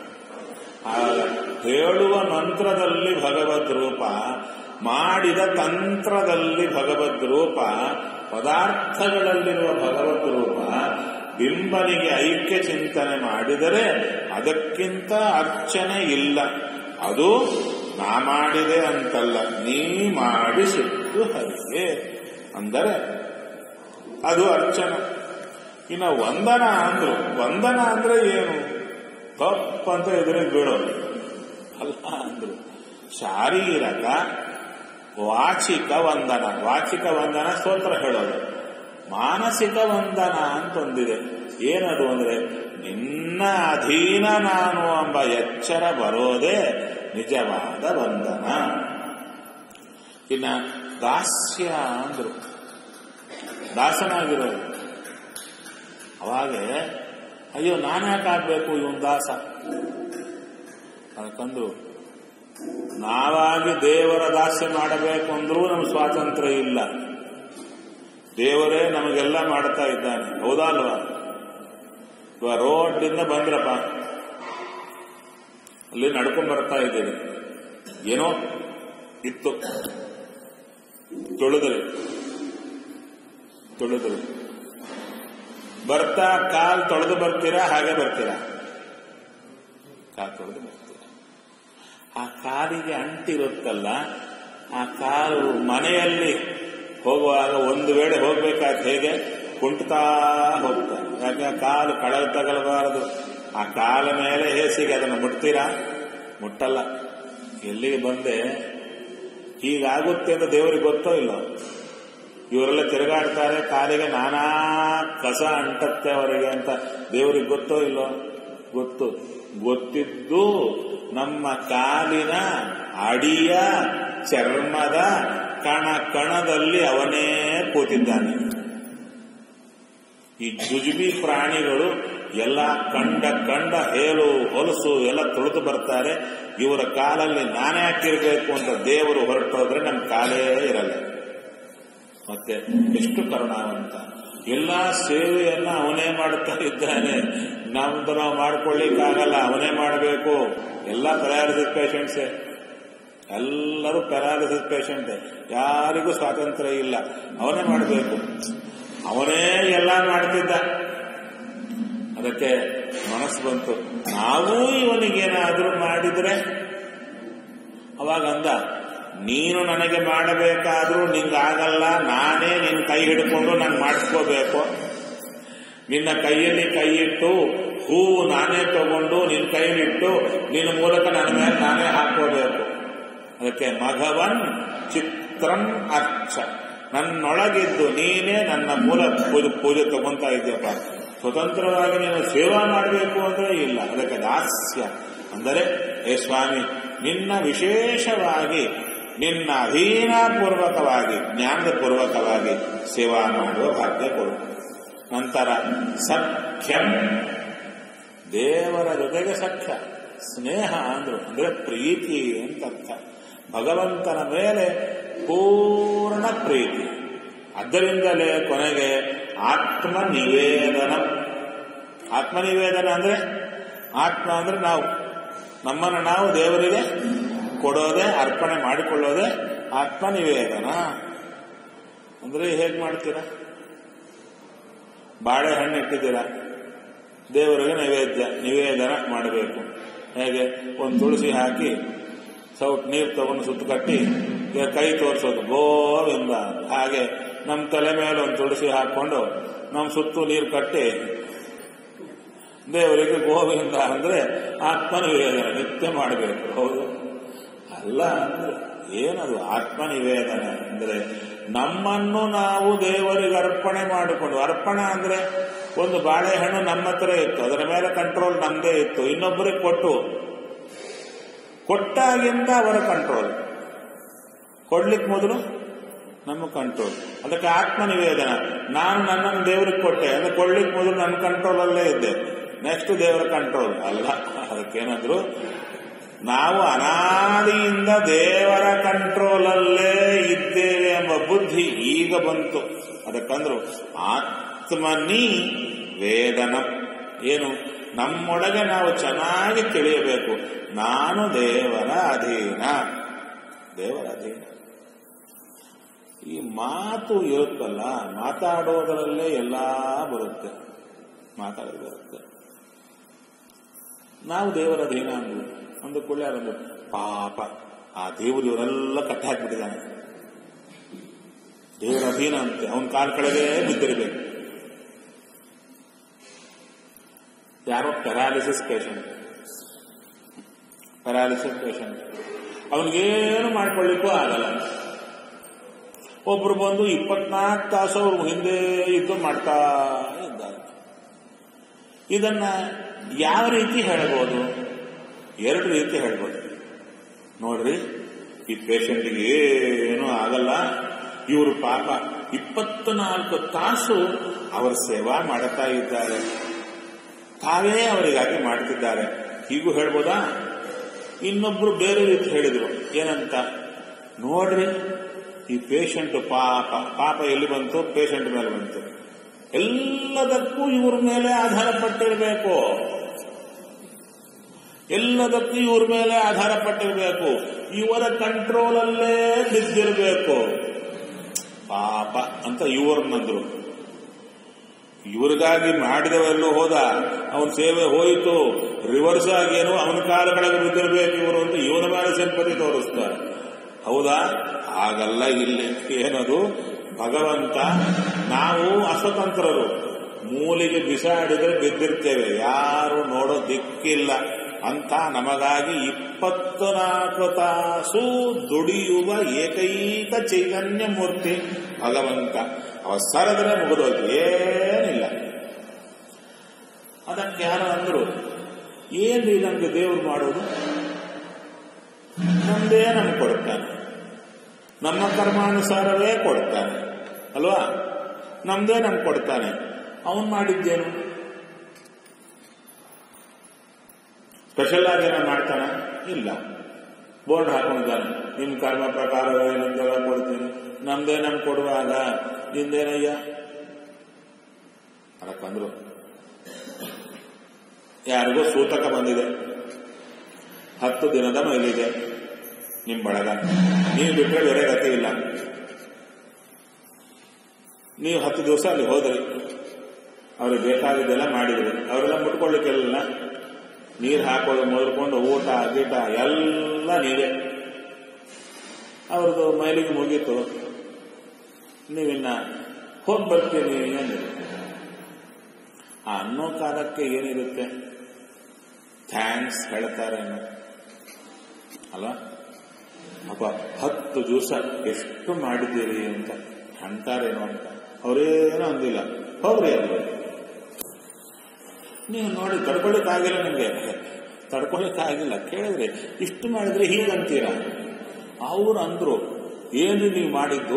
Speaker 1: ಹೇಳುವ ಮಂತ್ರದಲ್ಲಿ ಭಗವದ್ ರೂಪ, ಮಾಡಿದ ತಂತ್ರದಲ್ಲಿ ಭಗವದ್ ರೂಪ, ಪದಾರ್ಥಗಳಲ್ಲಿರುವ ಭಗವದ್ ರೂಪ. ಬಿಂಬನಿಗೆ ಐಕ್ಯ ಚಿಂತನೆ ಮಾಡಿದರೆ ಅದಕ್ಕಿಂತ ಅರ್ಚನೆ ಇಲ್ಲ. ಅದು ನಾ ಮಾಡಿದೆ ಅಂತಲ್ಲ, ನೀ ಮಾಡಿಸಿದ್ದು ಹರಿಗೆ ಅಂದರೆ ಅದು ಅರ್ಚನೆ. ಇನ್ನು ವಂದನ ಅಂದ್ರು. ವಂದನ ಅಂದ್ರೆ ಏನು? ತಪ್ಪಂತ ಎದುರಿಗೆ ಬೀಳೋದು ಅಲ್ಲ ಅಂದ್ರು. ಶಾರೀರಕ ವಾಚಿಕ ವಂದನ. ವಾಚಿಕ ವಂದನ ಸ್ತೋತ್ರ ಹೇಳೋದು. ಮಾನಸಿಕ ವಂದನ ಅಂತೊಂದಿದೆ. ಏನದು ಅಂದ್ರೆ ನಿನ್ನ ಅಧೀನ ನಾನು ಎಂಬ ಎಚ್ಚರ ಬರೋದೇ ನಿಜವಾದ ವಂದನ. ಇನ್ನ ದಾಸ್ಯ ಅಂದ್ರು. ದಾಸನಾಗಿರೋದು. ಅವಾಗೆ ಅಯ್ಯೋ ನಾನ್ಯಾಕಾಗ್ಬೇಕು ಇವನ್ ದಾಸ ಅದಕ್ಕಂದ್ರು. ನಾವಾಗಿ ದೇವರ ದಾಸ್ಯ ಮಾಡಬೇಕು ಅಂದ್ರೂ ನಮ್ಗೆ ಸ್ವಾತಂತ್ರ್ಯ ಇಲ್ಲ. ದೇವರೇ ನಮಗೆಲ್ಲ ಮಾಡ್ತಾ ಇದ್ದಾನೆ, ಹೌದಾ ಅಲ್ವಾ? ಇವಾಗ ರೋಡ್ನಿಂದ ಬಂದ್ರಪ್ಪ, ಅಲ್ಲಿ ನಡ್ಕೊಂಡ್ ಬರ್ತಾ ಇದ್ದೀವಿ, ಏನೋ ಇತ್ತು, ತೊಳೆದ್ರಿ ಬರ್ತಾ ಕಾಲ್ ತೊಳೆದು ಬರ್ತೀರಾ? ಹಾಗೆ ಬರ್ತೀರಾ? ಕಾಲ್ ತೊಳೆದು ಬರ್ತೀರಾ. ಆ ಕಾಲಿಗೆ ಅಂಟಿರುತ್ತಲ್ಲ, ಆ ಕಾಲು ಮನೆಯಲ್ಲಿ ಹೋಗುವಾಗ ಒಂದು ವೇಳೆ ಹೋಗ್ಬೇಕಾದ್ರೆ ಹೇಗೆ ಕುಂಟುತ್ತಾ ಹೋಗ್ತಾರೆ. ಯಾಕೆ ಕಾಲು ಕಳಲು ತಗಲಬಾರದು. ಆ ಕಾಲ ಮೇಲೆ ಹೇಸಿಗೆ ಅದನ್ನು ಮುಟ್ತೀರಾ? ಮುಟ್ಟಲ್ಲ. ಎಲ್ಲಿಗೆ ಬಂದೆ ಹೀಗಾಗುತ್ತೆ ಅಂತ ದೇವರಿಗೆ ಗೊತ್ತೋ ಇಲ್ಲೋ? ಇವರೆಲ್ಲ ತಿರುಗಾಡ್ತಾರೆ, ಕಾಲಿಗೆ ನಾನಾ ಕಸ ಅಂಟತ್ತೆ ಅವರಿಗೆ ಅಂತ ದೇವರಿಗೆ ಗೊತ್ತೋ ಇಲ್ಲೋ? ಗೊತ್ತು. ಗೊತ್ತಿದ್ದು ನಮ್ಮ ಕಾಲಿನ ಅಡಿಯ ಚರ್ಮದ ಕಣ ಕಣದಲ್ಲಿ ಅವನೇ ಕೂತಿದ್ದಾನೆ. ಈ ಜುಜುಬಿ ಪ್ರಾಣಿಗಳು ಎಲ್ಲ ಕಂಡ ಹೇಳು ಹೊಲಸು ಎಲ್ಲ ತುಳಿದು ಬರ್ತಾರೆ. ಇವರ ಕಾಲಲ್ಲಿ ನಾನೇ ಹಾಕಿರ್ಬೇಕು ಅಂತ ದೇವರು ಹೊರಟೋದ್ರೆ ನಮ್ಮ ಕಾಲೇ ಇರಲ್ಲ. ಮತ್ತೆ ಎಷ್ಟು ಕರುಣಾವಂತ. ಎಲ್ಲ ಸೇವೆಯನ್ನ ಅವನೇ ಮಾಡುತ್ತಾ ಇದ್ದಾನೆ. ನಮ್ದು ನಾವು ಮಾಡ್ಕೊಳ್ಳಿಕ್ಕಾಗಲ್ಲ, ಅವನೇ ಮಾಡಬೇಕು. ಎಲ್ಲ ಪ್ಯಾರಾಲಿಸಿಸ್ ಪೇಷಂಟ್ಸೇ, ಎಲ್ಲರೂ ಪ್ಯಾರಾಲಿಸಿಸ್ ಪೇಷಂಟೇ. ಯಾರಿಗೂ ಸ್ವಾತಂತ್ರ್ಯ ಇಲ್ಲ, ಅವನೇ ಮಾಡಬೇಕು. ಅವನೇ ಎಲ್ಲ ಮಾಡ್ತಿದ್ದ. ಅದಕ್ಕೆ ಮನಸ್ಸು ಬಂತು, ನಾವೂ ಇವನಿಗೇನಾದ್ರೂ ಮಾಡಿದ್ರೆ ಅವಾಗ ಅಂದ, ನೀನು ನನಗೆ ಮಾಡಬೇಕಾದ್ರೂ ನಿಂಗಾಗಲ್ಲ, ನಾನೇ ನಿನ್ನ ಕೈ ಹಿಡ್ಕೊಂಡು ನಾನು ಮಾಡಿಸ್ಕೋಬೇಕು. ನಿನ್ನ ಕೈಯಲ್ಲಿ ಕೈ ಇಟ್ಟು ಹೂವು ನಾನೇ ತಗೊಂಡು ನಿನ್ನ ಕೈಲಿಟ್ಟು ನಿನ್ನ ಮೂಲಕ ನನ್ನ ಮೇಲೆ ನಾನೇ ಹಾಕೋಬೇಕು. ಅದಕ್ಕೆ ಮಘವನ್ ಚಿತ್ರಂ ಅರ್ಚ, ನನ್ನೊಳಗಿದ್ದು ನೀನೇ ನನ್ನ ಮೂಲ ಪೂಜೆ ತಗೊಂತಾ ಇದ್ದೀಯಪ್ಪ. ಸ್ವತಂತ್ರವಾಗಿ ನೀನು ಸೇವಾ ಮಾಡಬೇಕು ಅಂದ್ರೆ ಇಲ್ಲ. ಅದಕ್ಕೆ ದಾಸ್ಯ ಅಂದರೆ, ಹೇ ಸ್ವಾಮಿ, ನಿನ್ನ ವಿಶೇಷವಾಗಿ ನಿನ್ನ ಅಧೀನಪೂರ್ವಕವಾಗಿ ಜ್ಞಾನಪೂರ್ವಕವಾಗಿ ಸೇವಾ ಮಾಡುವ ಭಾಗ್ಯ ಕೊಡು. ನಂತರ ಸಖ್ಯಂ, ದೇವರ ಜೊತೆಗೆ ಸಖ್ಯ, ಸ್ನೇಹ ಅಂದ್ರು ಅಂದ್ರೆ ಪ್ರೀತಿ ಅಂತ ಅರ್ಥ. ಭಗವಂತನ ಮೇಲೆ ಪೂರ್ಣ ಪ್ರೀತಿ. ಅದರಿಂದಲೇ ಕೊನೆಗೆ ಆತ್ಮನಿವೇದನ. ಆತ್ಮನಿವೇದನ ಅಂದ್ರೆ, ಆತ್ಮ ಅಂದ್ರೆ ನಾವು, ನಮ್ಮನ್ನು ನಾವು ದೇವರಿಗೆ ಕೊಡೋದೇ, ಅರ್ಪಣೆ ಮಾಡಿಕೊಳ್ಳೋದೇ ಆತ್ಮನಿವೇದನ. ಅಂದ್ರೆ ಹೇಗೆ ಮಾಡ್ತೀರಾ? ಬಾಳೆಹಣ್ಣು ಇಟ್ಟಿದ್ದೀರಾ, ದೇವರಿಗೆ ನಿವೇದನ ಮಾಡಬೇಕು. ಹೇಗೆ? ಒಂದು ತುಳಸಿ ಹಾಕಿ ಸೌಟ್ ನೀರು ತಗೊಂಡು ಸುತ್ತು ಕಟ್ಟಿ ಕೈ ತೋರಿಸೋದು ಗೋವಿಂದ. ಹಾಗೆ ನಮ್ಮ ತಲೆ ಮೇಲೆ ಒಂದು ತುಳಸಿ ಹಾಕೊಂಡು ನಮ್ಮ ಸುತ್ತು ನೀರು ಕಟ್ಟಿ ದೇವರಿಗೆ ಗೋವಿಂದ ಅಂದ್ರೆ ಆತ್ಮನಿವೇದನ ನಿತ್ಯ ಮಾಡಬೇಕು. ಹೌದು ಅಲ್ಲ ಅಂದ್ರೆ ಏನದು ಆತ್ಮನಿವೇದನ ಅಂದ್ರೆ? ನಮ್ಮನ್ನು ನಾವು ದೇವರಿಗೆ ಅರ್ಪಣೆ ಮಾಡಿಕೊಂಡು, ಅರ್ಪಣ ಅಂದ್ರೆ ಒಂದು ಬಾಳೆಹಣ್ಣು ನಮ್ಮ ಹತ್ರ ಇತ್ತು, ಅದರ ಮೇಲೆ ಕಂಟ್ರೋಲ್ ನಮ್ಮದೇ ಇತ್ತು, ಇನ್ನೊಬ್ಬರಿಗೆ ಕೊಟ್ಟಾಗಿಂದ ಅವರ ಕಂಟ್ರೋಲ್, ಕೊಡ್ಲಿಕ್ಕೆ ಮೊದಲು ನಮ್ಮ ಕಂಟ್ರೋಲ್. ಅದಕ್ಕೆ ಆತ್ಮನಿವೇದನ. ನಾನು ನನ್ನನ್ನು ದೇವರಿಗೆ ಕೊಟ್ಟೆ, ಅಂದ್ರೆ ಕೊಡ್ಲಿಕ್ಕೆ ಮೊದಲು ನನ್ನ ಕಂಟ್ರೋಲ್ ಅಲ್ಲೇ ಇದ್ದೆ, ನೆಕ್ಸ್ಟ್ ದೇವರ ಕಂಟ್ರೋಲ್ ಅಲ್ಲ. ಅದಕ್ಕೇನಾದ್ರು ನಾವು ಅನಾದಿಯಿಂದ ದೇವರ ಕಂಟ್ರೋಲಲ್ಲೇ ಇದ್ದೇವೆ ಎಂಬ ಬುದ್ಧಿ ಈಗ ಬಂತು. ಅದಕ್ಕಂದ್ರು ಆತ್ಮನಿ ವೇದನ. ಏನು? ನಮ್ಮೊಳಗೆ ನಾವು ಚೆನ್ನಾಗಿ ತಿಳಿಯಬೇಕು, ನಾನು ದೇವರ ಅಧೀನ, ದೇವರ ಅಧೀನ. ಈ ಮಾತು ಇರುತ್ತಲ್ಲ, ಮಾತಾಡೋದರಲ್ಲೇ ಎಲ್ಲ ಬರುತ್ತೆ, ಮಾತಾಡೋದು ಬರುತ್ತೆ. ನಾವು ದೇವರ ಅಧೀನ ಅಂದ್ವಿ ಒಂದು ಕೂಡಲೇ ಅದೊಂದು ಪಾಪ, ಆ ದೇವರು ಇವರೆಲ್ಲ ಕಟ್ಟಿ ಹಾಕಿಬಿಟ್ಟಿದ್ದಾನೆ, ದೇವರ ಅಧೀನ ಅಂತೆ, ಅವನ ಕಾಲ ಕೆಳಗೆ ಬಿದ್ದಿರಬೇಕು. ಯಾರೋ ಪ್ಯಾರಾಲಿಸಿಸ್ ಪೇಷಂಟ್, ಅವನಿಗೇನು ಮಾಡ್ಕೊಳ್ಳಿಕ್ಕೂ ಆಗಲ್ಲ. ಒಬ್ರು ಬಂದು 24 ತಾಸು ಅವ್ರು ಹಿಂದೆ ಇದ್ದು ಮಾಡ್ತಾ ಇದ್ದಾರೆ. ಇದನ್ನ ಯಾವ ರೀತಿ ಹೇಳ್ಬೋದು? 2 ರೀತಿ ಹೇಳ್ಬೋದು. ನೋಡ್ರಿ, ಈ ಪೇಷಂಟ್ಗೆ ಏನೂ ಆಗಲ್ಲ, ಇವರು ಪಾಪ 24 ತಾಸು ಅವರ ಸೇವಾ ಮಾಡುತ್ತಾ ಇದ್ದಾರೆ, ತಾವೇ ಅವರಿಗಾಗಿ ಮಾಡ್ತಿದ್ದಾರೆ, ಹೀಗೂ ಹೇಳ್ಬೋದಾ? ಇನ್ನೊಬ್ರು ಬೇರೆ ರೀತಿ ಹೇಳಿದ್ರು. ಏನಂತ ನೋಡ್ರಿ, ಈ ಪೇಷಂಟ್ ಪಾಪ ಎಲ್ಲಿ ಬಂತು? ಪೇಷಂಟ್ ಮೇಲೆ ಬಂತು. ಎಲ್ಲದಕ್ಕೂ ಇವ್ರ ಮೇಲೆ ಆಧಾರ ಪಟ್ಟಿರಬೇಕು, ಎಲ್ಲದಕ್ಕೂ ಇವ್ರ ಮೇಲೆ ಆಧಾರ ಪಟ್ಟಿರಬೇಕು, ಇವರ ಕಂಟ್ರೋಲಲ್ಲೇ ಬಿದ್ದಿರಬೇಕು ಪಾಪ ಅಂತ ಇವ್ರನ್ನಂದ್ರು. ಇವ್ರಿಗಾಗಿ ಮಾಡಿದವೆಲ್ಲೂ ಹೋದ, ಅವನ ಸೇವೆ ಹೋಯಿತು, ರಿವರ್ಸ್ ಆಗೇನು ಅವನ ಕಾಲಗಳಿಗೆ ಬಿದ್ದಿರಬೇಕು ಇವರು ಅಂತ ಇವನ ಮೇಲೆ ಸಿಂಪತಿ ತೋರಿಸ್ತಾರೆ. ಹೌದಾ? ಹಾಗಲ್ಲ. ಇಲ್ಲಿ ಏನದು, ಭಗವಂತ ನಾವು ಅಸ್ವತಂತ್ರರು, ಮೂಲಿಗೆ ಬಿಸಾಡಿದ್ರೆ ಬಿದ್ದಿರ್ತೇವೆ, ಯಾರು ನೋಡೋ ದಿಕ್ಕಿಲ್ಲ ಅಂತ ನಮಗಾಗಿ 24 ತಾಸು ದುಡಿಯುವ ಏಕೈಕ ಚೈತನ್ಯ ಮೂರ್ತಿ ಭಗವಂತ. ಅವಸರದಲ್ಲೇ ಮುಗಿದೋಯ್ತು, ಏನಿಲ್ಲ. ಅದಕ್ಕೆ ಯಾರು ಅಂದ್ರು, ಏನ್ರಿ ನಮ್ಗೆ ದೇವರು ಮಾಡೋದು? ನಮ್ದೇ ನಮ್ಗೆ ಕೊಡ್ತಾನೆ, ನಮ್ಮ ಕರ್ಮಾನುಸಾರವೇ ಕೊಡ್ತಾನೆ ಅಲ್ವಾ? ನಮ್ದೇ ನಮ್ಗೆ ಕೊಡ್ತಾನೆ. ಅವನು ಮಾಡಿದ್ದೇನು? ಸ್ಪೆಷಲ್ ಆಗಿ ಏನೋ ಮಾಡ್ತಾನೆ? ಇಲ್ಲ. ಬೋರ್ಡ್ ಹಾಕೊಂಡಿದ್ದಾನೆ, ನಿಮ್ ಕರ್ಮ ಪ್ರಕಾರ ಏನಂತೆಲ್ಲ ಕೊಡ್ತೀನಿ, ನಮ್ದೇ ನಮ್ಗೆ ಕೊಡುವಾಗ ನಿಂದೇನಯ್ಯ ಅದಕ್ಕಂದ್ರು. ಯಾರಿಗೂ ಸೂತಕ ಬಂದಿದೆ, 10 ದಿನದ ಮೈಲಿದೆ ನಿಮ್ ಬಳಗ, ನೀವು ಬಿಟ್ಟರೆ ಬೇರೆ ಗತಿ ಇಲ್ಲ. ನೀವು 10 ದಿವಸ ಅಲ್ಲಿ ಹೋದ್ರಿ, ಅವ್ರಿಗೆ ಬೇಕಾಗಿದ್ದೆಲ್ಲ ಮಾಡಿದ್ರಿ, ಅವರೆಲ್ಲ ಮುಟ್ಕೊಳ್ಳಿಕ್ಕೆಲ್ಲ ನೀರು ಹಾಕೋದು ಮೊದಲ್ಕೊಂಡು ಊಟ ಗೀಟ ಎಲ್ಲ ನೀವೇ. ಅವ್ರದ್ದು ಮೈಲಿಗೆ ಮುಗೀತು, ನೀವಿನ್ನ ಹೋಗಿ ಬರ್ತೀವಿ. ಏನಿರುತ್ತೆ ಆ ಅನ್ನೋ ಕಾಲಕ್ಕೆ ಏನಿರುತ್ತೆ? ಥ್ಯಾಂಕ್ಸ್ ಹೇಳ್ತಾರೆ ಅಲ್ಲ? ಅಪ್ಪ 10 ದಿವಸ ಎಷ್ಟು ಮಾಡಿದ್ದೀರಿ ಅಂತ ಅಂತಾರೇನೋ ಅಂತ. ಅವರೇನೋ ಅಂದಿಲ್ಲ, ಹೋಗ್ರಿ ಅಲ್ವ. ನೀವು ನೋಡಿ ತಡ್ಕೊಳ್ಳಿಕ್ಕಾಗಿಲ್ಲ, ನಿಮಗೆ ತಡ್ಕೊಳ್ಳಿಕ್ಕಾಗಿಲ್ಲ. ಕೇಳಿದ್ರೆ ಇಷ್ಟು ಮಾಡಿದ್ರೆ ಹೀಗಂತೀರ. ಅವ್ರು ಅಂದ್ರು, ಏನು ನೀವು ಮಾಡಿದ್ದು?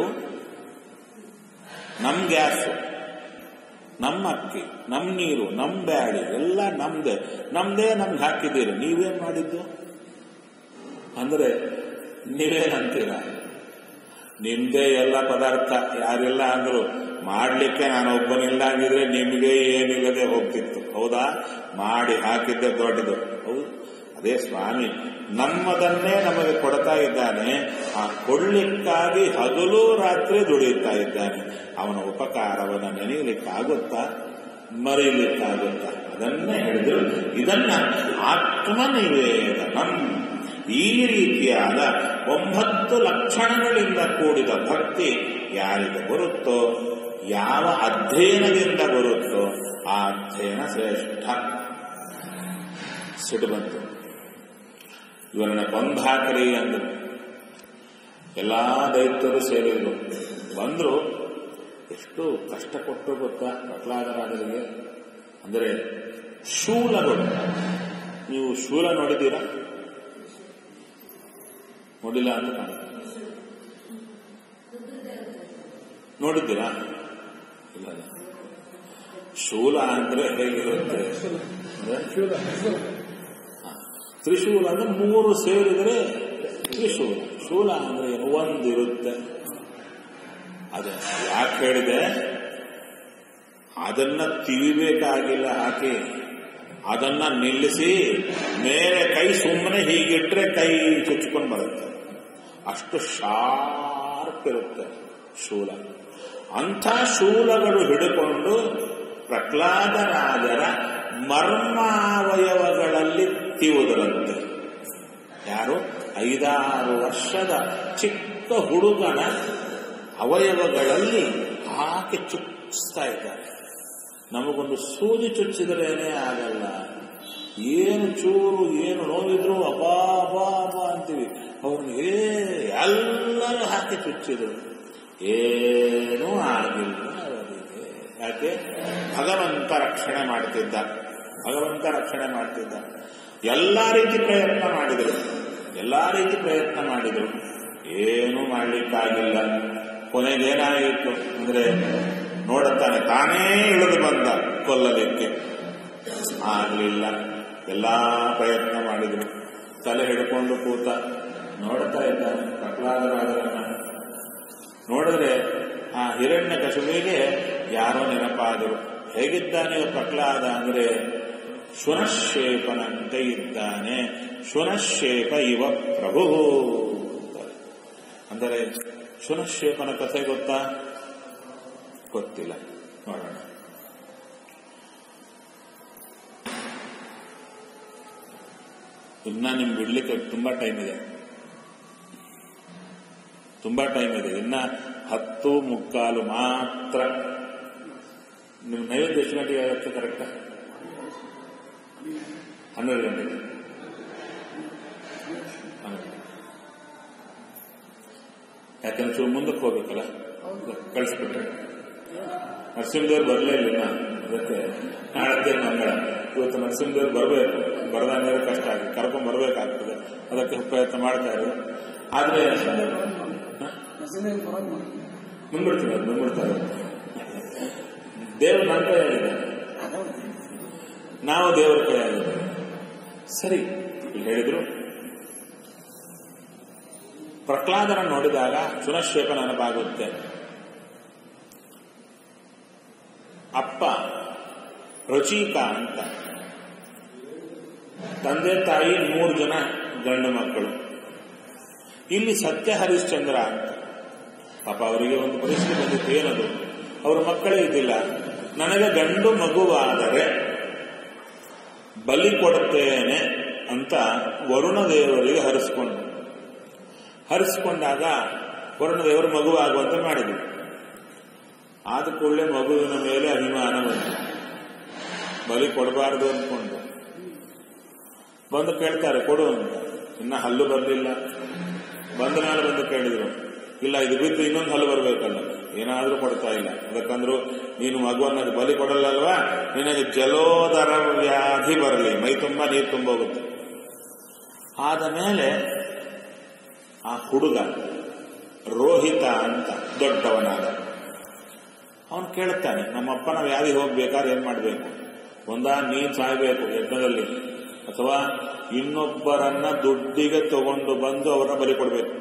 Speaker 1: ನಮ್ ಗ್ಯಾಸ್, ನಮ್ಮ ಅಕ್ಕಿ, ನಮ್ ನೀರು, ನಮ್ ಬ್ಯಾಳಿ ಎಲ್ಲ ನಮ್ದೇ ನಮ್ಗೆ ಹಾಕಿದ್ದೀರಿ, ನೀವೇನ್ ಮಾಡಿದ್ದು ಅಂದ್ರೆ ನೀವೇನಂತೀರ? ನಿಮ್ದೇ ಎಲ್ಲ ಪದಾರ್ಥ. ಯಾರೆಲ್ಲ ಅಂದ್ರು ಮಾಡ್ಲಿಕ್ಕೆ ನಾನು ಒಬ್ಬನಿಲ್ಲ ಆಗಿದ್ರೆ ನಿಮಗೆ ಏನಿಲ್ಲದೆ ಹೋಗ್ತಿತ್ತು. ಹೌದಾ? ಮಾಡಿ ಹಾಕಿದ್ದೆ ದೊಡ್ಡದು. ಹೌದು, ಅದೇ ಸ್ವಾಮಿ ನಮ್ಮದನ್ನೇ ನಮಗೆ ಕೊಡ್ತಾ ಇದ್ದಾನೆ. ಆ ಕೊಡ್ಲಿಕ್ಕಾಗಿ ಹಗಲು ರಾತ್ರಿ ದುಡಿಯುತ್ತಾ ಇದ್ದಾನೆ. ಅವನ ಉಪಕಾರವನ್ನು ನೆನೆಯಲಿಕ್ಕಾಗುತ್ತಾ? ಮರೆಯಲಿಕ್ಕಾಗುತ್ತಾ? ಅದನ್ನೇ ಹೇಳಿದ್ರು. ಇದನ್ನ ಆತ್ಮನಿವೇದನಂ. ಈ ರೀತಿಯಾದ 9 ಲಕ್ಷಣಗಳಿಂದ ಕೂಡಿದ ಭಕ್ತಿ ಯಾರಿಗೆ ಬರುತ್ತೋ, ಯಾವ ಅಧ್ಯಯನದಿಂದ ಬರುತ್ತೋ ಆ ಅಧ್ಯಯನ ಶ್ರೇಷ್ಠ. ಸಿಟ್ಟು ಬಂತು, ಇವರನ್ನ ಕೊಂದಾಕರಿ ಅಂದರು. ಎಲ್ಲಾ ದೈತ್ಯರು ಸೇರಿದ್ರು, ಬಂದ್ರು. ಎಷ್ಟು ಕಷ್ಟ ಕೊಟ್ಟರು ಗೊತ್ತಾ ಪ್ರಹ್ಲಾದರಾಜರಿಗೆ? ಅಂದರೆ ಶೂಲಗಳು. ನೀವು ಶೂಲ ನೋಡಿದ್ದೀರಾ? ನೋಡಿಲ್ಲ ಅಂತ ಕಾಣುತ್ತೆ. ನೋಡಿದ್ದೀರಾ? ಇಲ್ಲ. ಶೂಲ ಅಂದ್ರೆ ಹೇಗಿರುತ್ತೆ? ತ್ರಿಶೂಲ ಅಂದ್ರೆ 3 ಸೇರಿದರೆ ತ್ರಿಶೂಲ. ಶೂಲ ಅಂದ್ರೆ ಏನು? ಒಂದಿರುತ್ತೆ. ಅದ ಯಾಕೆ ಹೇಳಿದೆ? ಅದನ್ನ ತಿವಿಬೇಕಾಗಿಲ್ಲ, ಹಾಕಿ ಅದನ್ನ ನಿಲ್ಲಿಸಿ ಮೇಲೆ ಕೈ ಸುಮ್ಮನೆ ಹೀಗಿಟ್ರೆ ಕೈ ಚುಚ್ಕೊಂಡು ಬರುತ್ತೆ. ಅಷ್ಟು ಶಾರ್ಪ್ ಇರುತ್ತೆ ಶೂಲ. ಅಂಥ ಶೂಲಗಳು ಹಿಡಿಕೊಂಡು ಪ್ರಹ್ಲಾದರಾಜರ ಮರ್ಮಾವಯವಗಳಲ್ಲಿ ತಿವುದರಂತೆ. ಯಾರು? 5-6 ವರ್ಷದ ಚಿಕ್ಕ ಹುಡುಗನ ಅವಯವಗಳಲ್ಲಿ ಹಾಕಿ ಚುಚ್ಚಿಸ್ತಾ ಇದ್ದಾರೆ. ನಮಗೊಂದು ಸೂಜಿ ಚುಚ್ಚಿದ್ರೇನೆ ಆಗಲ್ಲ. ಏನು ಚೂರು ಏನು ನೋವಿದ್ರು ಅಬಾ ಅಬಾ ಅಬಾ ಅಂತೀವಿ. ಅವ್ರನ್ನ ಎಲ್ಲರೂ ಹಾಕಿ ಚುಚ್ಚಿದ್ರು, ಏನೂ ಆಗಿಲ್ಲ ಅವರಿಗೆ. ಯಾಕೆ? ಭಗವಂತ ರಕ್ಷಣೆ ಮಾಡ್ತಿದ್ದ. ಭಗವಂತ ರಕ್ಷಣೆ ಮಾಡ್ತಿದ್ದ. ಎಲ್ಲಾ ರೀತಿ ಪ್ರಯತ್ನ ಮಾಡಿದ್ರು, ಏನೂ ಮಾಡ್ಲಿಕ್ಕಾಗಿಲ್ಲ. ಕೊನೆಗೇನಾಯಿತು ಅಂದ್ರೆ ನೋಡುತ್ತಾನೆ, ತಾನೇ ಇಳಿದು ಬಂದ ಕೊಲ್ಲಲಿಕ್ಕೆ. ಆಗಲಿಲ್ಲ. ಎಲ್ಲಾ ಪ್ರಯತ್ನ ಮಾಡಿದ್ರು. ತಲೆ ಹಿಡ್ಕೊಂಡು ಕೂತ ನೋಡ್ತಾ ಇದ್ದಾನೆ ಪ್ರಹ್ಲಾದರಾಜರನ್ನ. ನೋಡಿದ್ರೆ ಆ ಹಿರಣ್ಯಕಶಿಪುವಿಗೆ ಯಾರೋ ನೆನಪಾದರು. ಹೇಗಿದ್ದಾನೆ ಪ್ರಹ್ಲಾದ ಅಂದ್ರೆ ಶುನಶೇಪನಂತೆ ಇದ್ದಾನೆ. ಶುನಶೇಪ ಇವ ಪ್ರಭು. ಅಂದರೆ ಶುನಶೇಪನ ಕಥೆ ಗೊತ್ತಾ? ಗೊತ್ತಿಲ್ಲ, ನೋಡೋಣ. ಇನ್ನ ನಿಮ್ಗೆ ಬಿಡ್ಲಿಕ್ಕೆ ತುಂಬಾ ಟೈಮ್ ಇದೆ. ತುಂಬಾ ಟೈಮ್ ಇದೆ, ಇನ್ನ 10:15 ಮಾತ್ರ. ನಿಮ್ಮ ನೈವೇದ್ಯ ಎಷ್ಟು ಗಂಟೆಗೆ ಆಗುತ್ತೆ ಕರೆಕ್ಟ್? 12 ಗಂಟೆಗೆ. ಯಾಕಂದ್ರೆ ಮುಂದಕ್ಕೆ ಹೋಗ್ಬೇಕಲ್ಲ, ಕಳಿಸ್ಬಿಟ್ರೆ ನರಸಿಂಹದೇವ್ರು ಬರಲೇ ಇಲ್ಲ. ಅದಕ್ಕೆ ನಾಳೆ ಮಂಗಳ, ಇವತ್ತು ನರಸಿಂಹದೇವ್ರು ಬರಬೇಕು, ಬರದಾದ್ರೆ ಕಷ್ಟ ಆಗಿದೆ, ಕರ್ಕೊಂಡ್ ಬರಬೇಕಾಗ್ತದೆ. ಅದಕ್ಕೆ ಪ್ರಯತ್ನ ಮಾಡ್ತಾ ಇರೋದು. ಆದ್ರೆ ಮುಂದ್ಬಿಡ್ತಾರೆ. ದೇವ್ರ ನನ್ನ ಕೈಯಾಗಿದೆ, ನಾವು ದೇವರ ಕೈಯಾಗಿದೆ. ಸರಿ, ಇಲ್ಲಿ ಹೇಳಿದ್ರು ಪ್ರಹ್ಲಾದನ ನೋಡಿದಾಗ ಶುನಶ್ಶೇಪ ನೆನಪಾಗುತ್ತೆ. ಅಪ್ಪ ರುಚಿಕ ಅಂತ, ತಂದೆ ತಾಯಿ 3 ಜನ ಗಂಡು ಮಕ್ಕಳು. ಇಲ್ಲಿ ಸತ್ಯ ಹರಿಶ್ಚಂದ್ರ ಅಂತ. ಪಾಪ ಅವರಿಗೆ ಒಂದು ಪರಿಸ್ಥಿತಿ ಬಂದಿತ್ತು, ಏನದು, ಅವ್ರ ಮಕ್ಕಳೇ ಇದ್ದಿಲ್ಲ. ನನಗೆ ಗಂಡು ಮಗುವಾದರೆ ಬಲಿ ಕೊಡುತ್ತೇನೆ ಅಂತ ವರುಣದೇವರಿಗೆ ಹರಿಸ್ಕೊಂಡಾಗ ವರುಣದೇವರು ಮಗುವಾಗುವಂತೆ ಮಾಡಿದ್ರು. ಆದ ಕೂಡಲೇ ಮಗುವಿನ ಮೇಲೆ ಅಭಿಮಾನ ಬಂತು, ಬಲಿ ಕೊಡಬಾರದು ಅಂದ್ಕೊಂಡು ಬಂದು ಕೇಳ್ತಾರೆ ಕೊಡು ಅಂತ. ಇನ್ನ ಹಲ್ಲು ಬರಲಿಲ್ಲ. ಬಂದ ಮೇಲೆ ಬಂದು ಕೇಳಿದ್ರು, ಇಲ್ಲ ಇದು ಬಿದ್ದು ಇನ್ನೊಂದು ಹಲ್ಲು ಬರಬೇಕಲ್ಲ, ಏನಾದ್ರೂ ಕೊಡ್ತಾ ಇಲ್ಲ. ಅದಕ್ಕಂದ್ರು ನೀನು ಮಗುವನ್ನ ಬಲಿ ಕೊಡಲ್ಲಲ್ವಾ, ನಿನಗೆ ಜಲೋದರ ವ್ಯಾಧಿ ಬರಲಿ, ಮೈ ತುಂಬಾ ನೀರು ತುಂಬೋಗುತ್ತೆ. ಆದ ಮೇಲೆ ಆ ಹುಡುಗ ರೋಹಿತ ಅಂತ ದೊಡ್ಡವನಾದ, ಅವನು ಕೇಳ್ತಾನೆ, ನಮ್ಮಪ್ಪನ ವ್ಯಾಧಿ ಹೋಗ್ಬೇಕಾದ್ರೆ ಏನ್ ಮಾಡ್ಬೇಕು? ನೀನ್ ಸಾಯ್ಬೇಕು ಯಜ್ಞದಲ್ಲಿ, ಅಥವಾ ಇನ್ನೊಬ್ಬರನ್ನ ದುಡ್ಡಿಗೆ ತಗೊಂಡು ಬಂದು ಅವರನ್ನ ಬಲಿ ಕೊಡ್ಬೇಕು.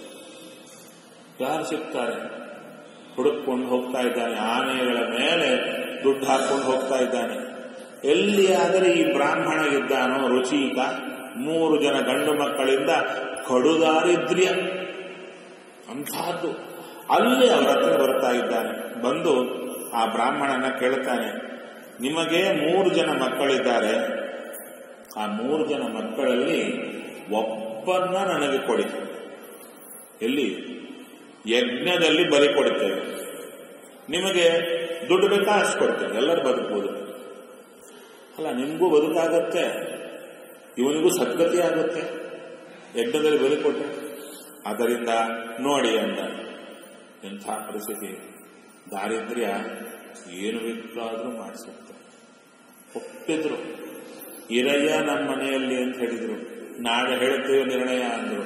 Speaker 1: ಯಾರು ಸಿಗ್ತಾರೆ? ಹುಡುಕೊಂಡು ಹೋಗ್ತಾ ಇದ್ದಾನೆ, ಆನೆಗಳ ಮೇಲೆ ದುಡ್ಡು ಹಾಕೊಂಡು ಹೋಗ್ತಾ ಇದ್ದಾನೆ. ಎಲ್ಲಿಯಾದರೆ ಈ ಬ್ರಾಹ್ಮಣ ಇದ್ದಾನೋ ರುಚಿಕ, 3 ಜನ ಗಂಡು ಮಕ್ಕಳಿಂದ ಕಡುದಾರಿದ್ರ್ಯ ಅಂಥದ್ದು, ಅಲ್ಲಿ ಅವರ ಹತ್ರ ಬರ್ತಾ ಇದ್ದಾನೆ. ಬಂದು ಆ ಬ್ರಾಹ್ಮಣನ ಕೇಳ್ತಾನೆ, ನಿಮಗೆ 3 ಜನ ಮಕ್ಕಳಿದ್ದಾರೆ, ಆ 3 ಜನ ಮಕ್ಕಳಲ್ಲಿ ಒಬ್ಬನ್ನ ನನಗೆ ಕೊಡಿ. ಎಲ್ಲಿ? ಯಜ್ಞದಲ್ಲಿ ಬಲಿ ಕೊಡ್ತೇವೆ. ನಿಮಗೆ ದುಡ್ಡು ಬೇಕಾ ಅಷ್ಟು ಕೊಡ್ತೇವೆ, ಎಲ್ಲರೂ ಬದುಕಬಹುದು. ಅಲ್ಲ, ನಿಮಗೂ ಬದುಕಾಗತ್ತೆ, ಇವನಿಗೂ ಸದ್ಗತಿ ಆಗುತ್ತೆ ಯಜ್ಞದಲ್ಲಿ ಬಲಿ ಕೊಟ್ಟೆ. ಆದ್ದರಿಂದ ನೋಡಿ ಅಂದ. ಎಂಥ ಪರಿಸ್ಥಿತಿ! ದಾರಿದ್ರ್ಯ ಏನು ಬೇಕಾದ್ರೂ ಮಾಡಿಸುತ್ತೆ. ಒಪ್ಪಿದ್ರು. ಇರಯ್ಯ ನಮ್ಮ ಮನೆಯಲ್ಲಿ ಅಂತ ಹೇಳಿದ್ರು. ನಾಳೆ ಹೇಳ್ತೇವೆ ನಿರ್ಣಯ ಅಂದ್ರು.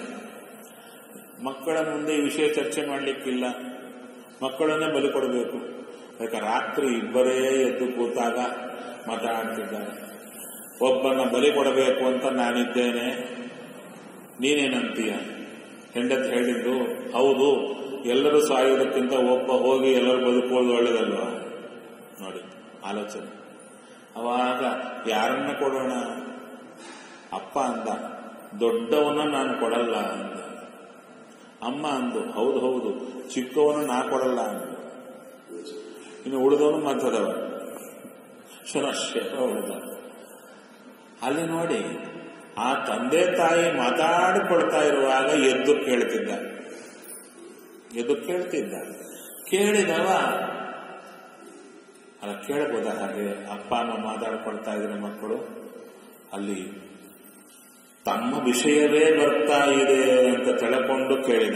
Speaker 1: ಮಕ್ಕಳ ಮುಂದೆ ಈ ವಿಷಯ ಚರ್ಚೆ ಮಾಡಲಿಕ್ಕಿಲ್ಲ, ಮಕ್ಕಳನ್ನೇ ಬಲಿ ಕೊಡಬೇಕು. ಯಾಕೆ ರಾತ್ರಿ ಇಬ್ಬರೇ ಎದ್ದು ಕೂತಾಗ ಮಾತಾಡ್ತಿದ್ದಾರೆ. ಒಬ್ಬನ ಬಲಿ ಕೊಡಬೇಕು ಅಂತ ನಾನಿದ್ದೇನೆ, ನೀನೇನಂತೀಯ? ಹೆಂಡತಿ ಹೇಳಿದ್ದು ಹೌದು, ಎಲ್ಲರೂ ಸಾಯುವುದಕ್ಕಿಂತ ಒಬ್ಬ ಹೋಗಿ ಎಲ್ಲರೂ ಬದುಕುವುದು ಒಳ್ಳೆಯದಲ್ವಾ? ನೋಡಿ ಆಲೋಚನೆ. ಅವಾಗ ಯಾರನ್ನ ಕೊಡೋಣ? ಅಪ್ಪ ಅಂದ, ದೊಡ್ಡವನ್ನ ನಾನು ಕೊಡಲ್ಲ ಅಂದ. ಅಮ್ಮ ಅಂದು, ಹೌದು ಹೌದು, ಚಿಕ್ಕವನು ನಾ ಕೊಡಲ್ಲ ಅಂದ. ಇನ್ನು ಉಳಿದವನು ಮಧ್ಯದವ ಶುನಶ್ಶೇಪ ಉಳಿದ. ಅಲ್ಲಿ ನೋಡಿ, ಆ ತಂದೆ ತಾಯಿ ಮಾತಾಡಿಕೊಳ್ತಾ ಇರುವಾಗ ಎದ್ದು ಕೇಳ್ತಿದ್ದ. ಕೇಳಿದವ ಅಲ್ಲ, ಕೇಳಬಹುದ? ಹಾಗೆ ಅಪ್ಪ ಅಮ್ಮ ಮಾತಾಡ್ಕೊಳ್ತಾ ಇದ್ರೆ ಮಕ್ಕಳು, ಅಲ್ಲಿ ತಮ್ಮ ವಿಷಯವೇ ಬರ್ತಾ ಇದೆ ಅಂತ ತಿಳ್ಕೊಂಡು ಕೇಳಿದ.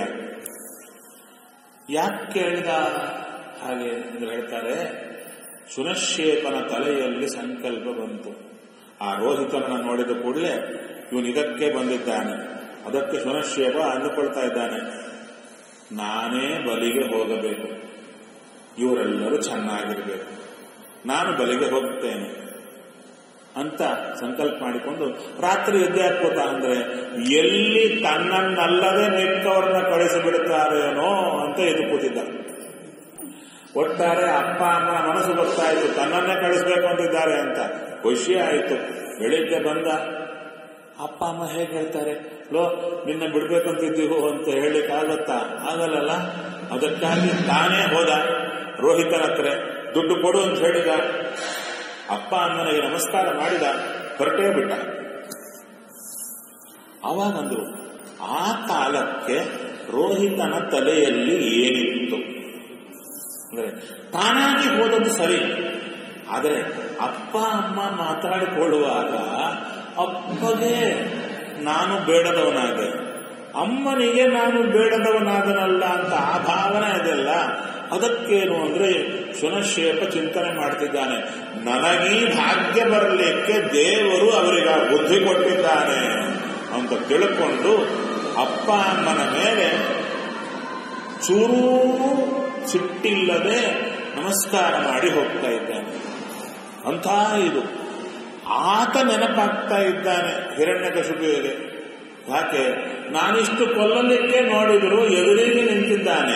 Speaker 1: ಯಾಕೆ ಕೇಳಿದ ಹಾಗೆ ಎಂದು ಹೇಳ್ತಾರೆ, ಶುನಶ್ಶೇಪನ ತಲೆಯಲ್ಲಿ ಸಂಕಲ್ಪ ಬಂತು. ಆ ರೋಹಿತನನ್ನು ನೋಡಿದ ಕೂಡಲೇ ಇವನು ಇದಕ್ಕೆ ಬಂದಿದ್ದಾನೆ, ಅದಕ್ಕೆ ಶುನಶ್ಶೇಪ ಅಂದುಕೊಳ್ತಾ ಇದ್ದಾನೆ, ನಾನೇ ಬಲಿಗೆ ಹೋಗಬೇಕು, ಇವರೆಲ್ಲರೂ ಚೆನ್ನಾಗಿರಬೇಕು, ನಾನು ಬಲಿಗೆ ಹೋಗ್ತೇನೆ ಅಂತ ಸಂಕಲ್ಪ ಮಾಡಿಕೊಂಡು ರಾತ್ರಿ ಎದ್ದೆ ಹಾಕೋತ ಅಂದ್ರೆ ಎಲ್ಲಿ ತನ್ನನ್ನಲ್ಲದೆ ಮಿಕ್ಕವರನ್ನ ಕಳಿಸಿಬಿಡುತ್ತಾರೇನೋ ಅಂತ ಎದ್ದು ಕೂತಿದ್ದ. ಒಟ್ಟಾರೆ ಅಪ್ಪ ಅಮ್ಮ ಮನಸ್ಸು ಬರ್ತಾ ಇತ್ತು, ತನ್ನನ್ನೇ ಕಳಿಸ್ಬೇಕು ಅಂತಿದ್ದಾರೆ ಅಂತ ಖುಷಿ ಆಯಿತು. ಬೆಳಿಗ್ಗೆ ಬಂದ ಅಪ್ಪ ಅಮ್ಮ ಹೇಗೆ ಹೇಳ್ತಾರೆ, ಲೋ ನಿನ್ನ ಬಿಡ್ಬೇಕಂತಿದ್ದೀವೋ ಅಂತ ಹೇಳಿಕ್ಕಾಗತ್ತಾ? ಆಗಲ್ಲ. ಅದಕ್ಕಾಗಿ ತಾನೇ ಹೋದ ರೋಹಿತನ ಹತ್ರ, ದುಡ್ಡು ಕೊಡು ಅಂತ ಹೇಳಿದ. ಅಪ್ಪ ಅಮ್ಮನಿಗೆ ನಮಸ್ಕಾರ ಮಾಡಿದ, ಹೊರಟೇ ಬಿಟ್ಟ. ಅವಾಗಂದ್ರು, ಆ ಕಾಲಕ್ಕೆ ರೋಹಿತನ ತಲೆಯಲ್ಲಿ ಏನಿತ್ತು ಅಂದರೆ ತಾನಾಗಿ ಹೋದದ್ದು ಸರಿ. ಆದರೆ ಅಪ್ಪ ಅಮ್ಮ ಮಾತಾಡಿಕೊಳ್ಳುವಾಗ ಅಪ್ಪಗೆ ನಾನು ಬೇಡದವನಾದೆ, ಅಮ್ಮನಿಗೆ ನಾನು ಬೇಡದವನಾದನಲ್ಲ ಅಂತ ಆ ಭಾವನೆ ಅದೆಲ್ಲ. ಅದಕ್ಕೇನು ಅಂದ್ರೆ ಶುನಶೇಪ ಚಿಂತನೆ ಮಾಡ್ತಿದ್ದಾನೆ, ನನಗೀ ಭಾಗ್ಯ ಬರಲಿಕ್ಕೆ ದೇವರು ಅವರಿಗೆ ಬುದ್ಧಿ ಕೊಟ್ಟಿದ್ದಾನೆ ಅಂತ ತಿಳ್ಕೊಂಡು ಅಪ್ಪ ಅಮ್ಮನ ಮೇಲೆ ಚೂರೂ ಸಿಟ್ಟಿಲ್ಲದೆ ನಮಸ್ಕಾರ ಮಾಡಿ ಹೋಗ್ತಾ ಇದ್ದಾನೆ. ಅಂಥ ಇದು ಆತ ನೆನಪಾಗ್ತಾ ಇದ್ದಾನೆ ಹಿರಣ್ಯಕಶಿಪುವಿಗೆ. ಯಾಕೆ? ನಾನಿಷ್ಟು ಕೊಲ್ಲಲಿಕ್ಕೆ ನೋಡಿದ್ರು ಎದುರಿಗೆ ನಿಂತಿದ್ದಾನೆ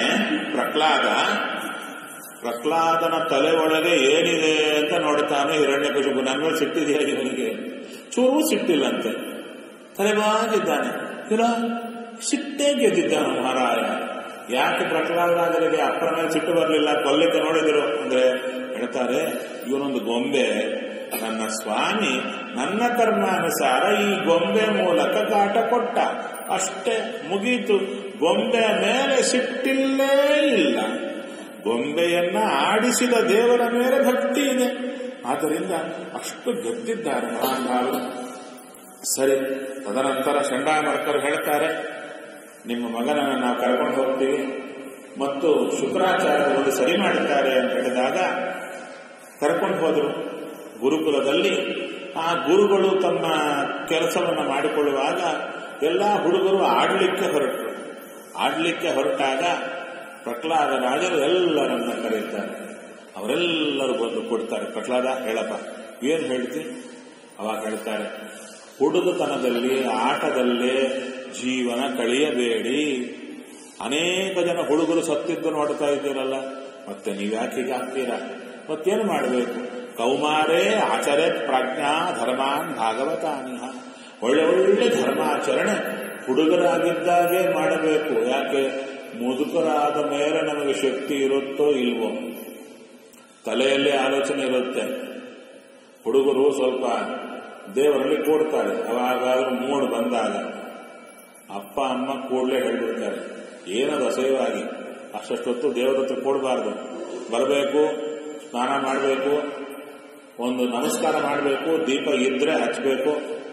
Speaker 1: ಪ್ರಹ್ಲಾದನ ತಲೆ ಒಳಗೆ ಏನಿದೆ ಅಂತ ನೋಡ್ತಾನೆ ಹಿರಣ್ಯಕಶಿಪು. ನನ್ನ ಸಿಟ್ಟಿದೆಯಾ ಇವನಿಗೆ? ಚೂರು ಸಿಟ್ಟಿಲ್ಲಂತೆ, ತಲೆಬಾಗಿದ್ದಾನೆ. ಇಲ್ಲ, ಸಿಟ್ಟೇ ಗೆದ್ದಿದ್ದಾನೆ ಮಹಾರಾಯ. ಯಾಕೆ ಪ್ರಹ್ಲಾದರಾಜರಿಗೆ ಅಪ್ಪನ ಮೇಲೆ ಸಿಟ್ಟು ಬರಲಿಲ್ಲ, ಕೊಲ್ಲಿಕ್ಕೆ ನೋಡಿದರು ಅಂದ್ರೆ ಹೇಳ್ತಾರೆ, ಇವನೊಂದು ಗೊಂಬೆ, ನನ್ನ ಸ್ವಾಮಿ ನನ್ನ ಕರ್ಮಾನುಸಾರ ಈ ಗೊಂಬೆ ಮೂಲಕ ಕಾಟ ಕೊಟ್ಟ, ಅಷ್ಟೇ ಮುಗೀತು. ಗೊಂಬೆ ಮೇಲೆ ಸಿಟ್ಟಿಲ್ಲೇ ಇಲ್ಲ. ಗೊಂಬೆಯನ್ನ ಆಡಿಸಿದ ದೇವರ ಮೇಲೆ ಭಕ್ತಿ ಇದೆ. ಆದ್ದರಿಂದ ಅಷ್ಟು ಗೆದ್ದಿದ್ದಾರೆ ಮಹಾನುಭಾವರು. ಸರಿ, ತದನಂತರ ಚಂಡಾಮರ್ಕರು ಹೇಳ್ತಾರೆ, ನಿಮ್ಮ ಮಗನನ್ನು ನಾವು ಕರ್ಕೊಂಡು ಹೋಗ್ತೀವಿ ಮತ್ತು ಶುಕ್ರಾಚಾರ್ಯರು ಸರಿ ಮಾಡುತ್ತಾರೆ ಅಂತ ಹೇಳಿದಾಗ ಕರ್ಕೊಂಡು ಹೋದರು. ಗುರುಕುಲದಲ್ಲಿ ಆ ಗುರುಗಳು ತಮ್ಮ ಕೆಲಸವನ್ನು ಮಾಡಿಕೊಳ್ಳುವಾಗ ಎಲ್ಲ ಹುಡುಗರು ಆಡಲಿಕ್ಕೆ ಹೊರಟಾಗ ಪ್ರಹ್ಲಾದರಾಜರು ಎಲ್ಲರನ್ನ ಕರೆಯುತ್ತಾರೆ. ಅವರೆಲ್ಲರೂ ಬಂದು ಕೊಡ್ತಾರೆ, ಪ್ರಹ್ಲಾದ ಹೇಳಪ್ಪ ಏನು ಹೇಳ್ತಿ? ಅವಾಗ ಹೇಳ್ತಾರೆ, ಹುಡುಗತನದಲ್ಲಿ ಆಟದಲ್ಲೇ ಜೀವನ ಕಳೆಯಬೇಡಿ. ಅನೇಕ ಜನ ಹುಡುಗರು ಸತ್ತಿದ್ದು ನೋಡ್ತಾ ಇದ್ದೀರಲ್ಲ, ಮತ್ತೆ ನೀವ್ಯಾಕೆ ಹೀಗಾಗ್ತೀರಾ? ಮತ್ತೇನು ಮಾಡಬೇಕು? ಕೌಮಾರೇ ಆಚರೆ ಪ್ರಜ್ಞಾ ಧರ್ಮಾನ್ ಭಾಗವತಾನಿಹ. ಒಳ್ಳೆ ಒಳ್ಳೆ ಧರ್ಮಾಚರಣೆ ಹುಡುಗರಾಗಿದ್ದಾಗೆ ಮಾಡಬೇಕು. ಯಾಕೆ? ಮುದುಕರಾದ ಮೇಲೆ ನಮಗೆ ಶಕ್ತಿ ಇರುತ್ತೋ ಇಲ್ವೋ, ತಲೆಯಲ್ಲಿ ಆಲೋಚನೆ ಇರುತ್ತೆ. ಹುಡುಗರು ಸ್ವಲ್ಪ ದೇವರಲ್ಲಿ ಕೂಡ್ತಾರೆ, ಅವಾಗಾದ್ರೂ ಮೂಡ್ ಬಂದಾಗ ಅಪ್ಪ ಅಮ್ಮ ಕೂಡಲೇ ಹೇಳ್ಬಿಡ್ತಾರೆ, ಏನದು ಅಸಹ್ಯವಾಗಿ ಅಷ್ಟೊತ್ತು ದೇವರ ಹತ್ರ ಕೂಡಬಾರ್ದು, ಬರಬೇಕು, ಸ್ನಾನ ಮಾಡಬೇಕು, ಒಂದು ನಮಸ್ಕಾರ ಮಾಡಬೇಕು, ದೀಪ ಇದ್ರೆ ಹಚ್ಚಬೇಕು,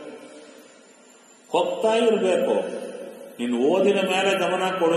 Speaker 1: ಹೋಗ್ತಾ ಇರಬೇಕು. ನೀನು ಓದಿನ ಮೇಲೆ ಗಮನ ಕೊಡು,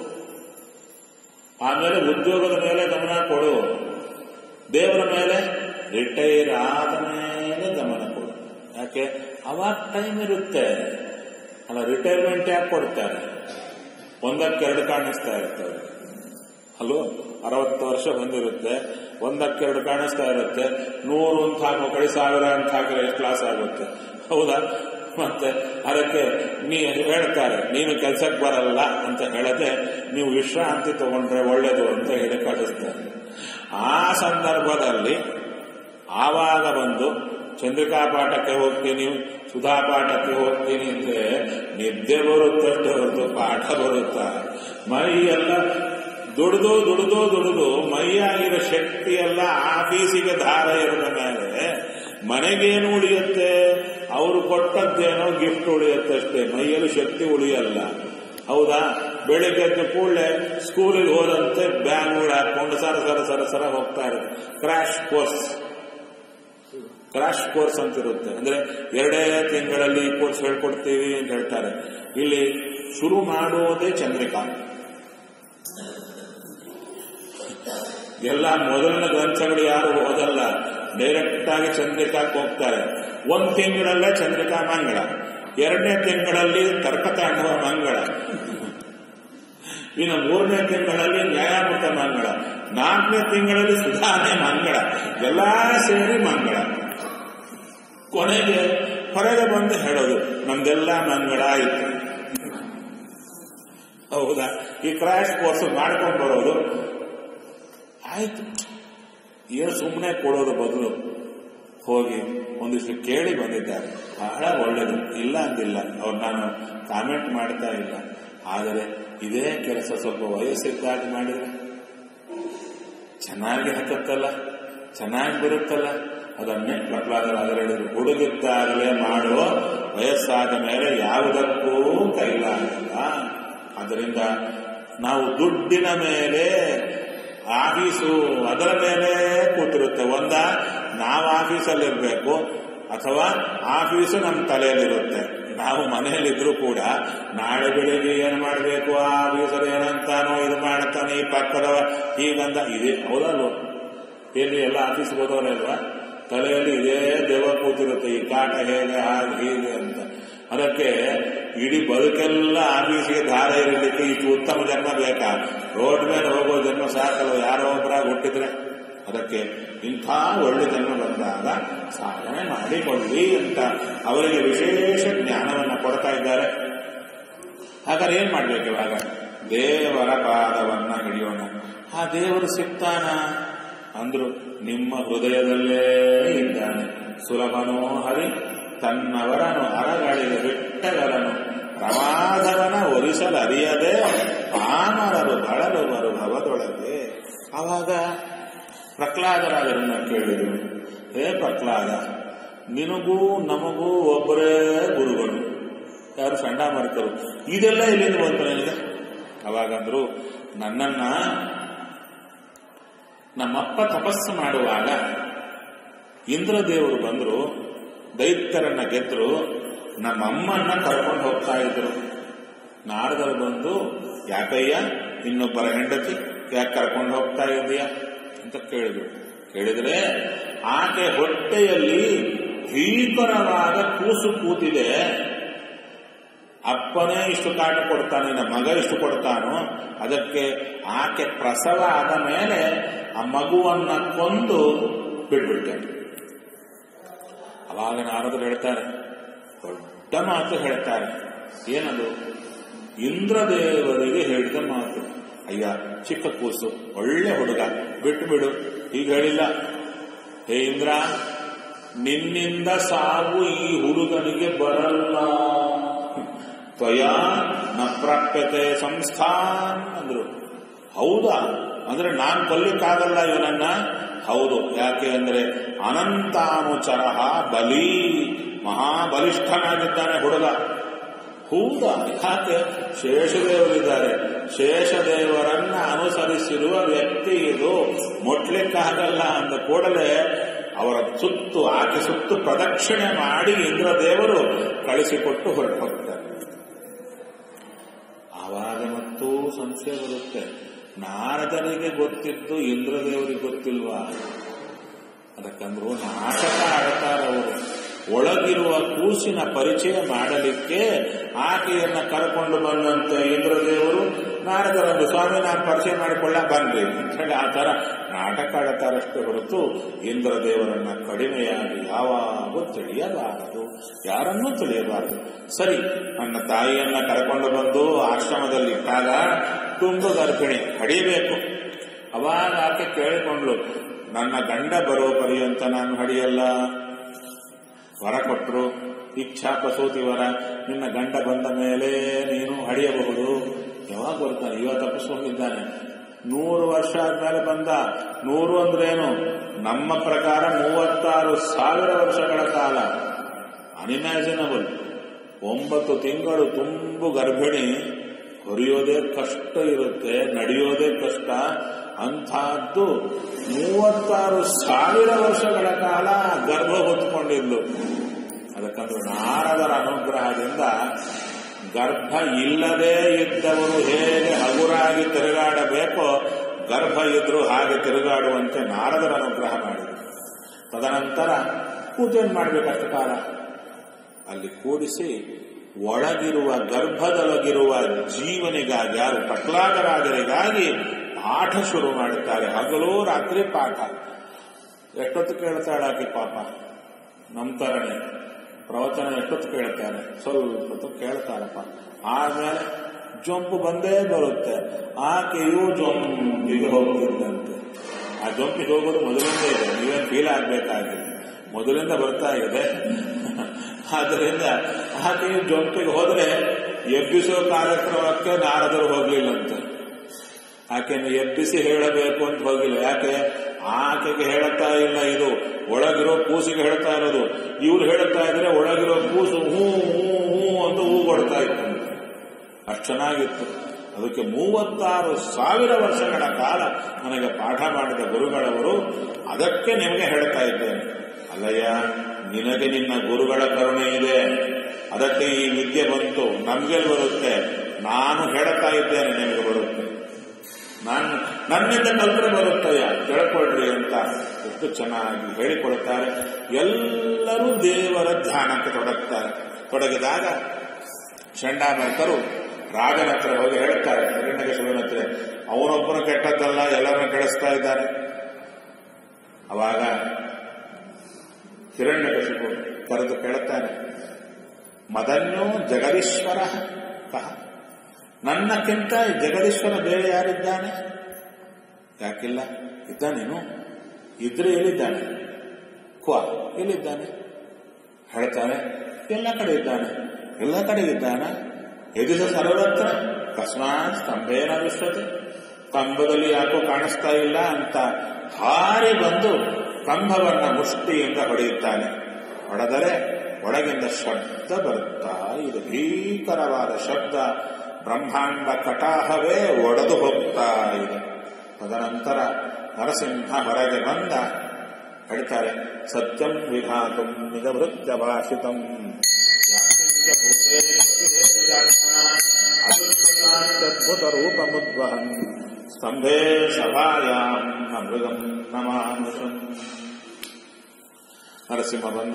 Speaker 1: ಆಮೇಲೆ ಉದ್ಯೋಗದ ಮೇಲೆ ಗಮನ ಕೊಡು, ದೇವರ ಮೇಲೆ ರಿಟೈರ್ ಆದ ಮೇಲೆ ಗಮನ ಕೊಡು. ಯಾಕೆ? ಅವಾಗ ಟೈಮ್ ಇರುತ್ತೆ ಅಲ್ಲ. ರಿಟೈರ್ಮೆಂಟ್ ಯಾಕೆ ಕೊಡ್ತಾರೆ? ಒಂದಕ್ಕೆರಡು ಕಾಣಿಸ್ತಾ ಇರ್ತವೆ. ಅಲ್ವೋ? 60 ವರ್ಷ ಬಂದಿರುತ್ತೆ, ಒಂದಕ್ಕೆರಡು ಕಾಣಿಸ್ತಾ ಇರುತ್ತೆ. 100 ಅಂತ ಹಾಕೋ ಕಡೆ 1000 ಅಂತ ಹಾಕಿದ್ರೆ ಎಷ್ಟು ಕ್ಲಾಸ್ ಆಗುತ್ತೆ? ಹೌದಾ? ಮತ್ತೆ ಅದಕ್ಕೆ ಹೇಳ್ತಾರೆ, ನೀನು ಕೆಲಸಕ್ಕೆ ಬರಲ್ಲ ಅಂತ ಹೇಳದೆ ನೀವು ವಿಶ್ರಾಂತಿ ತಗೊಂಡ್ರೆ ಒಳ್ಳೇದು ಅಂತ ಹೇಳಿ ಕಳಿಸ್ತಾರೆ. ಆ ಸಂದರ್ಭದಲ್ಲಿ ಆವಾಗ ಬಂದು ಚಂದ್ರಿಕಾ ಪಾಠಕ್ಕೆ ಹೋಗ್ತೀನಿ, ಸುಧಾ ಪಾಠಕ್ಕೆ ಹೋಗ್ತೀನಿ ಅಂದ್ರೆ ನಿದ್ದೆ ಬರುತ್ತಷ್ಟೇ ಹೊರತು ಪಾಠ ಬರುತ್ತಾ? ಮೈ ಎಲ್ಲ ದುಡಿದು ದುಡಿದು ದುಡಿದು ಮೈಯಾಗಿರೋ ಶಕ್ತಿ ಎಲ್ಲ ಆಫೀಸಿಗೆ ಧಾರ ಇರದ ಮೇಲೆ ಮನೆಗೇನು ಉಳಿಯುತ್ತೆ? ಅವರು ಕೊಟ್ಟದ್ದೇನೋ ಗಿಫ್ಟ್ ಉಳಿಯುತ್ತಷ್ಟೇ, ಮೈಯಲ್ಲಿ ಶಕ್ತಿ ಉಳಿಯಲ್ಲ. ಹೌದಾ? ಬೆಳಿಗ್ಗೆ ಎದ್ದು ಕೂಡಲೇ ಸ್ಕೂಲಿಗೆ ಹೋದಂತೆ ಬ್ಯಾಗ್ಗಳು ಹಾಕೊಂಡು ಸರ ಹೋಗ್ತಾ ಇರುತ್ತೆ. ಕ್ರಾಶ್ ಕೋರ್ಸ್ ಅಂತಿರುತ್ತೆ. ಅಂದ್ರೆ 2 ತಿಂಗಳಲ್ಲಿ ಈ ಕೋರ್ಸ್ ಹೇಳ್ಕೊಡ್ತೀವಿ ಅಂತ ಹೇಳ್ತಾರೆ. ಇಲ್ಲಿ ಶುರು ಮಾಡುವುದೇ ಚಂದ್ರಿಕಾ. ಎಲ್ಲ ಮೊದಲಿನ ಗ್ರಂಥಗಳು ಯಾರು ಓದಲ್ಲ, ಡೈರೆಕ್ಟ್ ಆಗಿ ಚಂದ್ರಿಕಾಕ್ಕೆ ಹೋಗ್ತಾರೆ. 1 ತಿಂಗಳಲ್ಲೇ ಚಂದ್ರಿಕಾ ಮಂಗಳ, 2ನೇ ತಿಂಗಳಲ್ಲಿ ತರ್ಕತಾಂಡವ ಮಂಗಳ, ಇನ್ನು 3ನೇ ತಿಂಗಳಲ್ಲಿ ನ್ಯಾಯಾಮೃತ ಮಂಗಳ, 4ನೇ ತಿಂಗಳಲ್ಲಿ ಸುಧಾರಣೆ ಮಂಗಳ, ಎಲ್ಲ ಸೇರಿ ಮಂಗಳ. ಕೊನೆಗೆ ಹೊರಗೆ ಬಂದು ಹೇಳೋದು ನಮ್ದೆಲ್ಲ ಮಂಗಳ ಆಯಿತು. ಹೌದಾ? ಈ ಕ್ರಾಶ್ ಕೋರ್ಸ್ ಮಾಡ್ಕೊಂಡು ಬರೋದು ಆಯ್ತು. ಏನು ಸುಮ್ಮನೆ ಕೊಡೋದು ಬದಲು ಹೋಗಿ ಒಂದಿಷ್ಟು ಕೇಳಿ ಬಂದಿದ್ದಾರೆ, ಬಹಳ ಒಳ್ಳೇದು, ಇಲ್ಲ ಅಂದಿಲ್ಲ, ಅವ್ರು ನಾನು ಕಾಮೆಂಟ್ ಮಾಡ್ತಾ ಇಲ್ಲ. ಆದರೆ ಇದೇ ಕೆಲಸ ಸ್ವಲ್ಪ ವಯಸ್ಸಿದ್ದಾಗ ಮಾಡಿದ್ರೆ ಚೆನ್ನಾಗಿ ಹತ್ತತ್ತಲ್ಲ, ಚೆನ್ನಾಗಿ ಬರುತ್ತಲ್ಲ. ಅದನ್ನೇ ಪ್ರಹ್ಲಾದರಾಜರು ಹೇಳಿದ್ರು, ಹುಡುಗಿದ್ದಾಗಲೇ ಮಾಡುವ, ವಯಸ್ಸಾದ ಮೇಲೆ ಯಾವುದಕ್ಕೂ ಕೈಲಾಗಲ್ಲ. ಆದ್ದರಿಂದ ನಾವು ದುಡ್ಡಿನ ಮೇಲೆ ಆಫೀಸು ಅದರ ಮೇಲೆ ಕೂತಿರುತ್ತೆ. ನಾವು ಆಫೀಸಲ್ಲಿರಬೇಕು ಅಥವಾ ಆಫೀಸು ನಮ್ಮ ತಲೆಯಲ್ಲಿರುತ್ತೆ. ನಾವು ಮನೆಯಲ್ಲಿದ್ರೂ ಕೂಡ ನಾಳೆ ಬೆಳಿಗ್ಗೆ ಏನು ಮಾಡಬೇಕು, ಆ ಆಫೀಸರ್ ಏನಂತಾನೋ ಇದು ಮಾಡ್ತಾನೆ, ಈ ಪಕ್ಕದವ ಹೀಗಂತ ಇದೆ. ಹೌದಲ್ವ? ಎಲ್ಲಿ ಎಲ್ಲ ಆಫೀಸ್ಗೆ ಹೋದವರಲ್ವಾ, ತಲೆಯಲ್ಲಿ ಇದೇ ದೆವ್ವ ಕೂತಿರುತ್ತೆ, ಈ ಕಾಟ ಹೇಗೆ ಹಾಗೆ ಹೀಗೆ ಅಂತ. ಅದಕ್ಕೆ ಇಡೀ ಬದುಕೆಲ್ಲ ಆಫೀಸಿಗೆ ದಾರ ಇರಲಿಕ್ಕೆ ಇದು ಉತ್ತಮ ಜನ್ಮ ಬೇಕಾ? ರೋಡ್ ಮೇಲೆ ಹೋಗೋ ಜನ್ಮ ಸಾಕಲ್ಲ, ಯಾರೋ ಒಬ್ಬರಾಗಿ ಹುಟ್ಟಿದ್ರೆ. ಅದಕ್ಕೆ ಇಂಥ ಒಳ್ಳೆ ಜನ್ಮ ಬಂದಾಗ ಸಾಧನೆ ಮಾಡಿಕೊಳ್ಳಿ ಅಂತ ಅವರಿಗೆ ವಿಶೇಷ ಜ್ಞಾನವನ್ನು ಕೊಡ್ತಾ ಇದ್ದಾರೆ. ಹಾಗಾದ್ರೆ ಏನ್ ಮಾಡ್ಬೇಕು ಇವಾಗ? ದೇವರ ಪಾದವನ್ನ ಹಿಡಿಯೋಣ. ಆ ದೇವರು ಸಿಗ್ತಾನ ಅಂದ್ರು, ನಿಮ್ಮ ಹೃದಯದಲ್ಲೇ ಇದ್ದಾನೆ. ಸುಲಭನೋ ಹರಿ ತನ್ನವರನು ಅರಗಳಿಗೆ ಬಿಟ್ಟಗರನು, ಪ್ರಮಾದವನ ಒಲಿಸಲರಿಯದೆ ಪಾಮರರು ಬಳಲುವರು ಭವದೊಳಗೆ. ಆವಾಗ ಪ್ರಹ್ಲಾದರಾಜರನ್ನ ಕೇಳಿದರು, ಹೇ ಪ್ರಹ್ಲಾದ, ನಿನಗೂ ನಮಗೂ ಒಬ್ಬರೇ ಗುರುಗಳು, ಯಾರು ಚಂಡಾಮರ್ಕರು, ಇದೆಲ್ಲ ಎಲ್ಲಿಂದ ಬಂತು ನನಗೆ? ಅವಾಗಂದ್ರು, ನನ್ನನ್ನ ನಮ್ಮಪ್ಪ ತಪಸ್ಸು ಮಾಡುವಾಗ ಇಂದ್ರದೇವರು ಬಂದರು, ದೈತ್ಯರನ್ನ ಗೆದ್ರು, ನಮ್ಮಮ್ಮನ್ನ ಕರ್ಕೊಂಡು ಹೋಗ್ತಾ ಇದ್ರು. ನಾರದರು ಬಂದು, ಯಾಕಯ್ಯ ಇನ್ನೊಬ್ಬರ ಹೆಂಡತಿ ಯಾಕೆ ಕರ್ಕೊಂಡು ಹೋಗ್ತಾ ಇದೆಯಾ ಅಂತ ಕೇಳಿದ್ರು. ಕೇಳಿದ್ರೆ ಆಕೆ ಹೊಟ್ಟೆಯಲ್ಲಿ ಭೀಕರವಾದ ಕೂಸು ಕೂತಿದೆ, ಅಪ್ಪನೇ ಇಷ್ಟು ಕಾಟ ಕೊಡ್ತಾನೆ, ನಮ್ಮ ಮಗ ಇಷ್ಟು ಕೊಡ್ತಾನೋ, ಅದಕ್ಕೆ ಆಕೆ ಪ್ರಸವ ಆದ ಮೇಲೆ ಆ ಮಗುವನ್ನ ಕೊಂದು ಬಿಡ್ಬಿಟ್ಟೆ. ಅವಾಗ ನಾರದರು ಹೇಳ್ತಾರೆ, ದೊಡ್ಡ ಮಾತು ಹೇಳ್ತಾರೆ. ಏನದು? ಇಂದ್ರದೇವರಿಗೆ ಹೇಳಿದ ಮಾತು. ಅಯ್ಯ, ಚಿಕ್ಕ ಕೂಸು, ಒಳ್ಳೆ ಹುಡುಗ, ಬಿಟ್ಟು ಬಿಡು. ಈಗ ಹೇಳಿಲ್ಲ, ಹೇ ಇಂದ್ರ, ನಿನ್ನಿಂದ ಸಾವು ಈ ಹುಡುಗನಿಗೆ ಬರಲ್ಲ, ತ್ವಯಾ ನ ಪ್ರಾಪ್ಯತೆ ಸಂಸ್ಥಾನ್ ಅಂದ್ರು. ಹೌದಾ? ಅಂದ್ರೆ ನಾನ್ ಕೊಲ್ಲಿಕ್ಕಾಗಲ್ಲ ಇವನನ್ನ? ಹೌದು. ಯಾಕೆ ಅಂದ್ರೆ ಅನಂತಾನುಚರ ಬಲಿ, ಮಹಾಬಲಿಷ್ಠನಾಗಿದ್ದಾನೆ ಹುಡುಗ. ಹೌದಾ? ಯಾಕೆ? ಶೇಷದೇವರಿದ್ದಾರೆ, ಶೇಷದೇವರನ್ನ ಅನುಸರಿಸಿರುವ ವ್ಯಕ್ತಿ ಇದು, ಮುಟ್ಲಿಕ್ಕಾಗಲ್ಲ ಅಂದ ಕೂಡಲೇ ಅವರ ಸುತ್ತು, ಆಕೆ ಸುತ್ತು ಪ್ರದಕ್ಷಿಣೆ ಮಾಡಿ ಇಂದ್ರದೇವರು ಕಳಿಸಿಕೊಟ್ಟು ಹೊರಟು ಹೋಗ್ತಾರೆ. ಆವಾಗ ಮತ್ತೂ ಸಂಶಯ ಬರುತ್ತೆ, ನಾರದರಿಗೆ ಗೊತ್ತಿದ್ದು ಇಂದ್ರದೇವರಿಗೆ ಗೊತ್ತಿಲ್ವಾ? ಅದಕ್ಕಂದ್ರು ನಾಟಕ ಆಡ್ತಾರವರು. ಒಳಗಿರುವ ಕೂಸಿನ ಪರಿಚಯ ಮಾಡಲಿಕ್ಕೆ ಆಕೆಯನ್ನ ಕರ್ಕೊಂಡು ಬಂದಂತೆ ಇಂದ್ರದೇವರು ನಾರದರಂದು, ಸ್ವಾಮಿ ನಾನು ಪರಿಚಯ ಮಾಡಿಕೊಳ್ಳ ಬನ್ರಿ ಅಂತ ಹೇಳಿ ಆ ತರ ನಾಟಕ ಆಡುತ್ತಾರಷ್ಟೇ ಹೊರತು ಇಂದ್ರದೇವರನ್ನ ಕಡಿಮೆಯಾಗಿ ಯಾವಾಗೂ ತಿಳಿಯಬಾರದು, ಯಾರನ್ನೂ ತಿಳಿಯಬಾರದು. ಸರಿ, ನನ್ನ ತಾಯಿಯನ್ನ ಕರ್ಕೊಂಡು ಬಂದು ಆಶ್ರಮದಲ್ಲಿ ಇಟ್ಟಾಗ ತುಂಬು ಗರ್ಭಿಣಿ ಹಡಿಬೇಕು. ಅವಾಗ ಆಕೆ ಕೇಳಿಕೊಂಡ್ಲು, ನನ್ನ ಗಂಡ ಬರೋ ಪರ್ಯಂತ ನಾನು ಹಡಿಯಲ್ಲ. ವರ ಕೊಟ್ಟರು, ಇಚ್ಛಾ ಪ್ರಸೂತಿ ವರ, ನಿನ್ನ ಗಂಡ ಬಂದ ಮೇಲೆ ನೀನು ಹಡಿಯಬಹುದು. ಯಾವಾಗ ಬರ್ತಾನೆ? ಇವತ್ತು ತಪ್ಪಿಸ್ಕೊಂಡಿದ್ದಾನೆ. 100 ವರ್ಷ ಆದ್ಮೇಲೆ ಬಂದ. 100 ಅಂದ್ರೇನು? ನಮ್ಮ ಪ್ರಕಾರ 36,000 ವರ್ಷಗಳ ಕಾಲ. ಅನ್ಇಮ್ಯಾಜಿನಬಲ್. 9 ತಿಂಗಳು ತುಂಬು ಗರ್ಭಿಣಿ, ಹೊರೆಯೋದೇ ಕಷ್ಟ ಇರುತ್ತೆ, ನಡೆಯೋದೇ ಕಷ್ಟ. ಅಂಥದ್ದು 36,000 ವರ್ಷಗಳ ಕಾಲ ಗರ್ಭ ಹೊತ್ಕೊಂಡಿದ್ಲು. ಅದಕ್ಕಂದ್ರೆ ನಾರದರ ಅನುಗ್ರಹದಿಂದ ಗರ್ಭ ಇಲ್ಲದೇ ಇದ್ದವರು ಹೇಗೆ ಹಗುರಾಗಿ ತಿರುಗಾಡಬೇಕೋ, ಗರ್ಭ ಇದ್ರೂ ಹಾಗೆ ತಿರುಗಾಡುವಂತೆ ನಾರದರ ಅನುಗ್ರಹ ಮಾಡಿದರು. ತದನಂತರ ಪೂಜೆಯನ್ನು ಮಾಡಬೇಕಷ್ಟು ಕಾಲ ಅಲ್ಲಿ ಕೂಡಿಸಿ ಒಳಗಿರುವ ಗರ್ಭದೊಳಗಿರುವ ಜೀವನಿಗಾಗಿ, ಯಾರು ಪ್ರಹ್ಲಾದರಾಜರಿಗಾಗಿ ಪಾಠ ಶುರು ಮಾಡುತ್ತಾರೆ. ಹಗಲು ರಾತ್ರಿ ಪಾಠ. ಎಷ್ಟೊತ್ತು ಕೇಳ್ತಾಳಾಕಿ ಪಾಪ, ನಮ್ಮ ತರನೇ ಪ್ರವಚನ ಎಷ್ಟೊತ್ತು ಕೇಳ್ತಾರೆ? ಸ್ವಲ್ಪ ಹೊತ್ತು ಕೇಳ್ತಾರಪ್ಪ. ಆದ್ಮೇಲೆ ಜೊಂಪು ಬಂದೇ ಬರುತ್ತೆ. ಆಕೆಯೂ ಜೊಂಪಿಗೆ ಹೋಗುತ್ತಿದ್ದಂತೆ. ಆ ಜೊಂಪಿಗೆ ಹೋಗೋದು ಮೊದಲಿಂದ ಇದೆ, ನೀವೇನು ಫೀಲ್ ಆಗ್ಬೇಕಾಗಿದೆ, ಮೊದಲಿಂದ ಬರ್ತಾ ಇದೆ. ಆದ್ದರಿಂದ ಆಕೆಯು ಜೊಂಪಿಗೆ ಹೋದ್ರೆ ಎಬ್ಬಿಸೋ ಕಾರ್ಯಕ್ರಮಕ್ಕೆ ನಾರದರು ಹೋಗ್ಲಿಲ್ಲಂತೆ. ಆಕೆಯನ್ನು ಎಬ್ಬಿಸಿ ಹೇಳಬೇಕು ಅಂತ ಹೋಗಿಲ್ಲ. ಯಾಕೆ? ಆಕೆಗೆ ಹೇಳುತ್ತಾ ಇಲ್ಲ, ಇದು ಒಳಗಿರೋ ಕೂಸಿಗೆ ಹೇಳ್ತಾ ಇರೋದು. ಇವ್ರು ಹೇಳುತ್ತಾ ಇದ್ರೆ ಒಳಗಿರೋ ಕೂಸು ಹೂ ಹೂ ಹೂ ಅಂತ ಹೂ ಕೊಡ್ತಾ ಇತ್ತು. ಅಷ್ಟು ಚೆನ್ನಾಗಿತ್ತು. ಅದಕ್ಕೆ 36,000 ವರ್ಷಗಳ ಕಾಲ ನನಗೆ ಪಾಠ ಮಾಡಿದ ಗುರುಗಳವರು. ಅದಕ್ಕೆ ನಿಮಗೆ ಹೇಳ್ತಾ ಇದ್ದೇನೆ, ಅಲ್ಲಯ್ಯ ನಿನಗೆ ನಿನ್ನ ಗುರುಗಳ ಕರುಣೆ ಇದೆ, ಅದಕ್ಕೆ ಈ ವಿದ್ಯೆ ಬಂತು, ನಮ್ಗೆ ಬರುತ್ತೆ. ನಾನು ಹೇಳ್ತಾ ಇದ್ದೇನೆ ನಿಮಗೆ ಬರುತ್ತೆ, ನನ್ನಿಂದ ಕಲ್ಪನೆ ಬರುತ್ತಯ್ಯ, ತಿಳ್ಕೊಳ್ರಿ ಅಂತ ಎಷ್ಟು ಚೆನ್ನಾಗಿ ಹೇಳಿಕೊಡುತ್ತಾರೆ. ಎಲ್ಲರೂ ದೇವರ ಧ್ಯಾನಕ್ಕೆ ತೊಡಗಿದಾಗ ಚಂಡಾಮರ್ಕರು ರಾಜನ ಹತ್ರ ಹೋಗಿ ಹೇಳ್ತಾರೆ, ಹಿರಣ್ಯಕಶಿಪುವಿನ ಹತ್ರ, ಅವನೊಬ್ಬನು ಕೆಟ್ಟದ್ದಲ್ಲ, ಎಲ್ಲರನ್ನ ಕೆಡಿಸ್ತಾ ಇದ್ದಾನೆ. ಅವಾಗ ಹಿರಣ್ಯಕಶಿಪು ಕರೆದು ಕೇಳುತ್ತಾನೆ, ಮದನ್ಯೋ ಜಗದೀಶ್ವರ ಕಹ, ನನ್ನಕ್ಕಿಂತ ಜಗದೀಶ್ವರ ಬೇರೆ ಯಾರಿದ್ದಾನೆ? ಯಾಕಿಲ್ಲ, ಇದ್ದಾನೇನು? ಇದ್ರೆ ಎಲ್ಲಿದ್ದಾನೆ? ಕ್ವಾ ಎಲ್ಲಿದ್ದಾನೆ? ಹೇಳ್ತಾನೆ, ಎಲ್ಲ ಕಡೆ ಇದ್ದಾನೆ. ಎಲ್ಲ ಕಡೆ ಇದ್ದಾನೆ. ಎದಿಸ ಸರ್ವತ್ರ ಕಸ್ಮಾತ್ ಸ್ತಂಭೇನ ದೃಶ್ಯತೆ, ಕಂಬದಲ್ಲಿ ಯಾಕೋ ಕಾಣಿಸ್ತಾ ಇಲ್ಲ ಅಂತ ಹಾರಿ ಬಂದು ಕಂಬವನ್ನ ಮುಷ್ಟಿಯಿಂದ ಹೊಡೆಯುತ್ತಾನೆ. ಹೊಡೆದರೆ ಒಳಗಿಂದ ಶಬ್ದ ಬರುತ್ತಾ ಇದು ಭೀಕರವಾದ ಶಬ್ದ, ಬ್ರಹ್ಮಾಂಡ ಕಟಾಹವೇ ಒಡೆದು ಹೋಗ್ತಾ ಇದೆ. ತದನಂತರ ನರಸಿಂಹ ಹೊರಗೆ ಬಂದ ಹೇಳ್ತಾರೆ, ಸತ್ಯಂ ವಿಧಾತುಂ ನಿಜವೃತ್ಯ ಭಾಷಿತಂ ಅದ್ಭುತ ರೂಪ ಮುದ್ವಹನ್ ಸ್ತಂಭೇ ಸಭಾಯಾಂ ಮೃಗಂ ನಮಾನುಷಂ. ನರಸಿಂಹ ಬಂದ,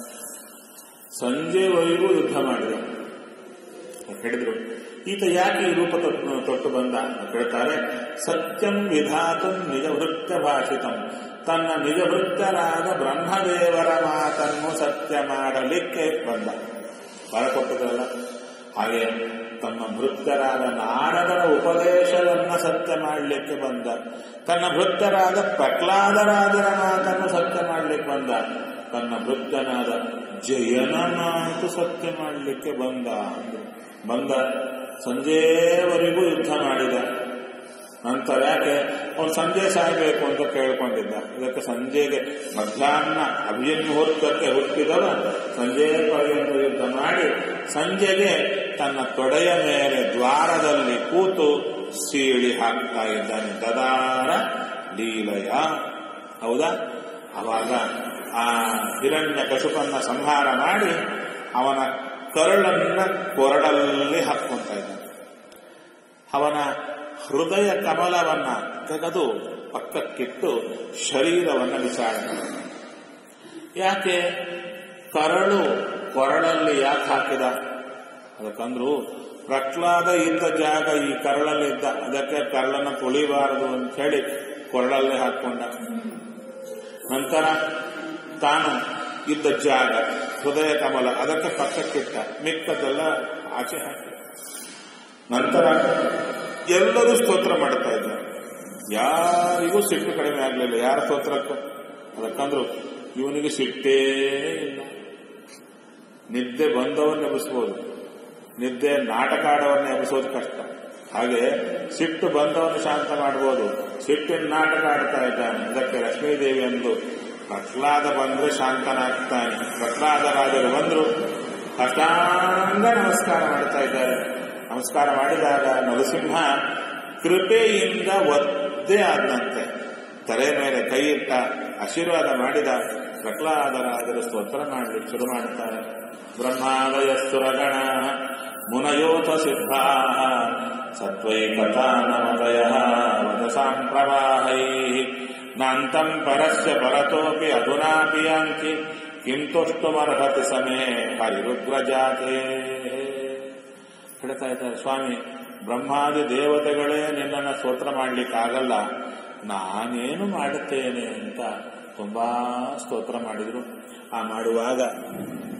Speaker 1: ಸಂಜೆವರೆಗೂ ಯುದ್ಧ ಮಾಡಿದ. ಹೇಳಿದ್ರು, ಈತ ಯಾಕೆ ಈ ರೂಪ ತೊಟ್ಟು ಬಂದ ಹೇಳ್ತಾರೆ, ಸತ್ಯಂ ವಿಧಾತುಂ ನಿಜ ವೃತ್ಯ ಭಾಷಿತಂ, ತನ್ನ ನಿಜ ವೃತ್ತರಾದ ಬ್ರಹ್ಮದೇವರ ಮಾತನ್ನು ಸತ್ಯ ಮಾಡಲಿಕ್ಕೆ ಬಂದ. ಬರ ಕೊಟ್ಟದಲ್ಲ, ಹಾಗೆ ತಮ್ಮ ಭೃತ್ಯರಾದ ನಾರದರ ಉಪದೇಶವನ್ನು ಸತ್ಯ ಮಾಡಲಿಕ್ಕೆ ಬಂದ. ತನ್ನ ಭೃತ್ಯರಾದ ಪ್ರಹ್ಲಾದರಾಜರ ಮಾತನ್ನು ಸತ್ಯ ಮಾಡಲಿಕ್ಕೆ ಬಂದ. ತನ್ನ ಭೃತ್ಯನಾದ ಜಯನ ಮಾತು ಸತ್ಯ ಮಾಡಲಿಕ್ಕೆ ಬಂದ. ಸಂಜೆವರೆಗೂ ಯುದ್ಧ ಮಾಡಿದ. ನಂತರ ಯಾಕೆ ಅವನು ಸಂಜೆ ಸಾಯಬೇಕು ಅಂತ ಕೇಳ್ಕೊಂಡಿದ್ದ. ಇದಕ್ಕೆ ಸಂಜೆಗೆ ಮಧ್ಯಾಹ್ನ ಅಭಿಮುಹೂರ್ತಕ್ಕೆ ಹುಟ್ಟಿದವ ಸಂಜೆ ಪರ್ಯಂತ ಯುದ್ಧ ಮಾಡಿ ಸಂಜೆಗೆ ತನ್ನ ತೊಡೆಯ ಮೇಲೆ ದ್ವಾರದಲ್ಲಿ ಕೂತು ಸೀಳಿ ಹಾಕ್ತಾ ಇದ್ದಾನೆ. ದದಾರ ಲೀಲಯ, ಹೌದಾ? ಅವಾಗ ಆ ಹಿರಣ್ಯ ಕಶುಪನ್ನ ಸಂಹಾರ ಮಾಡಿ ಅವನ ಕರುಳನ್ನ ಕೊರಡಲ್ಲಿ ಹಾಕ್ಕೊಂತ ಇದ್ದಾನೆ. ಅವನ ಹೃದಯ ಕಮಲವನ್ನ ತೆಗೆದು ಪಕ್ಕಕ್ಕಿಟ್ಟು ಶರೀರವನ್ನು ಬಿಸಾಡಿದ. ಯಾಕೆ ಕರಳು ಕೊರಳಲ್ಲಿ ಯಾಕೆ ಹಾಕಿದ? ಅದಕ್ಕಂದ್ರು ಪ್ರಹ್ಲಾದ ಇದ್ದ ಜಾಗ ಈ ಕರಳಲ್ಲಿದ್ದ, ಅದಕ್ಕೆ ಕರಳನ್ನು ತುಳಿಬಾರದು ಅಂತ ಹೇಳಿ ಕೊರಳಲ್ಲಿ ಹಾಕೊಂಡ. ನಂತರ ತಾನು ಇದ್ದ ಜಾಗ ಹೃದಯ ಕಮಲ ಅದಕ್ಕೆ ಪಕ್ಕಕ್ಕಿಟ್ಟ, ಮಿಕ್ಕದೆಲ್ಲ ಆಚೆ ಹಾಕಿದ. ನಂತರ ಎಲ್ಲರೂ ಸ್ತೋತ್ರ ಮಾಡ್ತಾ ಇದ್ದಾರೆ. ಯಾರಿಗೂ ಸಿಟ್ಟು ಕಡಿಮೆ ಆಗಲಿಲ್ಲ, ಯಾರ ಸ್ತೋತ್ರಕ್ಕೂ. ಅದಕ್ಕಂದ್ರು ಇವನಿಗೆ ಸಿಟ್ಟೇ ಇಲ್ಲ. ನಿದ್ದೆ ಬಂದವನ್ನ ಎಬ್ಬಿಸ್ಬೋದು, ನಿದ್ದೆ ನಾಟಕ ಆಡೋವನ್ನ ಎಬ್ಬಿಸೋದು ಕಷ್ಟ. ಹಾಗೆ ಸಿಟ್ಟು ಬಂದವನ್ನ ಶಾಂತ ಮಾಡಬಹುದು, ಸಿಟ್ಟಿನ ನಾಟಕ ಆಡ್ತಾ ಇದ್ದಾನೆ. ಅದಕ್ಕೆ ಲಕ್ಷ್ಮೀದೇವಿ ಎಂದು ಪ್ರಹ್ಲಾದ ಬಂದ್ರೆ ಶಾಂತನಾಗ್ತಾನೆ. ಪ್ರಹ್ಲಾದ ರಾಜರು ಬಂದ್ರು ಅಷ್ಟಾಂಗ ನಮಸ್ಕಾರ ಮಾಡ್ತಾ ಇದ್ದಾರೆ. ನಮಸ್ಕಾರ ಮಾಡಿದಾಗ ನರಸಿಂಹ ಕೃಪೆಯಿಂದ ಒದ್ದೆ ಆದಂತೆ ತಲೆ ಮೇಲೆ ಕೈ ಇಟ್ಟ ಆಶೀರ್ವಾದ ಮಾಡಿದ. ಪ್ರಹ್ಲಾದರಾಜರು ಸ್ತೋತ್ರ ಮಾಡಲಿಕ್ಕೆ ಶುರು ಮಾಡುತ್ತಾರೆ. ಬ್ರಹ್ಮಾದಯ ಸುರಗಣ ಮುನಯೋಥ ಸಿದ್ಧಾ ಸತ್ವೈಕತಾನಮದಯ ವದಸಾಂ ಪ್ರವಾಹೈ ನಾಂತಂ ಪರಸ್ಯ ಪರತೋಪಿ ಅಧುನಾಪಿ ಯಾಂತಿ ಕಿಂತುಷ್ಟುಮರ್ಹತಿ ಸಮೇ ಹರಿರುಗ್ರಜಾತೆ. ಹೇಳ್ತಾ ಇದ್ದಾರೆ, ಸ್ವಾಮಿ ಬ್ರಹ್ಮಾದಿ ದೇವತೆಗಳೇ ನಿನ್ನನ್ನು ಸ್ತೋತ್ರ ಮಾಡಲಿಕ್ಕಾಗಲ್ಲ, ನಾನೇನು ಮಾಡುತ್ತೇನೆ ಅಂತ ತುಂಬಾ ಸ್ತೋತ್ರ ಮಾಡಿದ್ರು. ಆ ಮಾಡುವಾಗ